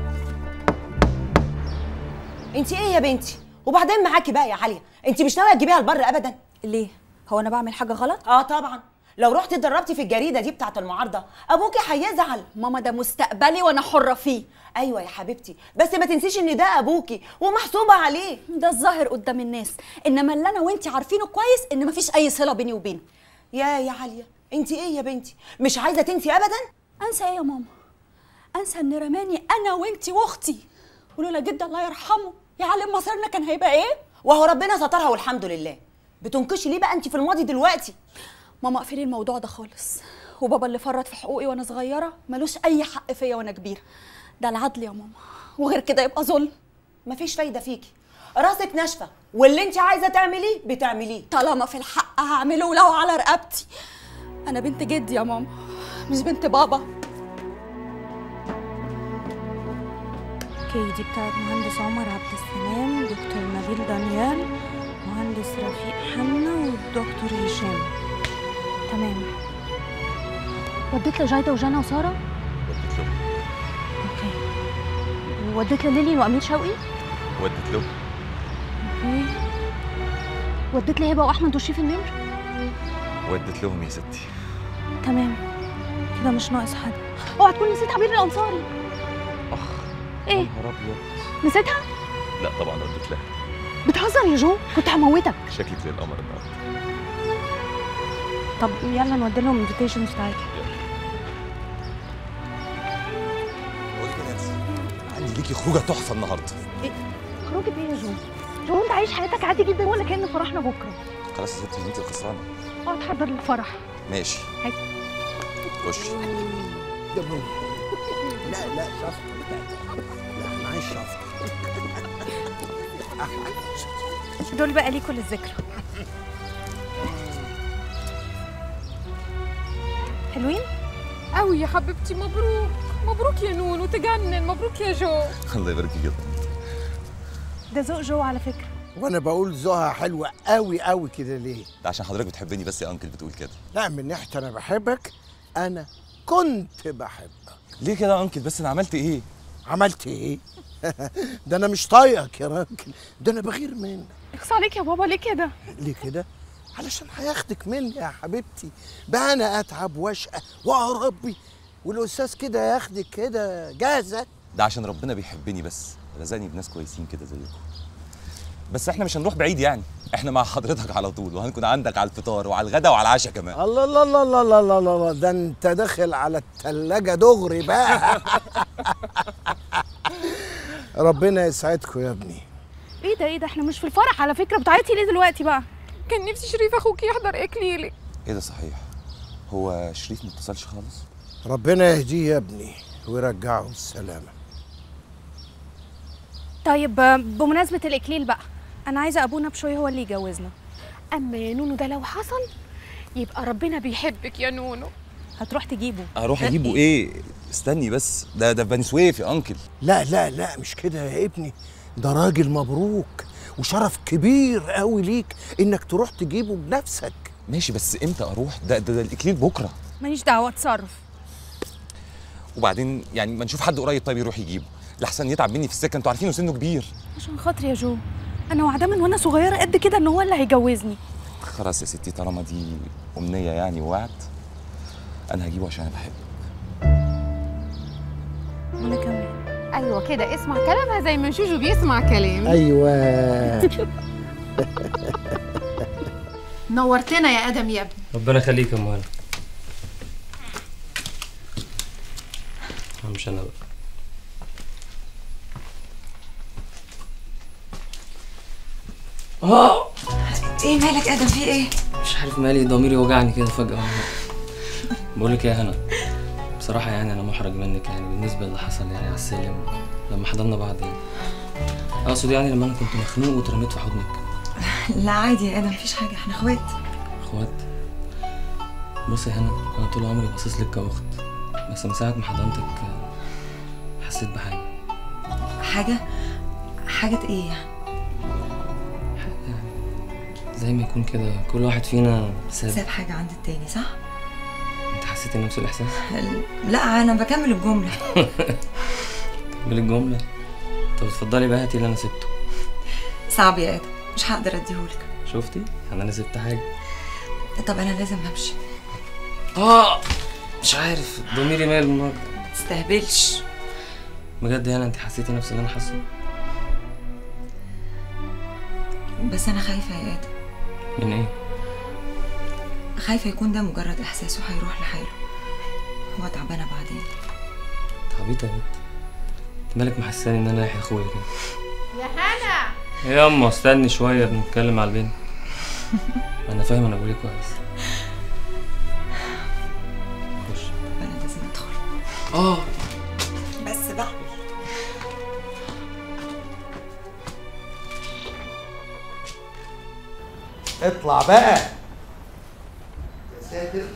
انت ايه يا بنتي؟ وبعدين معاكي بقى يا عليا، انت مش ناويه تجيبيها البر ابدا؟ ليه؟ هو انا بعمل حاجه غلط؟ اه طبعا، لو رحتي اتدربتي في الجريده دي بتاعه المعارضه ابوكي هيزعل. ماما ده مستقبلي وانا حره فيه. ايوه يا حبيبتي، بس ما تنسيش ان ده ابوكي ومحسوبه عليه. ده الظاهر قدام الناس، انما اللي انا وانتي عارفينه كويس ان مفيش اي صله بيني وبينه. يا يا عليا انت ايه يا بنتي؟ مش عايزه تنسي ابدا؟ انسى ايه يا ماما؟ انسى ان رماني انا وانتي واختي، ولولا جد الله يرحمه يا عالم مصيرنا كان هيبقى ايه؟ وهو ربنا سترها والحمد لله. بتنكشي ليه بقى انت في الماضي دلوقتي؟ ماما اقفلي الموضوع ده خالص، وبابا اللي فرط في حقوقي وانا صغيره ملوش اي حق فيا وانا كبيره. ده العدل يا ماما، وغير كده يبقى ظلم. مفيش فايده فيكي، راسك ناشفه، واللي انت عايزه تعمليه بتعمليه. طالما في الحق هعمله ولو على رقبتي. انا بنت جدي يا ماما، مش بنت بابا. اوكي، دي بتاعت مهندس عمر عبد السلام، دكتور نبيل دانيال، مهندس رفيق حنا، والدكتور هشام. تمام. وديت لجايده وجانا وساره؟ وديت له. اوكي. وديت لليلي وامير شوقي؟ وديت له. اوكي. وديت لهبه واحمد وشريف النمر؟ وديت لهم يا ستي. تمام، كده مش ناقص حد. اوعى تكون نسيت عبير الانصاري. اخ ايه؟ يا نهار ابيض. نسيتها؟ لا طبعا وديت لها. بتهزر يا جو، كنت هموتك. شكلك زي القمر النهارده. طب يلا نودي لهم انفيتيشنز بتاعتي. عندي ليكي خروجه تحفه النهارده. ايه؟ خروجه ايه يا جو؟ جو انت عايش حياتك عادي جدا ولا كأن فرحنا بكره؟ خلاص يا ستي انت الخسرانه. اقعد تحضر للفرح. ماشي. هاي. خشي. لا لا شفطة بتاعتك. لا انا عايز شفطة. دول بقى ليكوا للذكرى. حلوين؟ قوي يا حبيبتي، مبروك مبروك يا نونو، تجنن. مبروك يا جو. الله يبارك فيك. ده ذوق جو على فكرة. وانا بقول ذوقها حلوة قوي قوي كده ليه؟ ده عشان حضرتك بتحبني بس يا انكل بتقول كده. لا من ناحية انا بحبك، انا كنت بحبك. ليه كده يا انكل؟ بس انا عملت ايه؟ عملت ايه؟ ده انا مش طايقك يا راجل، ده انا بغير منك. اخص عليك يا بابا، ليه كده؟ ليه كده؟ علشان هياخدك مني يا حبيبتي. بقى انا اتعب واشقى واربي والاستاذ كده ياخدك كده جاهزه. ده عشان ربنا بيحبني بس، رزقني بناس كويسين كده زيكم. بس احنا مش هنروح بعيد يعني، احنا مع حضرتك على طول، وهنكون عندك على الفطار وعلى الغدا وعلى العشاء كمان. الله الله الله الله الله الله الله، ده انت داخل على الثلاجه دغري بقى. ربنا يسعدكم يا ابني. ايه ده ايه ده؟ احنا مش في الفرح على فكرة، بتعيطي ليه دلوقتي بقى؟ كان نفسي شريف اخوكي يحضر اكليلي. ايه ده صحيح؟ هو شريف ما اتصلش خالص؟ ربنا يهديه يا ابني ويرجعه بالسلامه. طيب بمناسبة الإكليل بقى، أنا عايزة أبونا بشوي هو اللي يجوزنا. أما يا نونو ده لو حصل يبقى ربنا بيحبك يا نونو. هتروح تجيبه؟ اروح اجيبه ايه؟ استني بس، ده ده في بني سويف يا انكل. لا لا لا مش كده يا ابني، ده راجل مبروك وشرف كبير قوي ليك انك تروح تجيبه بنفسك. ماشي بس امتى اروح؟ ده ده, ده الاكليل بكره. ماليش دعوه، اتصرف. وبعدين يعني ما نشوف حد قريب طيب يروح يجيبه لحسن يتعب مني في السكه، انتوا عارفين سنه كبير. عشان خاطري يا جو، انا وعداه من وانا صغيره قد كده ان هو اللي هيجوزني. خلاص يا ستي طالما دي امنيه يعني ووعد، انا هجيبه عشان انا بحبه. وانا كمان. ايوه كده، اسمع كلامها زي ما شوشو بيسمع كلامي. ايوه. نورتنا يا ادم يا ابني. ربنا يخليك يا ام هنا. مش انا بقى. اه ايه مالك ادم؟ في ايه؟ مش عارف مالي، ضميري وجعني كده فجأة. بقول لك يا هنا، بصراحة يعني أنا محرج منك يعني بالنسبة اللي حصل يعني على السلم لما حضرنا بعض يعني. أقصد يعني لما أنا كنت مخنوق واترميت في حضنك. لا عادي يا ادم، مفيش حاجه، احنا اخوات. اخوات؟ بصي يا هنا، أنا طول عمري باصص لك كأخت، بس من ساعة ما حضنتك حسيت بحاجة. حاجه؟ حاجه ايه يعني؟ زي ما يكون كده كل واحد فينا ساب ساب حاجه عند التاني، صح؟ انت حسيتي نفس الاحساس؟ لا انا بكمل الجمله. كمل الجمله. طب اتفضلي بقى هاتي اللي انا سبته. صعب يا ادم، مش هقدر اديهولك. شفتي؟ يعني انا سبت حاجه. طب انا لازم امشي. اه مش عارف ضميري مال النهارده. ما تستهبلش بجد. يعني انت حسيتي نفس اللي انا حاسه؟ بس انا خايفه يا ادم. من ايه؟ خايفه يكون ده مجرد احساس وهيروح لحاله، هو تعبانه بعدين. تعبيطه يا بنت، انت مالك محساني ان انا رايح اخويا كده؟ يا هنا يا اما استني شويه بنتكلم على البنت. انا فاهم انا بقول ايه كويس. خش. انا لازم ادخل. اه بس بقى اطلع بقى يا ساتر.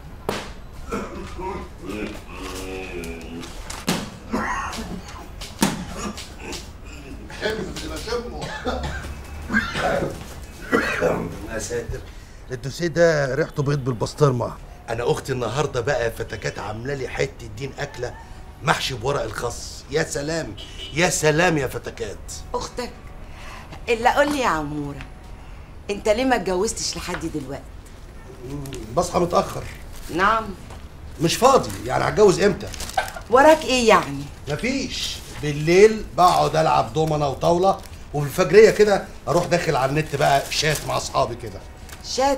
يا ساتر، الدوسيه ده ريحته بيض بالبسطرمه. انا اختي النهارده بقى فتكات عامله لي حته دين اكله محشي بورق الخس. يا سلام يا سلام يا فتكات. اختك اللي قول لي يا عموره، انت ليه ما اتجوزتش لحد دلوقتي؟ بصحى متاخر. نعم. مش فاضي. يعني هتجوز امتى؟ وراك ايه يعني؟ مفيش. بالليل بقعد العب دومنه وطاوله، وفي الفجريه كده اروح داخل على النت بقى شات مع اصحابي كده. شات؟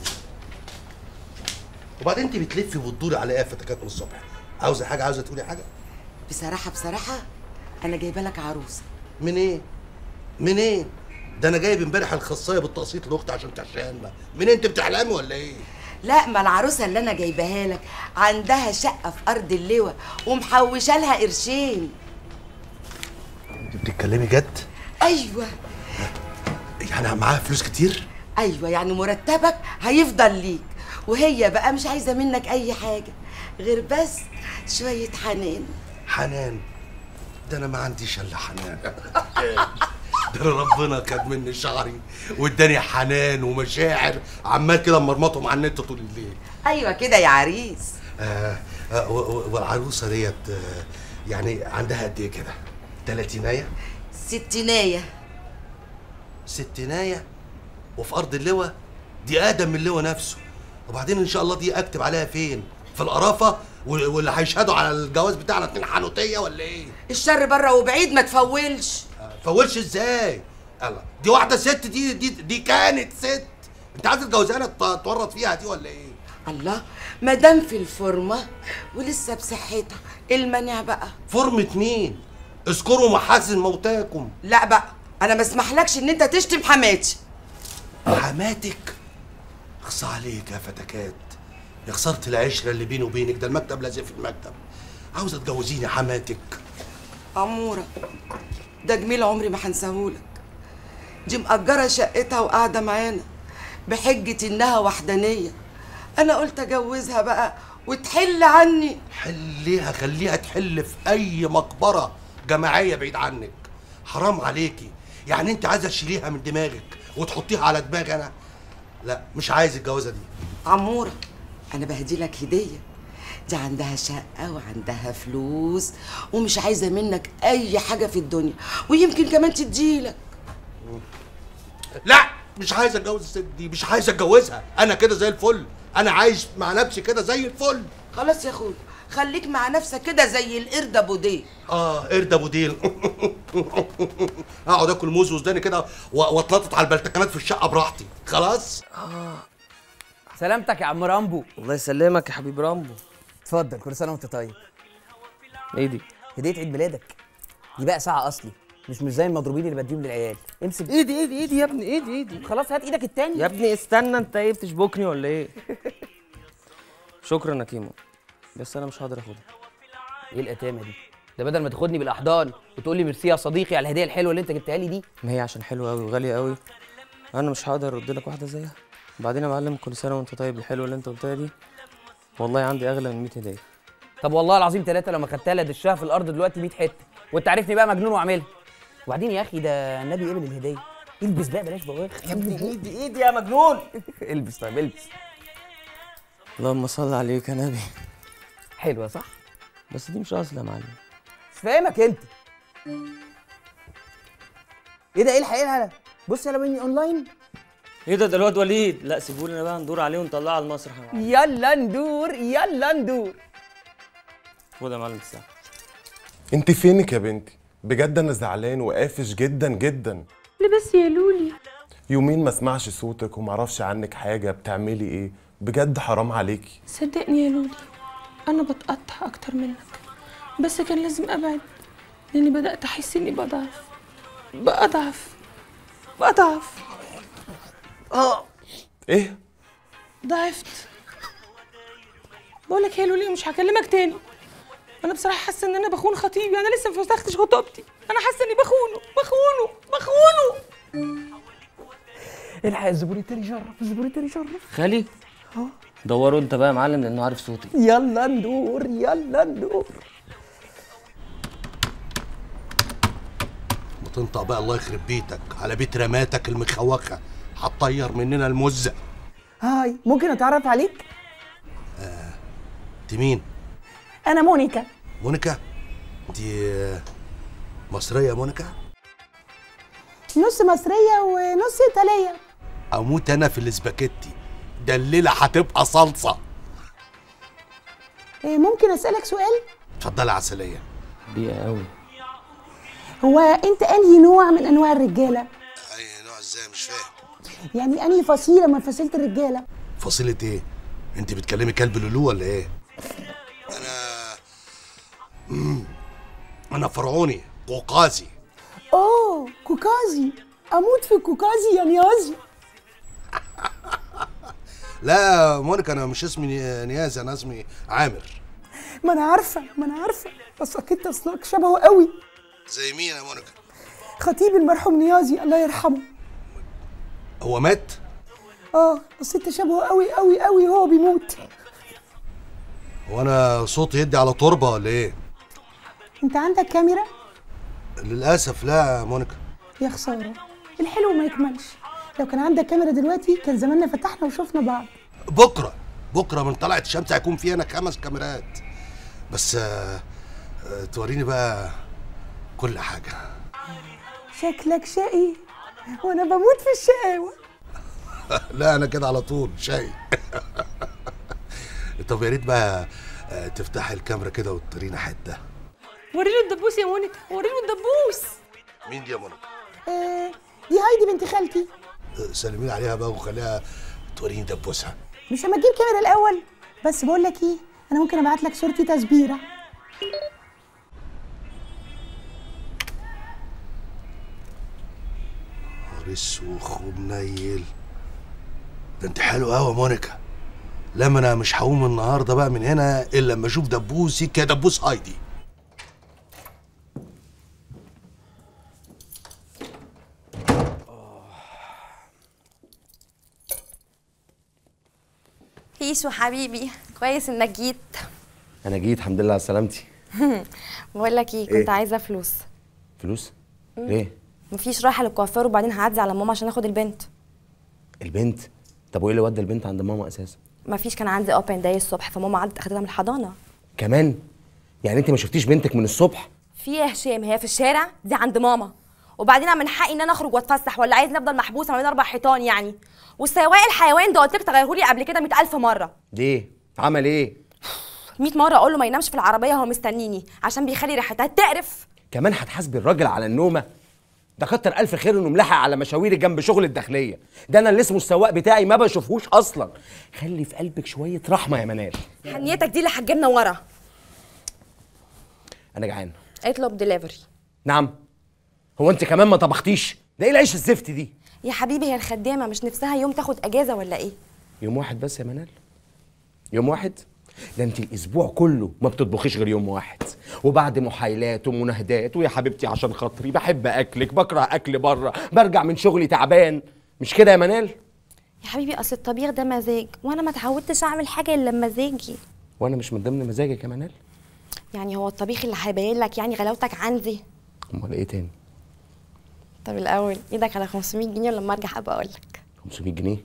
وبعدين انت بتلفي وتدوري على ايه يا فتكات من الصبح؟ عاوزه حاجه؟ عاوزه تقولي حاجه؟ بصراحه بصراحه انا جايبه لك عروسه. من ايه؟ من ايه؟ ده انا جايب امبارح الخاصيه بالتقسيط لاختي عشان تعشقنا. من انت بتحلمي ولا ايه؟ لا، ما العروسه اللي انا جايباها لك عندها شقه في ارض اللواء ومحوشه لها قرشين. انت بتتكلمي جد؟ ايوه. يعني معاها فلوس كتير؟ ايوه، يعني مرتبك هيفضل ليك، وهي بقى مش عايزه منك اي حاجه غير بس شويه حنان. حنان؟ ده انا ما عنديش الا حنان. ده انا ربنا خد مني شعري واداني حنان ومشاعر عمال كده مرمطهم على النت طول الليل. ايوه كده يا عريس. آه آه والعروسه ديت آه يعني عندها قد ايه كده؟ تلاتينايه؟ ستينايه. ستينايه وفي ارض اللواء؟ دي ادم من اللواء نفسه. وبعدين ان شاء الله دي اكتب عليها فين؟ في القرافه؟ واللي هيشهدوا على الجواز بتاعنا اتنين حنوتيه ولا ايه؟ الشر بره وبعيد، ما تفولش. فولش ازاي؟ الله، دي واحده ست، دي دي دي كانت ست. انت عايز تجوزها تورط فيها دي ولا ايه؟ الله، ما دام في الفورمه ولسه بصحتها، المانع بقى؟ فورمه مين؟ اذكروا محاسن موتاكم. لا بقى، انا ما اسمحلكش ان انت تشتم حماتي. حماتك؟ اخصى عليك يا فتكات، يا خساره العشره اللي بيني وبينك. ده المكتب لازق في المكتب. عاوزه تجوزيني حماتك؟ عموره، ده جميل عمري ما هنساهولك. دي مأجرة شقتها وقاعدة معانا بحجة إنها وحدانية. أنا قلت أجوزها بقى وتحل عني. حليها، خليها تحل في أي مقبرة جماعية بعيد عنك. حرام عليكي. يعني أنت عايزة تشيليها من دماغك وتحطيها على دماغي أنا؟ لا مش عايز الجوازه دي. عموره انا بهدي لك هديه، دي عندها شقه وعندها فلوس ومش عايزه منك اي حاجه في الدنيا، ويمكن كمان تديلك. لا مش عايز اتجوز الست دي، مش عايز اتجوزها، انا كده زي الفل، انا عايش مع نفسي كده زي الفل. خلاص يا اخويا خليك مع نفسك كده زي القرد ابو ديل. اه قرد ابو ديل. اقعد اكل موز وسوداني كده واتنطط على البلتكنات في الشقه براحتي. خلاص. اه سلامتك يا عم رامبو. الله يسلمك يا حبيب رامبو. اتفضل، كل سنه وانت طيب. ايه دي؟ هديه عيد ميلادك. دي بقى ساعه اصلي، مش مش زي المضروبين اللي بديهم للعيال. امسك. ايدي ايدي ايدي يا ابني، ايدي ايدي. خلاص هات ايدك التاني يا ابني استنى، انت ايه بتشبكني ولا ايه؟ شكرا يا كيمو، بس انا مش هقدر اخدها. ايه الاتامه دي؟ ده بدل ما تاخدني بالاحضان وتقول لي ميرسي يا صديقي على الهديه الحلوه اللي انت جبتها لي دي. ما هي عشان حلوه قوي وغاليه قوي، انا مش هقدر ارد لك واحده زيها. وبعدين يا معلم كل سنه وانت طيب، الحلوه اللي انت قلتها دي والله عندي اغلى من مية هديه. طب والله العظيم ثلاثه لما خدتها لها دشها في الارض دلوقتي مية حته، وانت عارفني بقى مجنون واعملها. وبعدين يا اخي ده النبي قبل الهديه. البس بقى بلاش بواخ. يا ابني ايدي ايدي يا مجنون. البس طيب البس. اللهم صل عليك يا نبي. حلوه صح؟ بس دي مش اصل يا معلم. مش فاهمك انت. ايه ده؟ ايه الحقيقه؟ بص يلا مني اونلاين. ايه ده؟ ده الواد وليد. لا سيبولي انا بقى ندور عليه ونطلعه على المسرح يا معلم. يلا ندور يلا ندور. خد يا معلم الساعه. انت فينك يا بنتي؟ بجد انا زعلان وقافش جدا جدا. ليه بس يا لولي؟ يومين ما اسمعش صوتك ومعرفش عنك حاجه، بتعملي ايه؟ بجد حرام عليكي. صدقني يا لولي انا بتقطع اكتر منك، بس كان لازم ابعد لاني بدات احس اني بضعف بضعف بضعف. اه ايه؟ ضعفت. بقول لك يا لولي مش هكلمك تاني. انا بصراحه حاسه ان انا بخون خطيبي، انا لسه ما فسختش خطوبتي، انا حاسه اني بخونه بخونه بخونه. الحق الزبون التاني جرب، الزبون التاني جرب. خالي اه دوروا انت بقى يا معلم لانه عارف صوتي. يلا ندور يلا ندور. وتنطق بقى الله يخرب بيتك على بيت رماتك المخوخه، هتطير مننا المزه. هاي ممكن اتعرف عليك؟ آه. انت مين؟ انا مونيكا. مونيكا؟ دي مصريه مونيكا؟ نص مصريه ونص ايطاليه. اموت انا في الاسباجيتي ده، الليله هتبقى صلصه. إيه ممكن اسالك سؤال؟ اتفضلي يا عسليه. دقيقه قوي. هو انت انهي نوع من انواع الرجاله؟ اي نوع ازاي؟ مش فاهم. يعني انهي فصيله من فصيله الرجاله؟ فصيله ايه؟ انت بتكلمي كلب لولو ولا ايه؟ انا مم. انا فرعوني قوقازي. اوه كوكازي، اموت في كوكازي يا نيازي. لا مونيكا انا مش اسمي نيازي، انا اسمي عامر. ما انا عارفه ما انا عارفه بس اكيد اصلك شبهه قوي. زي مين يا مونيكا؟ خطيب المرحوم نيازي الله يرحمه. هو مات؟ اه بس انت شبهه قوي قوي قوي وهو بيموت. هو انا صوتي يدي على تربه ولا ايه؟ انت عندك كاميرا؟ للاسف لا يا مونيكا. يا خساره، الحلو ما يكملش. لو كان عندك كاميرا دلوقتي كان زماننا فتحنا وشفنا بعض. بكره بكره من طلعت الشمس هيكون في هنا خمس كاميرات بس. آه آه توريني بقى كل حاجه. شكلك شقي وانا بموت في الشقاوه. لا انا كده على طول شقي. طب يا ريت بقى آه تفتحي الكاميرا كده وتورينا حته. وريله الدبوس يا مونيكا، وريله الدبوس. مين دي يا مونيكا؟ آه دي هايدي بنت خالتي. آه سلمي عليها بقى وخليها توريني دبوسها. مش هما تجيب كاميرا الاول؟ بس بقول لك ايه، انا ممكن ابعت لك صورتي تسبيره. رسوخ ومنيل. ده انت حلو قوي يا مونيكا. لما انا مش هقوم النهارده بقى من هنا الا لما اشوف دبوسي كدبوس هايدي. هيشو حبيبي كويس انك جيت. انا جيت الحمد لله على سلامتي. بقول لك ايه، كنت إيه؟ عايزه فلوس. فلوس؟ مم. ليه؟ مفيش، رايحه للكوافير وبعدين هعدي على ماما عشان اخد البنت. البنت؟ طب وايه اللي ودى البنت عند ماما اساسا؟ مفيش، كان عندي اوبن داي الصبح فماما عدت اخدتها من الحضانه. كمان؟ يعني انت ما شفتيش بنتك من الصبح؟ في ايه يا هشام؟ هي في الشارع دي عند ماما، وبعدين انا من حقي ان انا اخرج واتفسح، ولا عايز نفضل محبوسه ما بين اربع حيطان يعني؟ والسواق الحيوان ده قلت لك تغيرهولي قبل كده مئة ألف مره. ليه؟ عمل ايه؟ مئة مره اقول له ما ينامش في العربيه هو مستنيني عشان بيخلي ريحتها تقرف. كمان هتحاسبي الراجل على النومه؟ ده كتر الف خير انه ملاحق على مشاويري جنب شغل الداخليه، ده انا اللي اسمه السواق بتاعي ما بشوفهوش اصلا. خلي في قلبك شويه رحمه يا منال. حنيتك دي اللي هتجيبنا ورا. انا جعان. اطلب ديليفري. نعم؟ هو انت كمان ما طبختيش؟ ده ايه العيش الزفت دي؟ يا حبيبي هي الخدامه مش نفسها يوم تاخد اجازه ولا ايه؟ يوم واحد بس يا منال؟ يوم واحد؟ ده انت الاسبوع كله ما بتطبخيش غير يوم واحد، وبعد محايلات ومناهدات ويا حبيبتي عشان خاطري بحب اكلك، بكره اكل بره، برجع من شغلي تعبان، مش كده يا منال؟ يا حبيبي اصل الطبيخ ده مزاج، وانا ما اتعودتش اعمل حاجه الا بمزاجي. وانا مش من ضمن مزاجك يا منال؟ يعني هو الطبيخ اللي هيبين لك يعني غلاوتك عندي؟ امال ايه تاني؟ طب الاول ايدك على خمسمية جنيه ولما ارجع ابقى اقول لك. خمسمية جنيه؟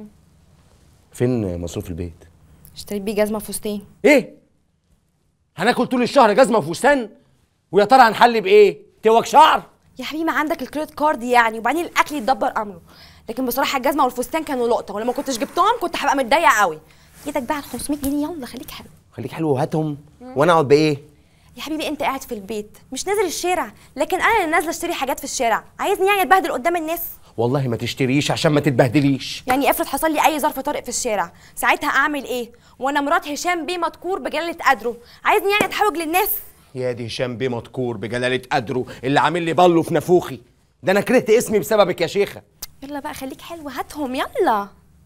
فين مصروف البيت؟ اشتريت بيه جزمه فستان. ايه؟ هناكل طول الشهر جزمه وفستان؟ ويا ترى هنحل بايه؟ توك شعر؟ يا حبيبي ما عندك الكريدت كارد يعني، وبعدين الاكل يتدبر امره، لكن بصراحه الجزمه والفستان كانوا لقطه، ولما كنتش جبتهم كنت هبقى متضايقه قوي. ايدك بقى على خمسمية جنيه، يلا خليك حلو. خليك حلو وهاتهم وانا اقعد بايه؟ يا حبيبي انت قاعد في البيت مش نازل الشارع، لكن انا اللي نازله اشتري حاجات في الشارع، عايزني يعني اتبهدل قدام الناس؟ والله ما تشتريش عشان ما تتبهدليش. يعني افرض حصل لي اي ظرف طارئ في الشارع، ساعتها اعمل ايه؟ وانا مرات هشام بيه مذكور بجلاله قدره، عايزني يعني اتحوج للناس؟ يا دي هشام بيه مذكور بجلاله قدره اللي عامل لي بالو في نافوخي، ده انا كرهت اسمي بسببك يا شيخه. يلا بقى خليك حلو هاتهم يلا.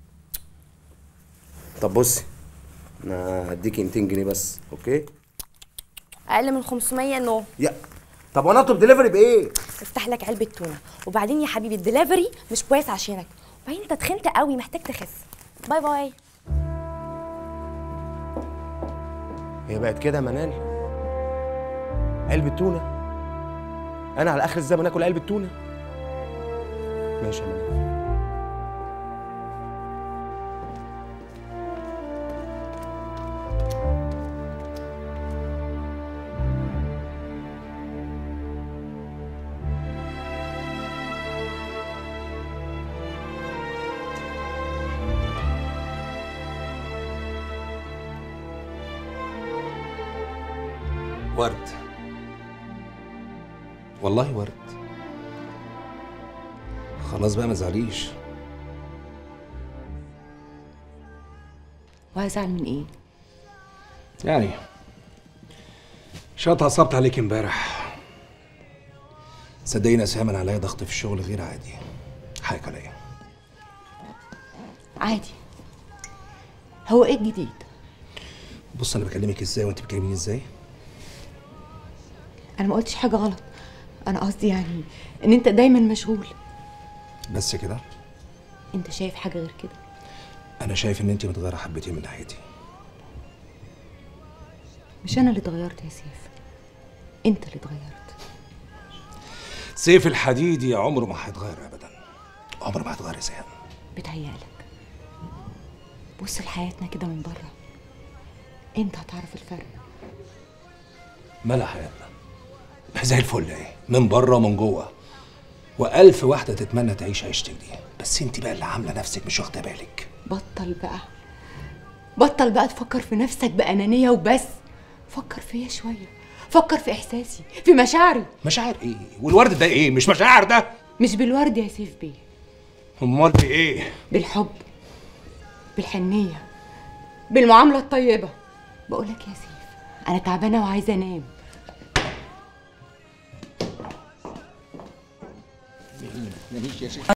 طب بصي انا هديكي مئتين جنيه بس، اوكي؟ اقل من خمسمية نو. يا طب وانا اطلب دليفري بايه؟ افتح لك علبه تونه، وبعدين يا حبيبي الدليفري مش كويس عشانك، وبعدين انت تخنت قوي محتاج تخس. باي باي. هي بقت كده يا منال؟ علبه تونه؟ انا على اخر الزمن اكل علبه تونه؟ ماشي يا منال. ورد، والله ورد. خلاص بقى ما تزعليش. وهزعل من ايه؟ يعني شوية اتعصبت عليك امبارح. صدقيني يا سهام انا عليا ضغط في الشغل غير عادي. حقك عليا. عادي. هو ايه الجديد؟ بص انا بكلمك ازاي وانت بتكلميني ازاي؟ انا ما قلتش حاجه غلط، انا قصدي يعني ان انت دايما مشغول. بس كده؟ انت شايف حاجه غير كده؟ انا شايف ان انت متغيره حبتين من ناحيتي. مش انا اللي اتغيرت يا سيف، انت اللي اتغيرت. سيف الحديدي عمره ما هيتغير ابدا، عمره ما هيتغير يا سهام. بتهيألك. بص لحياتنا كده من بره، انت هتعرف الفرق. مالها حياتنا؟ زي الفل اهي، من بره ومن جوه، والف واحده تتمنى تعيش عيشتك دي، بس انت بقى اللي عامله نفسك مش واخده بالك. بطل بقى، بطل بقى تفكر في نفسك بأنانية وبس، فكر فيا شويه، فكر في احساسي، في مشاعري. مشاعر ايه؟ والورد ده ايه؟ مش مشاعر ده؟ مش بالورد يا سيف بيه. امال بايه؟ بالحب، بالحنيه، بالمعامله الطيبه. بقولك يا سيف انا تعبانه وعايزه انام. ماليش يا شيخ.